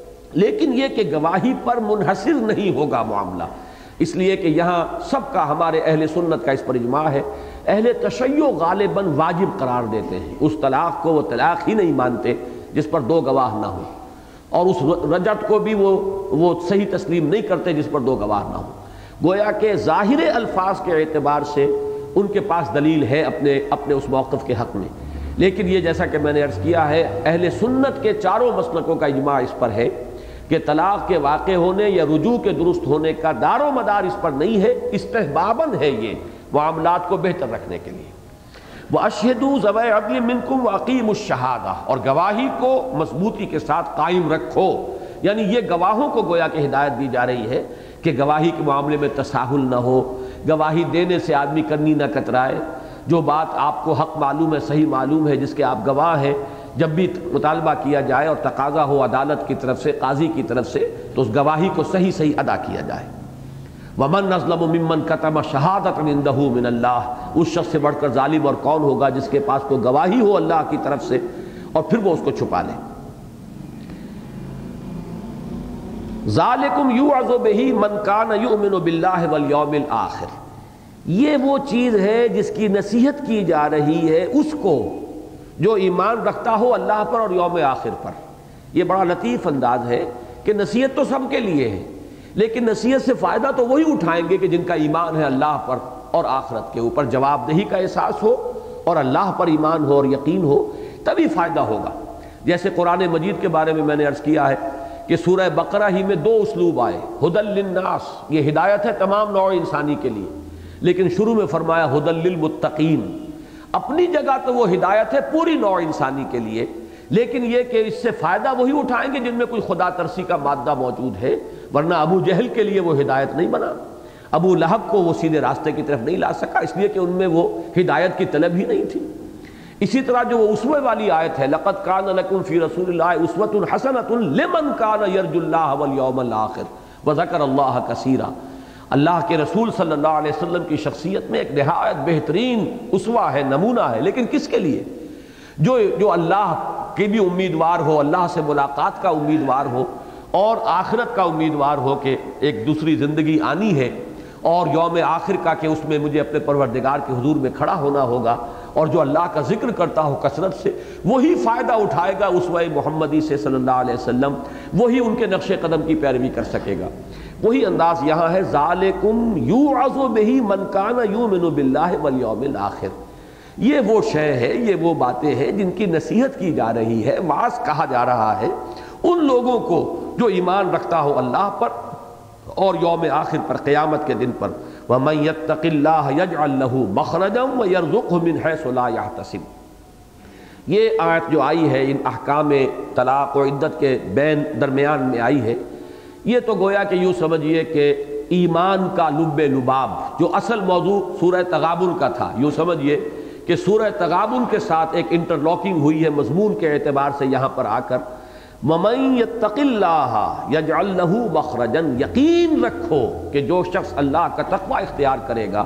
لیکن یہ کہ گواہی پر منحصر نہیں ہوگا معاملہ، اس لیے کہ یہاں سب کا، ہمارے اہل سنت کا اس پر اجماع ہے۔ اہل تشیع غالباً واجب قرار دیتے ہیں، اس طلاق کو وہ طلاق ہی نہیں مانتے جس پر دو گواہ نہ ہوں، اور اس رجعت کو بھی وہ صحیح تسلیم نہیں کرتے جس پر دو گواہ نہ ہوں۔ گویا کہ ظاہر الفاظ کے اعتبار سے ان کے پاس دلیل ہے اپنے اس موقف کے حق میں، لیکن یہ جیسا کہ میں نے عرض کیا ہے، اہل سنت کے چاروں مسلکوں کا اجماع اس پر ہے کہ طلاق کے واقع ہونے یا رجوع کے درست ہونے کا دار و مدار اس پر نہیں ہے، استحباباً ہے یہ معاملات کو بہتر رکھنے کے لیے۔ وَأَشْهِدُوا ذَوَيْ عَدْلٍ مِّنكُمْ وَأَقِيمُوا الشَّهَادَةَ، اور گواہی کو مضبوطی کے ساتھ قائم رکھو، یعنی یہ گواہوں کو گویا کہ ہدایت دی جا رہی ہے کہ گواہی کے معاملے میں تساہل نہ ہو، گواہی دینے سے آدمی کرنی نہ کترائے، جو بات آپ کو حق معلوم ہے، صحیح معلوم ہے، جس کے آپ گواہ ہیں، جب بھی مطالبہ کیا جائے اور تقاضا ہو عدالت کی طرف سے، قاضی کی طرف سے، تو اس گواہی کو صحیح ادا کیا جائے۔ وَمَنْ أَظْلَمُ مِمَّنْ كَتَمَ شَهَادَةً عِندَهُ مِنَ اللَّهِ، اس شخص سے بڑھ کر ظالم اور کون ہوگا جس کے پاس کوئی گواہی ہو اللہ کی طرف سے اور پھر وہ اس کو چھپا لے۔ ذَلِكُمْ يُوعَظُ بِهِ مَنْ كَانَ يُؤْمِنُ بِاللَّهِ وَالْيَوْمِ الْآخِرِ، یہ وہ چیز ہے جس کی نصیحت کی جا رہی ہے اس کو جو ایمان رکھتا ہو اللہ پر اور یوم آخر پر۔ یہ بڑا لطیف انداز ہے کہ نصیحت تو سب کے لیے ہے، لیکن نصیحت سے فائدہ تو وہی اٹھائیں گے کہ جن کا ایمان ہے اللہ پر اور آخرت کے اوپر، جواب دہی کا احساس ہو اور اللہ پر ایمان ہو اور یقین ہو، تبھی فائدہ ہوگا۔ جیسے قرآن مجید کے بارے میں نے عرض کیا ہے کہ سورہ بقرہ ہی میں دو اسلوب آئے، ہدی للناس، یہ ہدایت ہے تمام نوع انسانی کے لیے، لیکن شروع میں فرمایا ہدی للمتقین۔ اپنی جگہ تو وہ ہدایت ہے پوری نوع انسانی کے لیے، لیکن یہ کہ اس سے فائدہ وہی اٹھائیں گے جن میں کوئی خدا ترسی کا مادہ موجود ہے، ورنہ ابو جہل کے لیے وہ ہدایت نہیں بنا، ابو لہب کو وہ سیدھے راستے کی طرف نہیں لا سکا، اس لیے کہ ان میں وہ ہدایت کی طلب ہی نہیں تھی۔ اسی طرح جو وہ اسوے والی آیت ہے، لَقَدْ كَانَ لَكُمْ فِي رَسُولِ اللَّهِ أُسْوَةٌ حَسَنَةٌ لِمَنْ كَانَ يَرْجُو اللَّهَ وَالْيَوْمَ الْآخِرَ وَذَكَرَ اللَّهَ كَثِيرًا، اللہ کے رسول صلی اللہ علیہ وسلم کی شخصیت میں ایک نہایت بہترین اسوہ ہے، نمونہ ہے، لیکن کس کے لیے؟ جو اللہ کی بھی امیدوار ہو، اللہ سے ملاقات کا امیدوار ہو، اور آخرت کا امیدوار ہو کہ ایک دوسری زندگی آنی ہے اور یوم آخر کا کہ اس میں مجھے اپنے پروردگار کے حضور میں کھڑا ہونا ہوگا، اور جو اللہ کا ذکر کرتا ہو کثرت سے وہی فائدہ اٹھائے گا اسوہ محمدی سے صلی اللہ علیہ وسلم، وہی ان کے نقش قدم کی پیروی کر سکے گا۔ وہی انداز یہاں ہے، ذالکم یوعظ بہ من کان یؤمن باللہ والیوم الآخر۔ یہ وہ شے ہے، یہ وہ باتیں ہیں جن کی نصیحت کی جا رہی ہے، واعظ کہا جا رہا ہے ان لوگوں کو جو ایمان رکھتا ہو اللہ پر اور یوم آخر پر، قیامت کے دن پر۔ وَمَن يَتَّقِ اللَّهَ يَجْعَل لَّهُ مَخْرَجًا وَيَرْزُقْهُ مِنْ حَيْثُ لَا يَحْتَسِبُ۔ یہ آیت جو آئی ہے ان احکام طلاق و عدت کے بین درمیان میں آئی ہے، یہ تو گویا کہ یوں سمجھیے کہ ایمان کا لب لباب جو اصل موضوع سورہ تغابن کا تھا، یوں سمجھیے کہ سورہ تغابن کے ساتھ ایک انٹرلاکنگ ہوئی ہے مضمون کے اعتبار سے یہاں پر آ کر۔ وَمَن يَتَّقِ اللَّهَ يَجْعَل لَّهُ مَخْرَجًا، یقین رکھو کہ جو شخص اللہ کا تقوی اختیار کرے گا،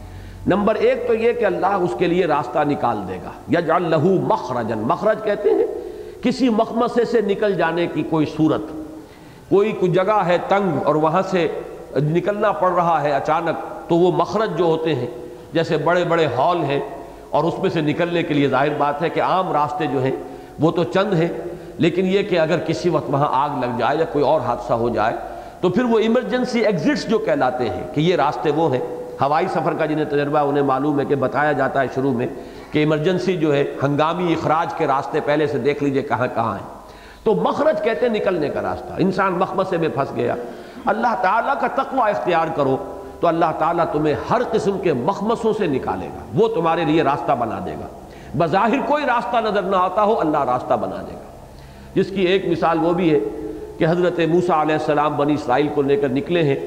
نمبر ایک تو یہ کہ اللہ اس کے لیے راستہ نکال دے گا۔ يَجْعَل لَّهُ مَخْرَجًا، مخرج کہتے ہیں کسی مخمصے سے نکل جانے کی کوئی صورت، کوئی جگہ ہے تنگ اور وہاں سے نکلنا پڑ رہا ہے اچانک، تو وہ مخرج جو ہوتے ہیں جیسے بڑے بڑے ہال ہیں اور اس میں سے نکلنے کے لیے ظاہر بات ہے کہ عام راستے جو ہیں وہ تو چند ہیں، لیکن یہ کہ اگر کسی وقت وہاں آگ لگ جائے یا کوئی اور حادثہ ہو جائے تو پھر وہ ایمرجنسی ایگزٹس جو کہلاتے ہیں کہ یہ راستے وہ ہیں۔ ہوائی سفر کا جنہیں تجربہ انہیں معلوم ہے کہ بتایا جاتا ہے شروع میں کہ ایمرجنسی جو ہے ہنگامی اخراج کے راستے پہلے سے دیکھ لیجئے کہاں کہاں ہیں۔ تو مخرج کہتے ہیں نکلنے کا راستہ، انسان مخمصے میں پھنس گیا، اللہ تعالیٰ کا تقوی اختیار کرو تو اللہ تعالیٰ تمہیں ہر قسم کے مخمصوں سے نکالے گا، وہ تمہارے لیے راستہ بنا دے گا۔ بظاہر کوئی راستہ نظر نہ آتا ہو، اللہ راستہ بنا دے گا، جس کی ایک مثال وہ بھی ہے کہ حضرت موسیٰ علیہ السلام بنی اسرائیل کو لے کر نکلے ہیں،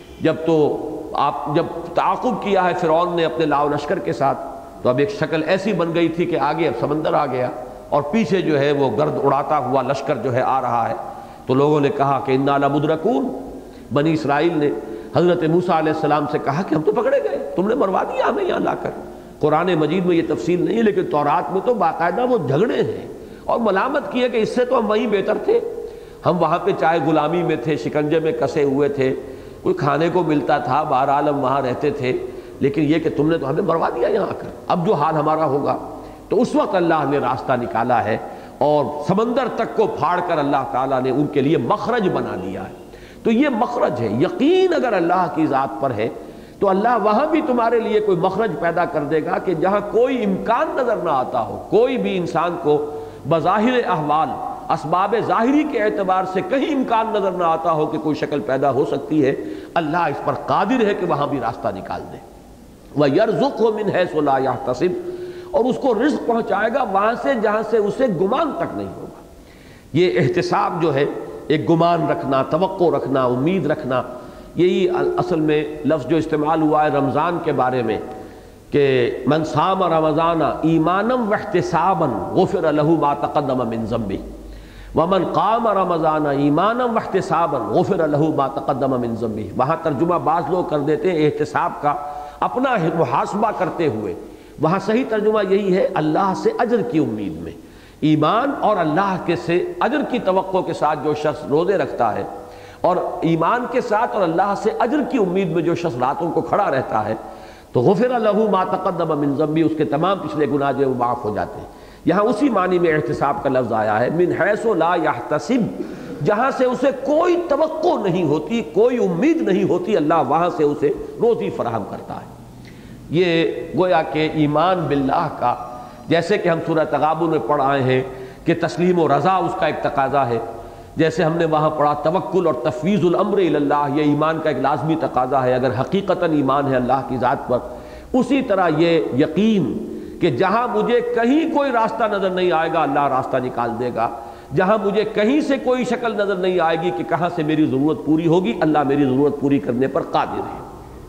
جب تعاقب کیا ہے فرعون نے اپنے لاؤ لشکر کے ساتھ، تو اب ایک شکل ایسی بن گئی تھی کہ آگے اب سمندر آ گیا اور پیچھے جو ہے وہ گرد اڑاتا ہوا لشکر جو ہے آ رہا ہے، تو لوگوں نے کہا کہ انا لمدرکون، بنی اسرائیل نے حضرت موسیٰ علیہ السلام سے کہا کہ ہم تو پکڑے گئے، تم نے مروا دیا ہمیں یہاں لا کر۔ قرآن مجید میں یہ تفصیل نہیں ہے لیکن تورات میں تو باقاعدہ وہ جھگڑے ہیں اور ملامت کی ہے کہ اس سے تو ہم وہیں بہتر تھے، ہم وہاں پہ چاہے غلامی میں تھے، شکنجے میں کسے ہوئے تھے، کوئی کھانے کو ملتا تھا، بہرحال ہم وہاں رہتے تھے، لیکن یہ کہ تم نے تو ہمیں مروا دیا یہاں آ کر، اب جو حال ہمارا ہوگا۔ تو اس وقت اللہ نے راستہ نکالا ہے اور سمندر تک کو پھاڑ کر اللہ تعالیٰ نے ان کے لیے مخرج بنا دیا ہے۔ تو یہ مخرج ہے، یقین اگر اللہ کی ذات پر ہے تو اللہ وہاں بھی تمہارے لیے کوئی مخرج پیدا کر دے گا کہ جہاں کوئی امکان نظر نہ آتا ہو، کوئی بھی انسان کو بظاہر احوال اسباب ظاہری کے اعتبار سے کہیں امکان نظر نہ آتا ہو کہ کوئی شکل پیدا ہو سکتی ہے، اللہ اس پر قادر ہے کہ وہاں بھی راستہ نکال دے۔ وَيَرْزُقْهُ مِنْ حَيْثُ لَا يَحْتَسِبُ، اور اس کو رزق پہنچائے گا وہاں سے جہاں سے اسے گمان تک نہیں ہوگا۔ یہ احتساب جو ہے ایک گمان رکھنا، توقع رکھنا، امید رکھنا، یہی اصل میں لفظ جو استعمال ہوا ہے رمضان کے بارے میں کہ من صام رمضان ایمانا واحتسابا غفر له ما تقدم من ذنبه ومن قام رمضان ایمانا واحتسابا غفر له ما تقدم من ذنبه۔ وہاں ترجمہ بعض لوگ کر دیتے ہیں احتساب کا اپنا محاسبہ کرتے ہوئے، وہاں صحیح ترجمہ یہی ہے اللہ سے اجر کی امید میں، ایمان اور اللہ کے سے اجر کی توقع کے ساتھ جو شخص روزے رکھتا ہے اور ایمان کے ساتھ اور اللہ سے اجر کی امید میں جو شخص راتوں کو کھڑا رہتا ہے تو غفر له ما تقدم من ذنبه، اس کے تمام پچھلے گناہ جو معاف ہو جاتے ہیں۔ یہاں اسی معنی میں احتساب کا لفظ آیا ہے، من حیث لا یحتسب، جہاں سے اسے کوئی توقع نہیں ہوتی، کوئی امید نہیں ہوتی، اللہ وہاں سے اسے روزی فراہم کرتا ہے۔ یہ گویا کہ ایمان باللہ کا، جیسے کہ ہم سورہ تغابن میں پڑھ آئے ہیں کہ تسلیم و رضا اس کا ایک تقاضا ہے، جیسے ہم نے وہاں پڑھا توکل اور تفویض الامر الی اللہ، یہ ایمان کا ایک لازمی تقاضا ہے اگر حقیقتاً ایمان ہے اللہ کی ذات پر۔ اسی طرح یہ یقین کہ جہاں مجھے کہیں کوئی راستہ نظر نہیں آئے گا اللہ راستہ نکال دے گا، جہاں مجھے کہیں سے کوئی شکل نظر نہیں آئے گی کہ کہاں سے میری ضرورت پوری ہوگی، اللہ میری ضرورت پوری کرنے پر قادر ہے۔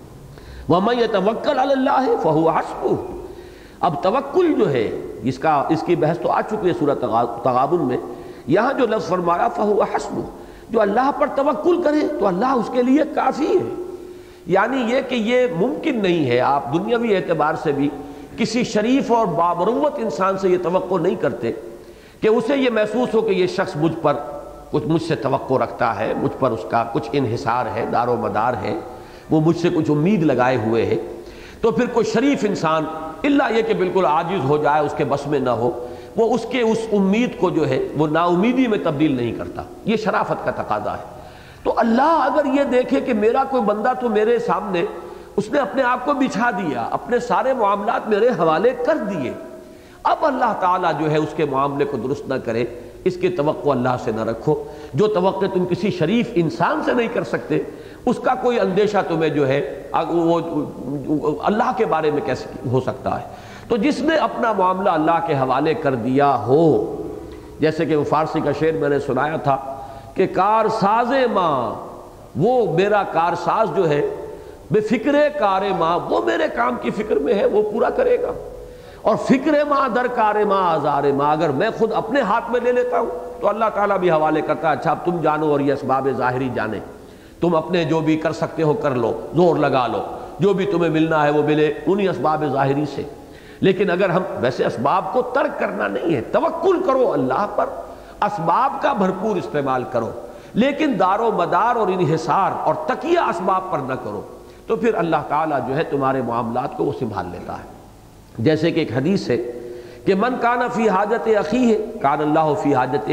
وَمَن يَتَوَكَّلْ عَلَى اللَّهِ فَهُوَ حَسْبُهُ۔ اب توکل جو ہے اس کی بحث تو آ چکی ہے سورہ تغابن میں، یہاں جو لفظ فرمایا فَهُوَ حَسْبُهُ، جو اللہ پر توکل کرے تو اللہ اس کے لیے کافی ہے۔ یعنی یہ کہ یہ ممکن نہیں ہے، آپ دنیاوی اعتبار سے بھی کسی شریف اور بامروت انسان سے یہ توقع نہیں کرتے کہ اسے یہ محسوس ہو کہ یہ شخص مجھ پر کچھ مجھ سے توقع رکھتا ہے، مجھ پر اس کا کچھ انحصار ہے، دار و مدار ہے، وہ مجھ سے کچھ امید لگائے ہوئے ہے، تو پھر کوئی شریف انسان الا یہ کہ بالکل عاجز ہو جائے، اس کے بس میں نہ ہو، وہ اس کے اس امید کو جو ہے وہ نا امیدی میں تبدیل نہیں کرتا۔ یہ شرافت کا تقاضا ہے۔ تو اللہ اگر یہ دیکھے کہ میرا کوئی بندہ تو میرے سامنے اس نے اپنے آپ کو بچھا دیا، اپنے سارے معاملات میرے حوالے کر دیے، اب اللہ تعالیٰ جو ہے اس کے معاملے کو درست نہ کرے، اس کی توقع اللہ سے نہ رکھو۔ جو توقع تم کسی شریف انسان سے نہیں کر سکتے، اس کا کوئی اندیشہ تمہیں جو ہے وہ اللہ کے بارے میں کیسے ہو سکتا ہے؟ تو جس نے اپنا معاملہ اللہ کے حوالے کر دیا ہو، جیسے کہ وہ فارسی کا شعر میں نے سنایا تھا کہ کارساز ماں، وہ میرا کارساز جو ہے، بے فکر کار ماں، وہ میرے کام کی فکر میں ہے، وہ پورا کرے گا۔ اور فکر ماں در کار ماں آزار ماں، اگر میں خود اپنے ہاتھ میں لے لیتا ہوں تو اللہ تعالیٰ بھی حوالے کرتا ہے، اچھا اب تم جانو اور یہ اسباب ظاہری جانے، تم اپنے جو بھی کر سکتے ہو کر لو، زور لگا لو، جو بھی تمہیں ملنا ہے وہ ملے انہی اسباب ظاہری سے۔ لیکن اگر ہم ویسے اسباب کو ترک کرنا نہیں ہے، توکل کرو اللہ پر، اسباب کا بھرپور استعمال کرو، لیکن دار و مدار اور انحصار اور تکیہ اسباب پر نہ کرو، تو پھر اللہ تعالیٰ جو ہے تمہارے معاملات کو وہ سنبھال لیتا ہے۔ جیسے کہ ایک حدیث ہے کہ من کان فی حاجت اخیہ کان اللہ فی حاجتہ،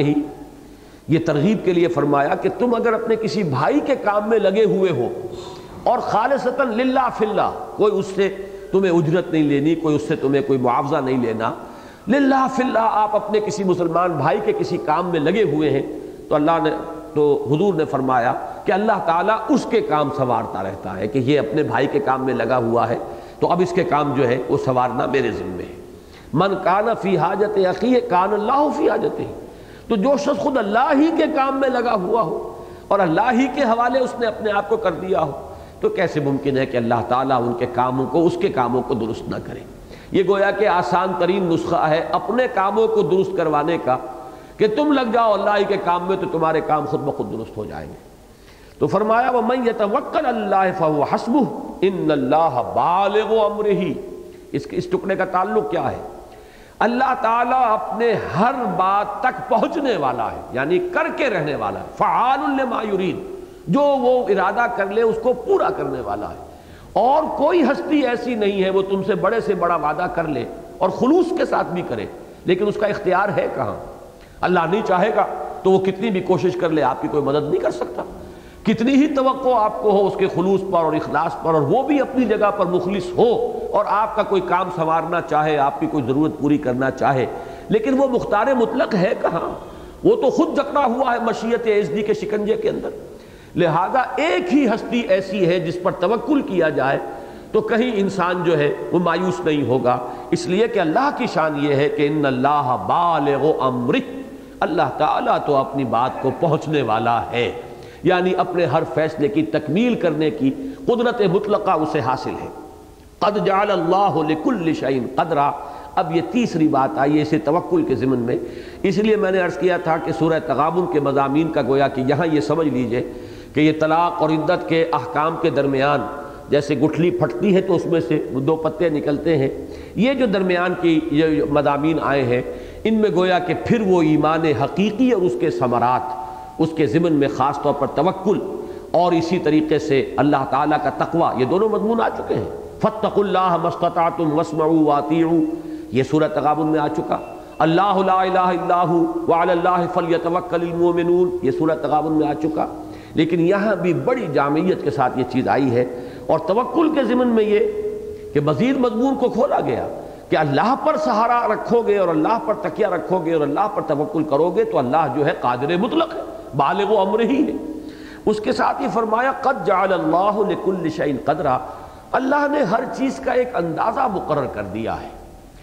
یہ ترغیب کے لیے فرمایا کہ تم اگر اپنے کسی بھائی کے کام میں لگے ہوئے ہو اور خالصتاً للہ فی اللہ، کوئی اس سے تمہیں اجرت نہیں لینی، کوئی اس سے تمہیں کوئی معاوضہ نہیں لینا، للہ فی اللہ آپ اپنے کسی مسلمان بھائی کے کسی کام میں لگے ہوئے ہیں، تو اللہ نے تو حضور نے فرمایا کہ اللہ تعالیٰ اس کے کام سنوارتا رہتا ہے کہ یہ اپنے بھائی کے کام میں لگا ہوا ہے، تو اب اس کے کام جو ہے وہ سنوارنا میرے ذمے ہے۔ من کان فی حاجت اخیہ کان اللہ فی حاجتہ، تو جو شخص خود اللہ ہی کے کام میں لگا ہوا ہو اور اللہ ہی کے حوالے اس نے اپنے آپ کو کر دیا ہو، تو کیسے ممکن ہے کہ اللہ تعالیٰ ان کے کاموں کو، اس کے کاموں کو درست نہ کرے؟ یہ گویا کہ آسان ترین نسخہ ہے اپنے کاموں کو درست کروانے کا کہ تم لگ جاؤ اللہ ہی کے کام میں تو تمہارے کام خود بخود درست ہو جائیں گے۔ تو فرمایا وَمَن يَتَوَكَّلْ عَلَى اللَّهِ فَهُوَ حَسْبُهُ إِنَّ اللَّهَ بَالِغُ أَمْرِهِ۔ اس ٹکڑے کا تعلق کیا ہے؟ اللہ تعالیٰ اپنے ہر بات تک پہنچنے والا ہے، یعنی کر کے رہنے والا ہے، فعال لما یرید، جو وہ ارادہ کر لے اس کو پورا کرنے والا ہے۔ اور کوئی ہستی ایسی نہیں ہے وہ تم سے بڑے سے بڑا وعدہ کر لے اور خلوص کے ساتھ بھی کرے، لیکن اس کا اختیار ہے کہاں؟ اللہ نہیں چاہے گا تو وہ کتنی بھی کوشش کر لے آپ کی کوئی مدد نہیں کر سکتا، کتنی ہی توقع آپ کو ہو اس کے خلوص پر اور اخلاص پر، اور وہ بھی اپنی جگہ پر مخلص ہو اور آپ کا کوئی کام سنوارنا چاہے، آپ کی کوئی ضرورت پوری کرنا چاہے، لیکن وہ مختار مطلق ہے کہاں؟ وہ تو خود جکڑا ہوا ہے مشیت اعزدی کے شکنجے کے اندر۔ لہذا ایک ہی ہستی ایسی ہے جس پر توکل کیا جائے تو کہیں انسان جو ہے وہ مایوس نہیں ہوگا، اس لیے کہ اللہ کی شان یہ ہے کہ ان اللہ بالغ امرہ، اللہ تعالیٰ تو اپنی بات کو پہنچنے والا ہے، یعنی اپنے ہر فیصلے کی تکمیل کرنے کی قدرت مطلقہ اسے حاصل ہے۔ قد جعل اللہ لکل شیء قدرا۔ اب یہ تیسری بات آئی ہے اسے توکل کے ضمن میں، اس لیے میں نے عرض کیا تھا کہ سورہ تغابن کے مضامین کا گویا کہ یہاں یہ سمجھ لیجئے کہ یہ طلاق اور عدت کے احکام کے درمیان جیسے گٹھلی پھٹتی ہے تو اس میں سے دو پتے نکلتے ہیں، یہ جو درمیان کی یہ مضامین آئے ہیں ان میں گویا کہ پھر وہ ایمان حقیقی اور اس کے ثمرات، اس کے ضمن میں خاص طور پر توکل اور اسی طریقے سے اللہ تعالیٰ کا تقوی، یہ دونوں مضمون آ چکے ہیں۔ فاتقوا اللہ ما استطعتم واسمعوا واطیعوا، یہ سورہ تغابن میں آ چکا۔ اللہ لا الہ الا ھو وعلی اللہ فلیتوکل المؤمنون، یہ سورہ تغابن میں آ چکا۔ لیکن یہاں بھی بڑی جامعیت کے ساتھ یہ چیز آئی ہے، اور توکل کے ضمن میں یہ کہ مزید مضمون کو کھولا گیا کہ اللہ پر سہارا رکھو گے اور اللہ پر تکیہ رکھو گے اور اللہ پر توکل کرو گے تو اللہ جو ہے قادر مطلق ہے، بالغ امرہ ہے۔ اس کے ساتھ ہی فرمایا قد جعل اللہ لکل شیء قدرا، اللہ نے ہر چیز کا ایک اندازہ مقرر کر دیا ہے،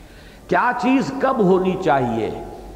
کیا چیز کب ہونی چاہیے،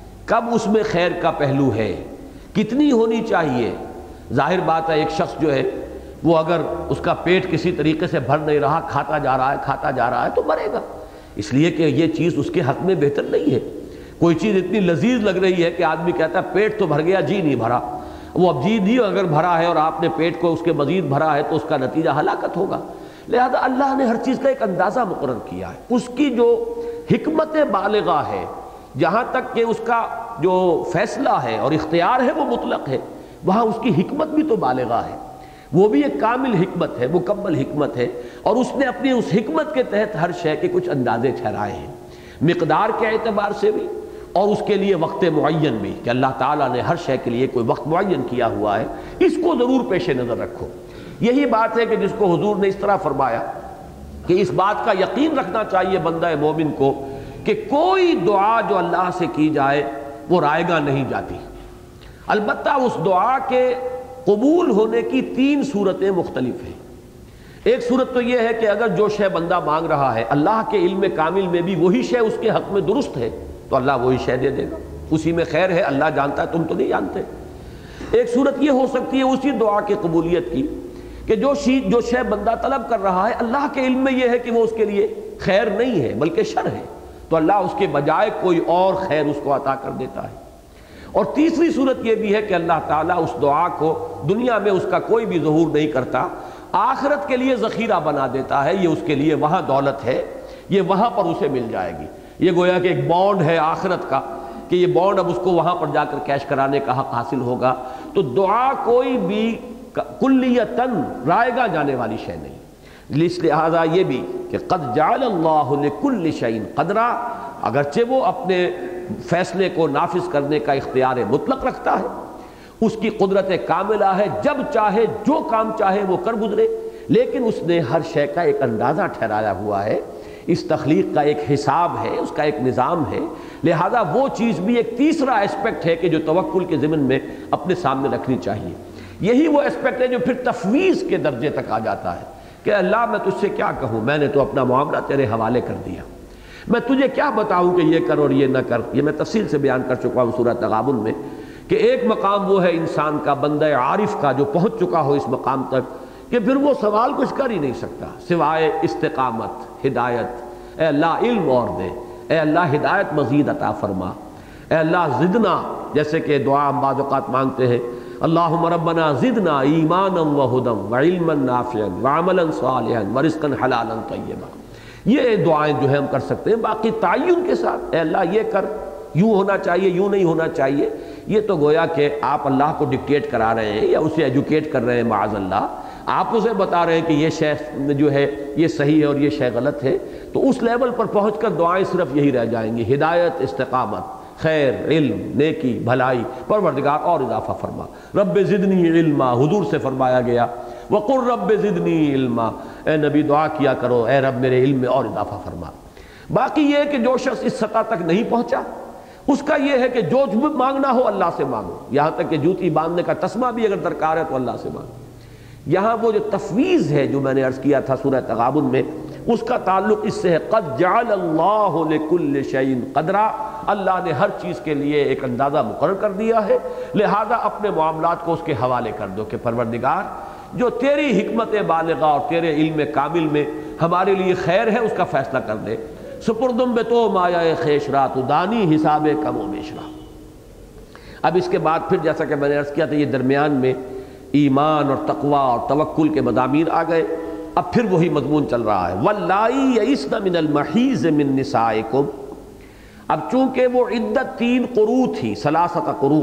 کب اس میں خیر کا پہلو ہے، کتنی ہونی چاہیے۔ ظاہر بات ہے ایک شخص جو ہے وہ اگر اس کا پیٹ کسی طریقے سے بھر نہیں رہا، کھاتا جا رہا ہے تو مرے گا، اس لیے کہ یہ چیز اس کے حق میں بہتر نہیں ہے۔ کوئی چیز اتنی لذیذ لگ رہی ہے کہ آدمی کہتا ہے پیٹ تو بھر گیا جی نہیں بھرا، وہ اب جی نہیں اگر بھرا ہے اور آپ نے پیٹ کو اس کے مزید بھرا ہے تو اس کا نتیجہ ہلاکت ہوگا۔ لہذا اللہ نے ہر چیز کا ایک اندازہ مقرر کیا ہے، اس کی جو حکمت بالغہ ہے، جہاں تک کہ اس کا جو فیصلہ ہے اور اختیار ہے وہ مطلق ہے، وہاں اس کی حکمت بھی تو بالغہ ہے، وہ بھی ایک کامل حکمت ہے، مکمل حکمت ہے، اور اس نے اپنی اس حکمت کے تحت ہر شے کے کچھ اندازے ٹھہرائے ہیں، مقدار کے اعتبار سے بھی اور اس کے لیے وقت معین بھی، کہ اللہ تعالیٰ نے ہر شے کے لیے کوئی وقت معین کیا ہوا ہے، اس کو ضرور پیش نظر رکھو۔ یہی بات ہے کہ جس کو حضور نے اس طرح فرمایا کہ اس بات کا یقین رکھنا چاہیے بندہ مومن کو کہ کوئی دعا جو اللہ سے کی جائے وہ رائے گاہ نہیں جاتی، البتہ اس دعا کے قبول ہونے کی 3 صورتیں مختلف ہیں۔ ایک صورت تو یہ ہے کہ اگر جو شے بندہ مانگ رہا ہے اللہ کے علم کامل میں بھی وہی شے اس کے حق میں درست ہے تو اللہ وہی شے دے دے گا، اسی میں خیر ہے، اللہ جانتا ہے، تم تو نہیں جانتے۔ ایک صورت یہ ہو سکتی ہے اسی دعا کی قبولیت کی کہ جو شے بندہ طلب کر رہا ہے اللہ کے علم میں یہ ہے کہ وہ اس کے لیے خیر نہیں ہے بلکہ شر ہے، تو اللہ اس کے بجائے کوئی اور خیر اس کو عطا کر دیتا ہے۔ اور تیسری صورت یہ بھی ہے کہ اللہ تعالیٰ اس دعا کو دنیا میں اس کا کوئی بھی ظہور نہیں کرتا، آخرت کے لیے ذخیرہ بنا دیتا ہے، یہ اس کے لیے وہاں دولت ہے، یہ وہاں پر اسے مل جائے گی، یہ گویا کہ ایک بانڈ ہے آخرت کا کہ یہ بانڈ اب اس کو وہاں پر جا کر کیش کرانے کا حق حاصل ہوگا۔ تو دعا کوئی بھی کلیتاً رائے گاہ جانے والی شے نہیں، اس لہذا یہ بھی کہ قد جعل اللہ لکل شیء قدرا، اگرچہ وہ اپنے فیصلے کو نافذ کرنے کا اختیار مطلق رکھتا ہے، اس کی قدرت کاملہ ہے، جب چاہے جو کام چاہے وہ کر گزرے، لیکن اس نے ہر شے کا ایک اندازہ ٹھہرایا ہوا ہے، اس تخلیق کا ایک حساب ہے، اس کا ایک نظام ہے، لہذا وہ چیز بھی ایک تیسرا اسپیکٹ ہے کہ جو توکل کے ضمن میں اپنے سامنے رکھنی چاہیے۔ یہی وہ اسپیکٹ ہے جو پھر تفویض کے درجے تک آ جاتا ہے کہ اللہ میں تجھ سے کیا کہوں، میں نے تو اپنا معاملہ تیرے حوالے کر دیا، میں تجھے کیا بتاؤں کہ یہ کر اور یہ نہ کر۔ یہ میں تفصیل سے بیان کر چکا ہوں سورہ تغابن میں کہ ایک مقام وہ ہے انسان کا، بندہ عارف کا، جو پہنچ چکا ہو اس مقام تک کہ پھر وہ سوال کچھ کر ہی نہیں سکتا سوائے استقامت، ہدایت، اے اللہ علم اور دے، اے اللہ ہدایت مزید عطا فرما، اے اللہ زدنا، جیسے کہ دعا ہم بعض اوقات مانگتے ہیں اللہم ربنا زدنا ایمانا وہدا وعلما نافعا وعملا صالحا ورزقا حلالا طیبا، یہ دعائیں جو ہے ہم کر سکتے ہیں، باقی تعین کے ساتھ اے اللہ یہ کر، یوں ہونا چاہیے، یوں نہیں ہونا چاہیے، یہ تو گویا کہ آپ اللہ کو ڈکٹیٹ کرا رہے ہیں یا اسے ایجوکیٹ کر رہے ہیں، معاذ اللہ آپ اسے بتا رہے ہیں کہ یہ شے جو ہے یہ صحیح ہے اور یہ شے غلط ہے، تو اس لیول پر پہنچ کر دعائیں صرف یہی رہ جائیں گی، ہدایت، استقامت، خیر، علم، نیکی، بھلائی، پروردگار اور اضافہ فرما، رب زدنی علما، حضور سے فرمایا گیا وقل رب زدنی علما، اے نبی دعا کیا کرو اے رب میرے علم میں اور اضافہ فرما۔ باقی یہ کہ جو شخص اس سطح تک نہیں پہنچا اس کا یہ ہے کہ جو مانگنا ہو اللہ سے مانگو، یہاں تک کہ جوتی باندھنے کا تسمہ بھی اگر درکار ہے تو اللہ سے مانگو۔ یہاں وہ جو تفویض ہے جو میں نے عرض کیا تھا سورہ تغابن میں، اس کا تعلق اس سے ہے قد جعل اللہ لکل شیء قدرا، اللہ نے ہر چیز کے لیے ایک اندازہ مقرر کر دیا ہے، لہذا اپنے معاملات کو اس کے حوالے کر دو کہ پروردگار جو تیری حکمت بالغہ اور تیرے علم کامل میں ہمارے لیے خیر ہے اس کا فیصلہ کر دے، سپردم بے تو مایا خیشرا تو دانی حساب کم و بیشرا۔ اب اس کے بعد پھر جیسا کہ میں نے عرض کیا تھا یہ درمیان میں ایمان اور تقوی اور توکل کے مضامین آ گئے، اب پھر وہی مضمون چل رہا ہے واللائی یئسن من المحیض من نسائکم۔ اب چونکہ وہ عدت 3 قروء تھی، 3 قروء،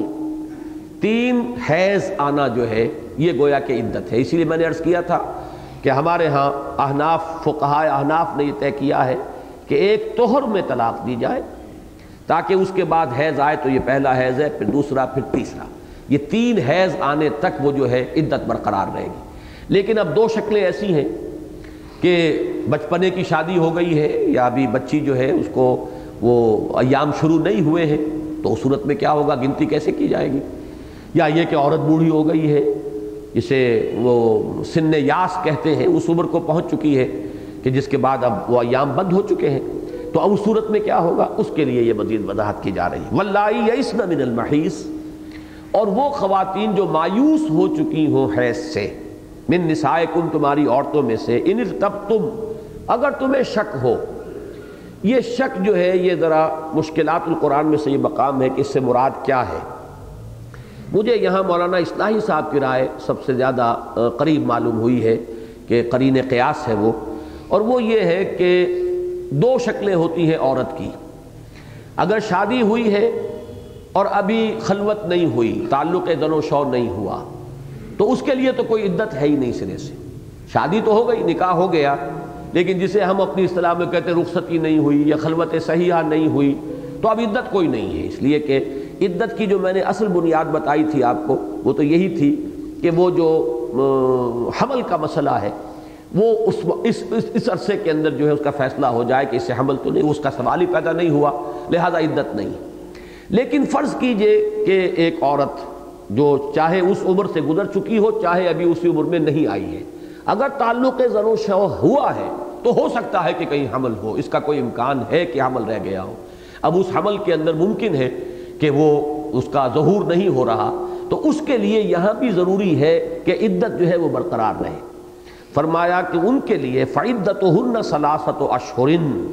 3 حیض آنا جو ہے یہ گویا کہ عدت ہے، اسی لیے میں نے عرض کیا تھا کہ ہمارے ہاں احناف، فقہائے احناف نے یہ طے کیا ہے کہ ایک طہر میں طلاق دی جائے تاکہ اس کے بعد حیض آئے تو یہ پہلا حیض ہے، پھر دوسرا، پھر تیسرا، یہ 3 حیض آنے تک وہ جو ہے عدت برقرار رہے گی۔ لیکن اب 2 شکلیں ایسی ہیں کہ بچپنے کی شادی ہو گئی ہے یا ابھی بچی جو ہے اس کو وہ ایام شروع نہیں ہوئے ہیں، تو اس صورت میں کیا ہوگا، گنتی کیسے کی جائے گی؟ یا یہ کہ عورت بوڑھی ہو گئی ہے، جسے وہ سن یاس کہتے ہیں، اس عمر کو پہنچ چکی ہے کہ جس کے بعد اب وہ ایام بند ہو چکے ہیں، تو اب اس صورت میں کیا ہوگا، اس کے لیے یہ مزید وضاحت کی جا رہی ہے واللائی یئسن من المحیض، اور وہ خواتین جو مایوس ہو چکی ہوں حیض سے، من نسائکم تمہاری عورتوں میں سے، ان ارتبتم اگر تمہیں شک ہو۔ یہ شک جو ہے یہ ذرا مشکلات القرآن میں سے یہ مقام ہے کہ اس سے مراد کیا ہے۔ مجھے یہاں مولانا اصلاحی صاحب کی رائے سب سے زیادہ قریب معلوم ہوئی ہے کہ قرین قیاس ہے وہ، اور وہ یہ ہے کہ 2 شکلیں ہوتی ہیں عورت کی۔ اگر شادی ہوئی ہے اور ابھی خلوت نہیں ہوئی، تعلق زن و شو نہیں ہوا، تو اس کے لیے تو کوئی عدت ہے ہی نہیں سرے سے۔ شادی تو ہو گئی، نکاح ہو گیا، لیکن جسے ہم اپنی اصطلاح میں کہتے ہیں رخصتی نہیں ہوئی یا خلوت صحیحہ نہیں ہوئی، تو اب عدت کوئی نہیں ہے۔ اس لیے کہ عدت کی جو میں نے اصل بنیاد بتائی تھی آپ کو، وہ تو یہی تھی کہ وہ جو حمل کا مسئلہ ہے وہ اس عرصے کے اندر جو ہے اس کا فیصلہ ہو جائے کہ اس سے حمل تو نہیں، اس کا سوال ہی پیدا نہیں ہوا، لہذا عدت نہیں۔ لیکن فرض کیجئے کہ ایک عورت جو چاہے اس عمر سے گزر چکی ہو، چاہے ابھی اسی عمر میں نہیں آئی ہے، اگر تعلق زن و شو ہوا ہے تو ہو سکتا ہے کہ کہیں حمل ہو، اس کا کوئی امکان ہے کہ حمل رہ گیا ہو۔ اب اس حمل کے اندر ممکن ہے کہ وہ اس کا ظہور نہیں ہو رہا، تو اس کے لیے یہاں بھی ضروری ہے کہ عدت جو ہے وہ برقرار رہے۔ فرمایا کہ ان کے لیے فعدتہن ثلاثۃ اشہر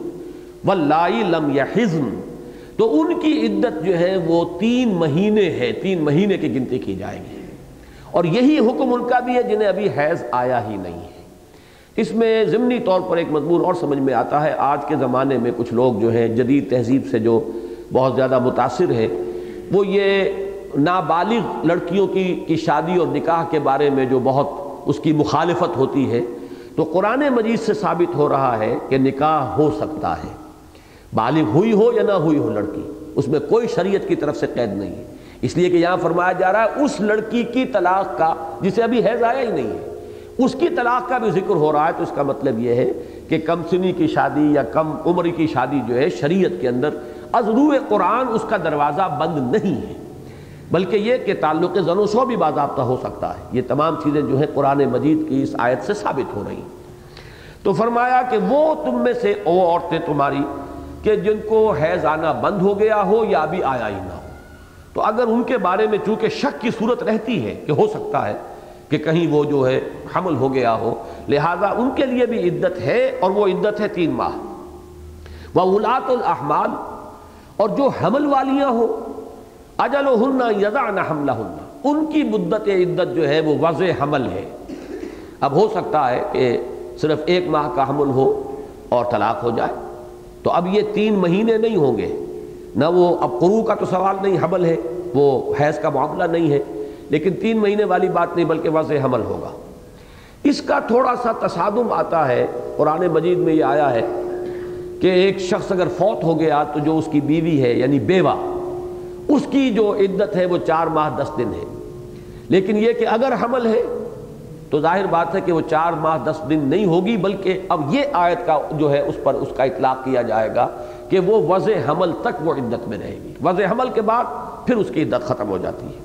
واللائی لم یحضن، تو ان کی عدت جو ہے وہ 3 مہینے ہے، 3 مہینے کی گنتی کی جائے گی، اور یہی حکم ان کا بھی ہے جنہیں ابھی حیض آیا ہی نہیں ہے۔ اس میں ضمنی طور پر ایک مضمون اور سمجھ میں آتا ہے، آج کے زمانے میں کچھ لوگ جو ہیں جدید تہذیب سے جو بہت زیادہ متاثر ہے، وہ یہ نابالغ لڑکیوں کی شادی اور نکاح کے بارے میں جو بہت اس کی مخالفت ہوتی ہے، تو قرآن مجید سے ثابت ہو رہا ہے کہ نکاح ہو سکتا ہے، بالغ ہوئی ہو یا نہ ہوئی ہو لڑکی، اس میں کوئی شریعت کی طرف سے قید نہیں ہے۔ اس لیے کہ یہاں فرمایا جا رہا ہے اس لڑکی کی طلاق کا جسے ابھی حیض آیا ہی نہیں ہے، اس کی طلاق کا بھی ذکر ہو رہا ہے، تو اس کا مطلب یہ ہے کہ کم سنی کی شادی یا کم عمری کی شادی جو ہے شریعت کے اندر از روئے قرآن اس کا دروازہ بند نہیں ہے، بلکہ یہ کہ تعلق زن و شو بھی باضابطہ ہو سکتا ہے۔ یہ تمام چیزیں جو ہیں قرآن مجید کی اس آیت سے ثابت ہو رہی ہیں۔ تو فرمایا کہ وہ تم میں سے وہ عورتیں تمہاری کہ جن کو حیض آنا بند ہو گیا ہو یا ابھی آیا ہی نہ ہو، تو اگر ان کے بارے میں چونکہ شک کی صورت رہتی ہے کہ ہو سکتا ہے کہ کہیں وہ جو ہے حمل ہو گیا ہو، لہذا ان کے لیے بھی عدت ہے، اور وہ عدت ہے 3 ماہ۔ وَأُولَاتُ الْأَحْمَالِ، اور جو حمل والیاں ہو، اجلہن یضعن حملہن، ان کی مدت عدت جو ہے وہ وضع حمل ہے۔ اب ہو سکتا ہے کہ صرف 1 ماہ کا حمل ہو اور طلاق ہو جائے، تو اب یہ 3 مہینے نہیں ہوں گے، نہ وہ اب قروء کا تو سوال نہیں، حمل ہے، وہ حیض کا معاملہ نہیں ہے، لیکن 3 مہینے والی بات نہیں بلکہ وضع حمل ہوگا۔ اس کا تھوڑا سا تصادم آتا ہے، قرآن مجید میں یہ آیا ہے کہ ایک شخص اگر فوت ہو گیا تو جو اس کی بیوی ہے یعنی بیوہ، اس کی جو عدت ہے وہ 4 ماہ 10 دن ہے، لیکن یہ کہ اگر حمل ہے تو ظاہر بات ہے کہ وہ 4 ماہ 10 دن نہیں ہوگی، بلکہ اب یہ آیت کا جو ہے اس پر اس کا اطلاق کیا جائے گا کہ وہ وضع حمل تک وہ عدت میں رہے گی، وضع حمل کے بعد پھر اس کی عدت ختم ہو جاتی ہے۔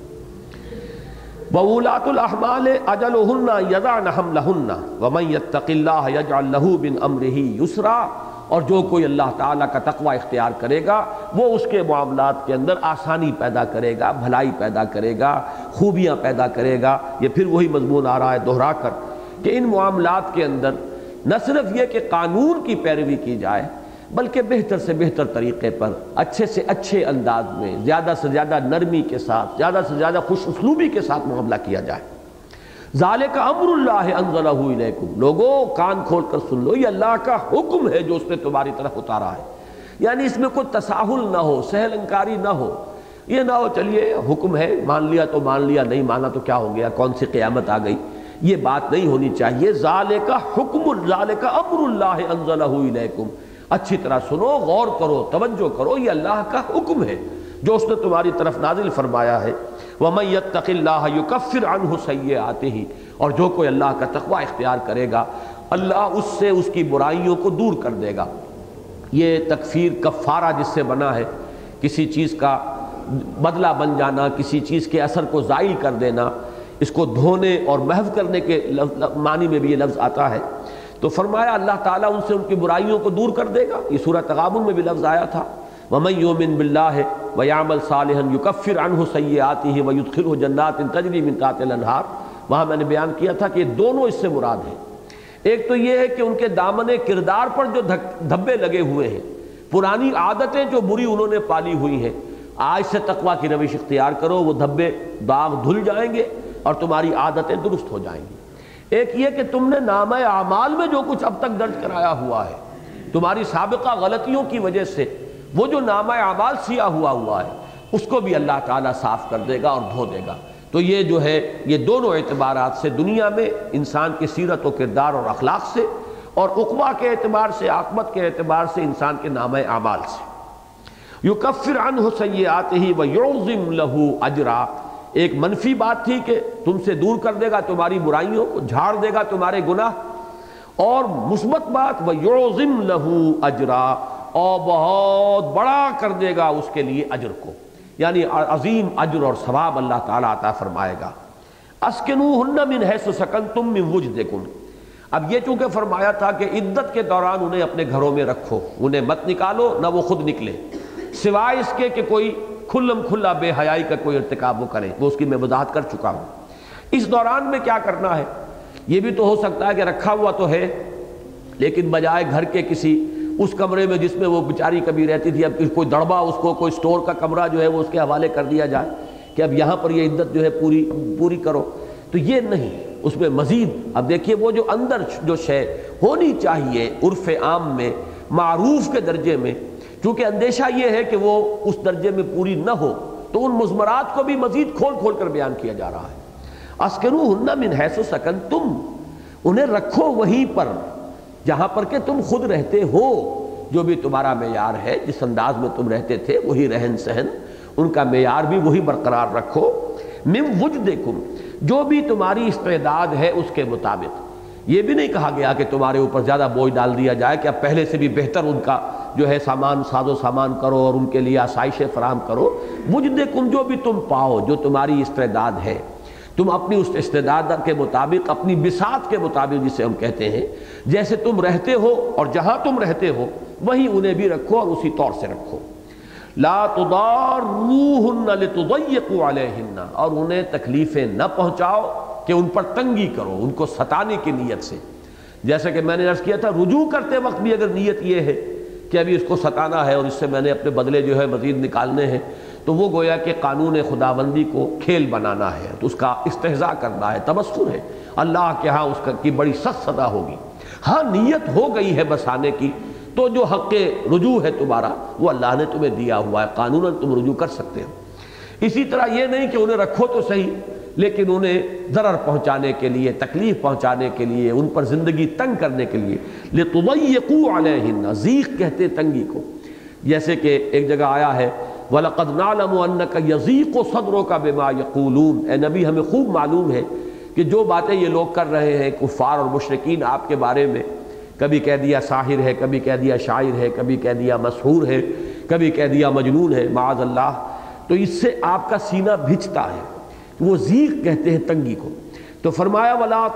وَأُولَاتُ الْأَحْمَالِ أَجَلُهُنَّ يَضَعْنَ حَمْلَهُنَّ وَمَن يَتَّقِ اللَّهَ يَجْعَل لَّهُ مِنْ أَمْرِهِ يُسْرًا، اور جو کوئی اللہ تعالیٰ کا تقوی اختیار کرے گا وہ اس کے معاملات کے اندر آسانی پیدا کرے گا، بھلائی پیدا کرے گا، خوبیاں پیدا کرے گا۔ یہ پھر وہی مضمون آ رہا ہے دہرا کر کہ ان معاملات کے اندر نہ صرف یہ کہ قانون کی پیروی کی جائے، بلکہ بہتر سے بہتر طریقے پر، اچھے سے اچھے انداز میں، زیادہ سے زیادہ نرمی کے ساتھ، زیادہ سے زیادہ خوش اسلوبی کے ساتھ معاملہ کیا جائے۔ ذالک امر اللہ انزلہ الیکم، لوگوں کان کھول کر سن لو، یہ اللہ کا حکم ہے جو اس نے تمہاری طرف اتارا ہے، یعنی اس میں کوئی تساہل نہ ہو، سہل انکاری نہ ہو، یہ نہ ہو چلیے حکم ہے مان لیا تو مان لیا، نہیں مانا تو کیا ہو گیا، کون سی قیامت آ گئی، یہ بات نہیں ہونی چاہیے۔ ذالک حکم، ذالک امر اللہ انزلہ الیکم، اچھی طرح سنو، غور کرو، توجہ کرو، یہ اللہ کا حکم ہے جو اس نے تمہاری طرف نازل فرمایا ہے۔ وَمَن يَتَّقِ اللَّهَ يُكَفِّرْ عَنْهُ سَيِّئَاتِهِ، اور جو کوئی اللہ کا تقوی اختیار کرے گا اللہ اس سے اس کی برائیوں کو دور کر دے گا۔ یہ تکفیر کفارہ جس سے بنا ہے، کسی چیز کا بدلہ بن جانا، کسی چیز کے اثر کو زائل کر دینا، اس کو دھونے اور محو کرنے کے معنی میں بھی یہ لفظ آتا ہے، تو فرمایا اللہ تعالیٰ ان سے ان کی برائیوں کو دور کر دے گا۔ یہ سورہ تغابن میں بھی لفظ آیا تھا، وَمَن يُؤْمِن بِاللَّهِ وَيَعْمَلْ صَالِحًا يُكَفِّرْ عَنْهُ سَيِّئَاتِهِ وَيُدْخِلْهُ جَنَّاتٍ تَجْرِي مِن تحتها الْأَنْهَارُ، وہاں میں نے بیان کیا تھا کہ دونوں اس سے مراد ہیں۔ ایک تو یہ ہے کہ ان کے دامن کردار پر جو دھبے لگے ہوئے ہیں، پرانی عادتیں جو بری انہوں نے پالی ہوئی ہیں، آج سے تقوی کی روش اختیار کرو، وہ دھبے داغ دھل جائیں گے اور تمہاری عادتیں درست ہو جائیں گی۔ ایک یہ کہ تم نے نامہ اعمال میں جو کچھ اب تک درج کرایا ہوا ہے، تمہاری سابقہ غلطیوں کی وجہ سے وہ جو نامہ اعمال سیاہ ہوا ہے، اس کو بھی اللہ تعالیٰ صاف کر دے گا اور دھو دے گا۔ تو یہ جو ہے یہ دونوں اعتبارات سے دنیا میں انسان کی سیرت و کردار اور اخلاق سے، اور عقبہ کے اعتبار سے، عاقبت کے اعتبار سے انسان کے نامہ اعمال سے۔ یکفر عنہ سیئاتہ ویعظم لہ اجرا، ایک منفی بات تھی کہ تم سے دور کر دے گا تمہاری برائیوں کو، جھاڑ دے گا تمہارے گناہ، اور مثبت بات ویعظم لہ اجرا، اور بہت بڑا کر دے گا اس کے لیے اجر کو، یعنی عظیم اجر اور ثواب اللہ تعالیٰ عطا فرمائے گا۔ اسکنوہن من حیث سکنتم من وجدکم، اب یہ چونکہ فرمایا تھا کہ عدت کے دوران انہیں اپنے گھروں میں رکھو، انہیں مت نکالو نہ وہ خود نکلے، سوائے اس کے کہ کوئی کھلم کھلا بے حیائی کا کوئی ارتکاب وہ کرے، وہ اس کی میں وضاحت کر چکا ہوں۔ اس دوران میں کیا کرنا ہے؟ یہ بھی تو ہو سکتا ہے کہ رکھا ہوا تو ہے لیکن بجائے گھر کے کسی اس کمرے میں جس میں وہ بیچاری کبھی رہتی تھی، اب کوئی دڑبا اس کو کوئی سٹور کا کمرہ جو ہے وہ اس کے حوالے کر دیا جائے کہ اب یہاں پر یہ عدت جو ہے پوری کرو، تو یہ نہیں، اس میں مزید اب دیکھیے وہ جو اندر جو شے ہونی چاہیے عرف عام میں معروف کے درجے میں، چونکہ اندیشہ یہ ہے کہ وہ اس درجے میں پوری نہ ہو، تو ان مضمرات کو بھی مزید کھول کھول کر بیان کیا جا رہا ہے۔ اسکنوہن من حیث سکنتم، انہیں رکھو وہیں پر جہاں پر کہ تم خود رہتے ہو، جو بھی تمہارا معیار ہے، جس انداز میں تم رہتے تھے وہی رہن سہن، ان کا معیار بھی وہی برقرار رکھو۔ من وجدکم، جو بھی تمہاری استعداد ہے اس کے مطابق، یہ بھی نہیں کہا گیا کہ تمہارے اوپر زیادہ بوجھ ڈال دیا جائے کہ اب پہلے سے بھی بہتر ان کا جو ہے سامان ساز و سامان کرو اور ان کے لیے آسائشیں فراہم کرو۔ وجدکم، جو بھی تم پاؤ، جو تمہاری استعداد ہے، تم اپنی اس استعداد کے مطابق، اپنی بساط کے مطابق جسے ہم کہتے ہیں، جیسے تم رہتے ہو اور جہاں تم رہتے ہو وہیں انہیں بھی رکھو اور اسی طور سے رکھو۔ لا تضاروہن لتضیقوا علیہن، اور انہیں تکلیفیں نہ پہنچاؤ کہ ان پر تنگی کرو، ان کو ستانے کی نیت سے۔ جیسے کہ میں نے عرض کیا تھا، رجوع کرتے وقت بھی اگر نیت یہ ہے کہ ابھی اس کو ستانا ہے اور اس سے میں نے اپنے بدلے جو ہے مزید نکالنے ہیں، تو وہ گویا کہ قانون خداوندی کو کھیل بنانا ہے، تو اس کا استہزاء کرنا ہے، تبصر ہے، اللہ کے ہاں اس کی بڑی سخت سزا ہوگی۔ ہاں نیت ہو گئی ہے بسانے کی، تو جو حق رجوع ہے تمہارا وہ اللہ نے تمہیں دیا ہوا ہے، قانوناً تم رجوع کر سکتے ہو۔ اسی طرح یہ نہیں کہ انہیں رکھو تو صحیح لیکن انہیں ضرر پہنچانے کے لیے، تکلیف پہنچانے کے لیے، ان پر زندگی تنگ کرنے کے لیے، لِتُضَيِّقُوا عَلَيْهِنَّ، ضیق کہتے تنگی کو، جیسے کہ ایک جگہ آیا ہے وَلَقَدْ نَعْلَمُ أَنَّكَ يَضِيقُ صَدْرُكَ بِمَا يَقُولُونَ، اے نبی ہمیں خوب معلوم ہے کہ جو باتیں یہ لوگ کر رہے ہیں کفار اور مشرکین آپ کے بارے میں، کبھی کہہ دیا ساحر ہے، کبھی کہہ دیا شاعر ہے، کبھی کہہ دیا مسحور ہے، کبھی کہہ دیا مجنون ہے معاذ اللہ، تو اس سے آپ کا سینہ بھجتا ہے، وہ ضیق کہتے ہیں تنگی کو۔ تو فرمایا وَلَا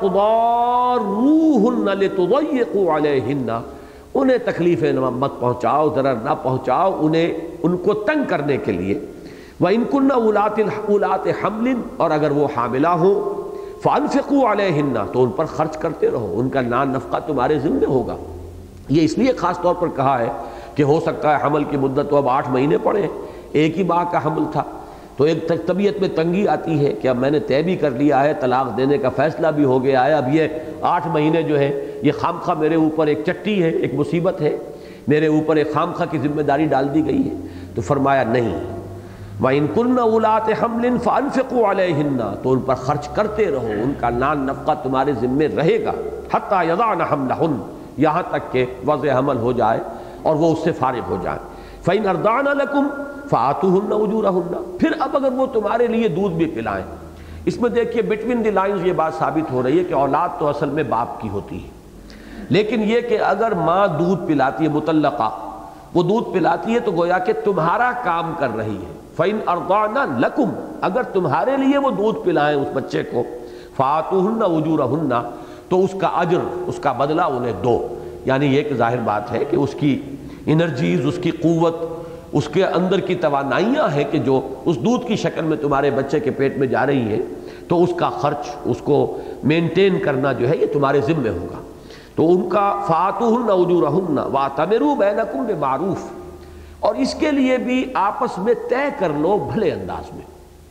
تُضَارُّوهُنَّ لِتُضَيِّقُوا عَلَيْهِنَّ، انہیں تکلیفیں مت پہنچاؤ، ضرر نہ پہنچاؤ انہیں، ان کو تنگ کرنے کے لیے۔ وَإِن كُنَّ أُولَاتِ حَمْلٍ، اور اگر وہ حاملہ ہوں، فَأَنفِقُوا عَلَيْهِنَّ، تو ان پر خرچ کرتے رہو، ان کا نان نفقہ تمہارے ذمہ ہوگا۔ یہ اس لیے خاص طور پر کہا ہے کہ ہو سکتا ہے حمل کی مدت تو اب 8 مہینے پڑے، ایک ہی ماہ کا حمل تھا، تو ایک طبیعت میں تنگی آتی ہے کہ اب میں نے طے بھی کر لیا ہے، طلاق دینے کا فیصلہ بھی ہو گیا ہے، اب یہ 8 مہینے جو ہے یہ خامخواہ میرے اوپر ایک چٹی ہے، ایک مصیبت ہے، میرے اوپر ایک خامخواہ کی ذمہ داری ڈال دی گئی ہے۔ تو فرمایا نہیں، وَإِن كُنَّ أُولَاتِ حَمْلٍ فَأَنفِقُوا عَلَيْهِنَّ، تو ان پر خرچ کرتے رہو، ان کا نان نفقہ تمہارے ذمہ رہے گا، حَتَّى يَضَعْنَ حَمْلَهُنَّ، یہاں تک کہ وضع حمل ہو جائے اور وہ اس سے فارغ ہو جائیں۔ فَإِنْ أَرْضَعْنَ لَكُمْ فَآتُوهُنَّ أُجُورَهُنَّ، پھر اب اگر وہ تمہارے لیے دودھ بھی پلائیں، اس میں دیکھیے بٹوین دی لائنز یہ بات ثابت ہو رہی ہے کہ اولاد تو اصل میں باپ کی ہوتی ہے، لیکن یہ کہ اگر ماں دودھ پلاتی ہے، مطلقہ وہ دودھ پلاتی ہے، تو گویا کہ تمہارا کام کر رہی ہے۔ فَإِنْ أَرْضَعْنَ لَكُمْ، اگر تمہارے لیے وہ دودھ پلائیں اس بچے کو، فَآتُوهُنَّ أُجُورَهُنَّ، تو اس کا اجر، اس کا بدلہ انہیں دو۔ یعنی یہ کہ ظاہر بات ہے کہ اس کی انرجیز، اس کی قوت، اس کے اندر کی توانائیاں ہیں کہ جو اس دودھ کی شکل میں تمہارے بچے کے پیٹ میں جا رہی ہیں، تو اس کا خرچ، اس کو مینٹین کرنا جو ہے یہ تمہارے ذمہ ہوگا۔ تو ان کا فَآتُوهُنَّ أُجُورَهُنَّ وَاعْتَمِرُوا بَيْنَكُمْ بِمَعْرُوفٍ، اور اس کے لیے بھی آپس میں طے کر لو بھلے انداز میں۔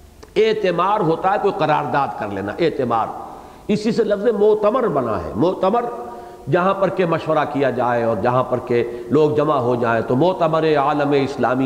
اعتمار ہوتا ہے کوئی قرارداد کر لینا، اعتمار، اسی سے لفظ معتمر بنا ہے۔ معتمر جہاں پر کہ مشورہ کیا جائے اور جہاں پر کہ لوگ جمع ہو جائیں، تو معتمر عالم اسلامی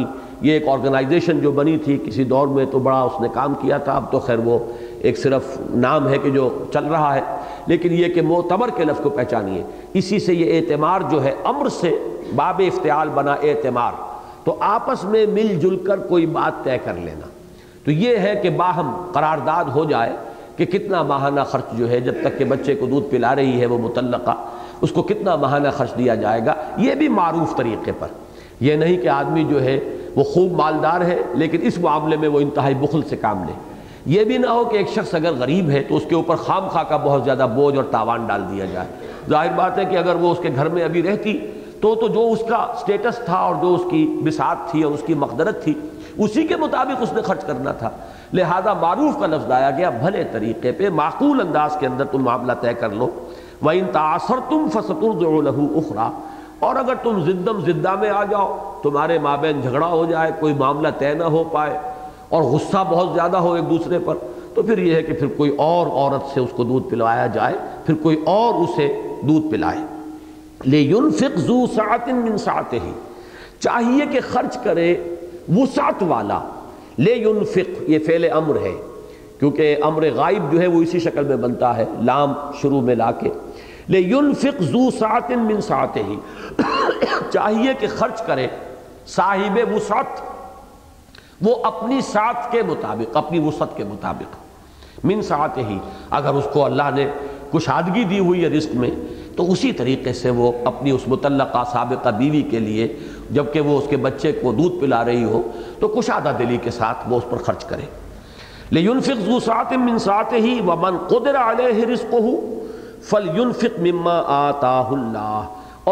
یہ ایک آرگنائزیشن جو بنی تھی کسی دور میں تو بڑا اس نے کام کیا تھا، اب تو خیر وہ ایک صرف نام ہے کہ جو چل رہا ہے، لیکن یہ کہ معتبر کے لفظ کو پہچانیے، اسی سے یہ اعتمار جو ہے امر سے باب افتعال بنا اعتمار، تو آپس میں مل جل کر کوئی بات طے کر لینا، تو یہ ہے کہ باہم قرارداد ہو جائے کہ کتنا ماہانہ خرچ جو ہے جب تک کہ بچے کو دودھ پلا رہی ہے وہ مطلقہ، اس کو کتنا ماہانہ خرچ دیا جائے گا، یہ بھی معروف طریقے پر، یہ نہیں کہ آدمی جو ہے وہ خوب مالدار ہے لیکن اس معاملے میں وہ انتہائی بخل سے کام لے، یہ بھی نہ ہو کہ ایک شخص اگر غریب ہے تو اس کے اوپر خام خواہ کا بہت زیادہ بوجھ اور تاوان ڈال دیا جائے۔ ظاہر بات ہے کہ اگر وہ اس کے گھر میں ابھی رہتی تو جو اس کا سٹیٹس تھا اور جو اس کی بساط تھی اور اس کی مقدرت تھی اسی کے مطابق اس نے خرچ کرنا تھا، لہذا معروف کا لفظ لایا گیا، بھلے طریقے پہ معقول انداز کے اندر تم معاملہ طے کر لو۔ وَإِن تَعَاثَرْتُمْ فَسَتُرْضِعُ لَهُ أُخْرَىٰ، اور اگر تم زدہ میں آ جاؤ، تمہارے مابین جھگڑا ہو جائے، کوئی معاملہ طے نہ ہو پائے اور غصہ بہت زیادہ ہو ایک دوسرے پر، تو پھر یہ ہے کہ پھر کوئی اور عورت سے اس کو دودھ پلوایا جائے، پھر کوئی اور اسے دودھ پلائے۔ لِيُنْفِقْ ذُو سَعَةٍ مِّن سَعَتِهِ، چاہیے کہ خرچ کرے وسعت والا۔ لِيُنْفِقْ یہ فعل امر ہے، کیونکہ امر غائب جو ہے وہ اسی شکل میں بنتا ہے، لام شروع میں لا کے۔ لِيُنْفِقْ ذُو سَعَةٍ مِّن سَعَتِهِ، چاہیے کہ خرچ کرے صاحب وسعت، وہ اپنی سعت کے مطابق، اپنی وسعت کے مطابق، من سعتہ، اگر اس کو اللہ نے کشادگی دی ہوئی ہے رزق میں تو اسی طریقے سے وہ اپنی اس مطلقہ سابقہ بیوی کے لیے جبکہ وہ اس کے بچے کو دودھ پلا رہی ہو تو کشادہ دلی کے ساتھ وہ اس پر خرچ کرے۔ لِيُنْفِقْ ذُو سَعَةٍ مِّن سَعَتِهِ وَمَنْ قُدِرَ عَلَيْهِ رِزْقُهُ فَلْيُنْفِقْ مِمَّا آتَاهُ اللَّهُ،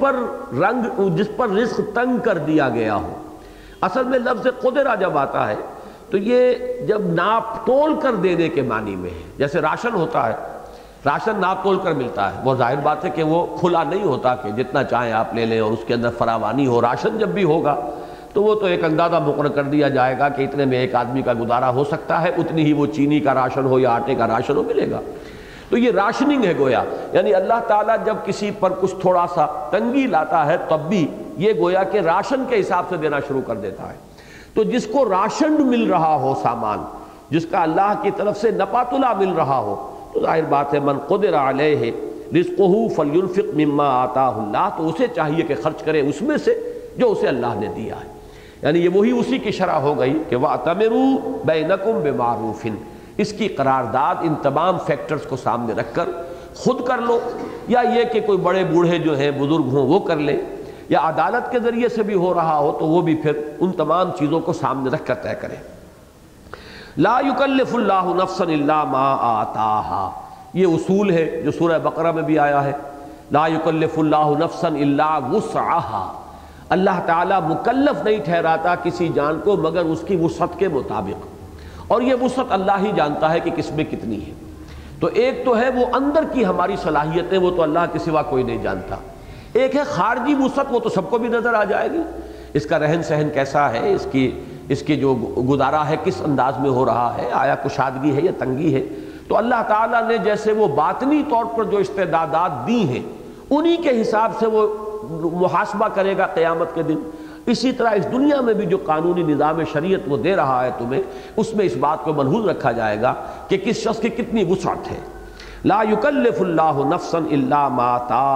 اور جس پر رزق تنگ کر دیا گیا ہو۔ اصل میں لفظ قدرہ جب آتا ہے تو یہ جب ناپ تول کر دینے کے معنی میں ہے، جیسے راشن ہوتا ہے، راشن ناپ تول کر ملتا ہے، وہ ظاہر بات ہے کہ وہ کھلا نہیں ہوتا کہ جتنا چاہیں آپ لے لیں اور اس کے اندر فراوانی ہو۔ راشن جب بھی ہوگا تو وہ تو ایک اندازہ مقرر کر دیا جائے گا کہ اتنے میں ایک آدمی کا گزارا ہو سکتا ہے، اتنی ہی وہ چینی کا راشن ہو یا آٹے کا راشن ہو ملے گا، تو یہ راشننگ ہے گویا، یعنی اللہ تعالیٰ جب کسی پر کچھ تھوڑا سا تنگی لاتا ہے تب بھی یہ گویا کہ راشن کے حساب سے دینا شروع کر دیتا ہے۔ تو جس کو راشن مل رہا ہو سامان، جس کا اللہ کی طرف سے نپاتلا مل رہا ہو، تو ظاہر بات ہے من قدر علیہ رزقہ فلینفق مما آتاہ اللہ، تو اسے چاہیے کہ خرچ کرے اس میں سے جو اسے اللہ نے دیا ہے، یعنی یہ وہی اسی کی شرح ہو گئی کہ وَأَتَمِرُوا بَيْنَكُمْ بِمَعْرُوفٍ، اس کی قرارداد ان تمام فیکٹرز کو سامنے رکھ کر خود کر لو، یا یہ کہ کوئی بڑے بوڑھے جو ہیں بزرگ ہوں وہ کر لیں، یا عدالت کے ذریعے سے بھی ہو رہا ہو تو وہ بھی پھر ان تمام چیزوں کو سامنے رکھ کر طے کریں۔ لا یکلف اللہ نفسا الا ما آتاہا، یہ اصول ہے جو سورہ بقرہ میں بھی آیا ہے، لا یکلف اللہ نفسا الا وسعہا، اللہ تعالیٰ مکلف نہیں ٹھہراتا کسی جان کو مگر اس کی وسعت کے مطابق، اور یہ وسعت اللہ ہی جانتا ہے کہ کس میں کتنی ہے۔ تو ایک تو ہے وہ اندر کی ہماری صلاحیتیں، وہ تو اللہ کے سوا کوئی نہیں جانتا، ایک ہے خارجی وسعت، وہ تو سب کو بھی نظر آ جائے گی، اس کا رہن سہن کیسا ہے، اس کی جو گزارا ہے کس انداز میں ہو رہا ہے، آیا کشادگی ہے یا تنگی ہے۔ تو اللہ تعالیٰ نے جیسے وہ باطنی طور پر جو استعدادات دی ہیں انہی کے حساب سے وہ محاسبہ کرے گا قیامت کے دن، اسی طرح اس دنیا میں بھی جو قانونی نظام شریعت وہ دے رہا ہے تمہیں، اس میں اس بات کو ملحوظ رکھا جائے گا کہ کس شخص کی کتنی وسعت ہے۔ لا یکلف اللہ نفسا الا ما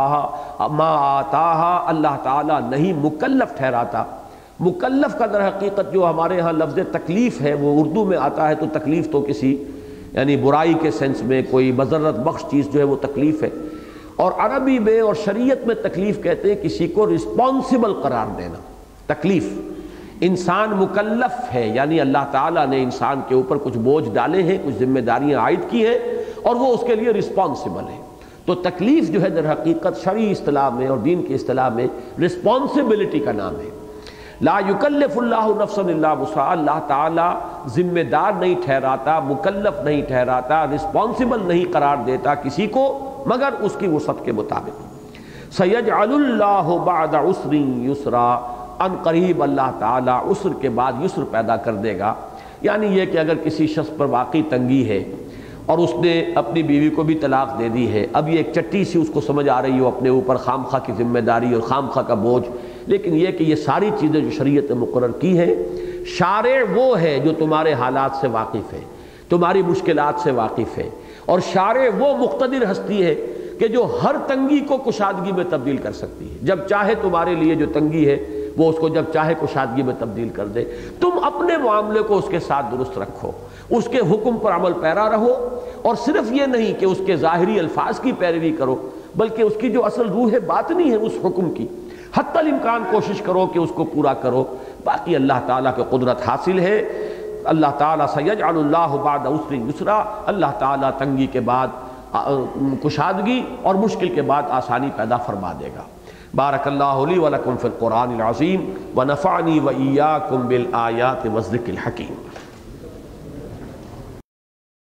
آتاہا، اللہ تعالیٰ نہیں مکلف ٹھہراتا۔ مکلف کا در حقیقت جو ہمارے ہاں لفظ تکلیف ہے وہ اردو میں آتا ہے تو تکلیف تو کسی یعنی برائی کے سینس میں کوئی مضرت بخش چیز جو ہے وہ تکلیف ہے، اور عربی میں اور شریعت میں تکلیف کہتے ہیں کسی کو رسپانسبل قرار دینا۔ تکلیف انسان مکلف ہے، یعنی اللہ تعالیٰ نے انسان کے اوپر کچھ بوجھ ڈالے ہیں، کچھ ذمہ داریاں عائد کی ہیں اور وہ اس کے لیے رسپانسبل ہے۔ تو تکلیف جو ہے در حقیقت شرعی اصطلاح میں اور دین کی اصطلاح میں رسپانسبلٹی کا نام ہے۔ لا یکلف اللہ نفسا الا وسعہا، اللہ تعالیٰ ذمہ دار نہیں ٹھہراتا، مکلف نہیں ٹھہراتا، رسپانسبل نہیں قرار دیتا کسی کو مگر اس کی وسعت کے مطابق۔ سیجعل اللہ بعد عسر یسرا، ان قریب اللہ تعالیٰ عسر کے بعد یسر پیدا کر دے گا، یعنی یہ کہ اگر کسی شخص پر واقعی تنگی ہے اور اس نے اپنی بیوی کو بھی طلاق دے دی ہے، اب یہ ایک چٹی سی اس کو سمجھ آ رہی ہو اپنے اوپر خام خواہ کی ذمہ داری اور خام خواہ کا بوجھ، لیکن یہ کہ یہ ساری چیزیں جو شریعت نے مقرر کی ہیں، شارع وہ ہے جو تمہارے حالات سے واقف ہے، تمہاری مشکلات سے واقف ہے، اور شارع وہ مقتدر ہستی ہے کہ جو ہر تنگی کو کشادگی میں تبدیل کر سکتی ہے۔ جب چاہے تمہارے لیے جو تنگی ہے وہ اس کو جب چاہے کشادگی میں تبدیل کر دے۔ تم اپنے معاملے کو اس کے ساتھ درست رکھو، اس کے حکم پر عمل پیرا رہو، اور صرف یہ نہیں کہ اس کے ظاہری الفاظ کی پیروی کرو، بلکہ اس کی جو اصل روح باطنی ہے اس حکم کی حتی الامکان کوشش کرو کہ اس کو پورا کرو۔ باقی اللہ تعالیٰ کی قدرت حاصل ہے، اللہ تعالیٰ سیجعل اللہ بعد عسر یسرا، اللہ تعالیٰ تنگی کے بعد کشادگی اور مشکل کے بعد آسانی پیدا فرما دے گا۔ بارک اللہ لی ولکم فی القرآن العظیم ونفعنی وإیاکم بالآیات والذکر الحکیم۔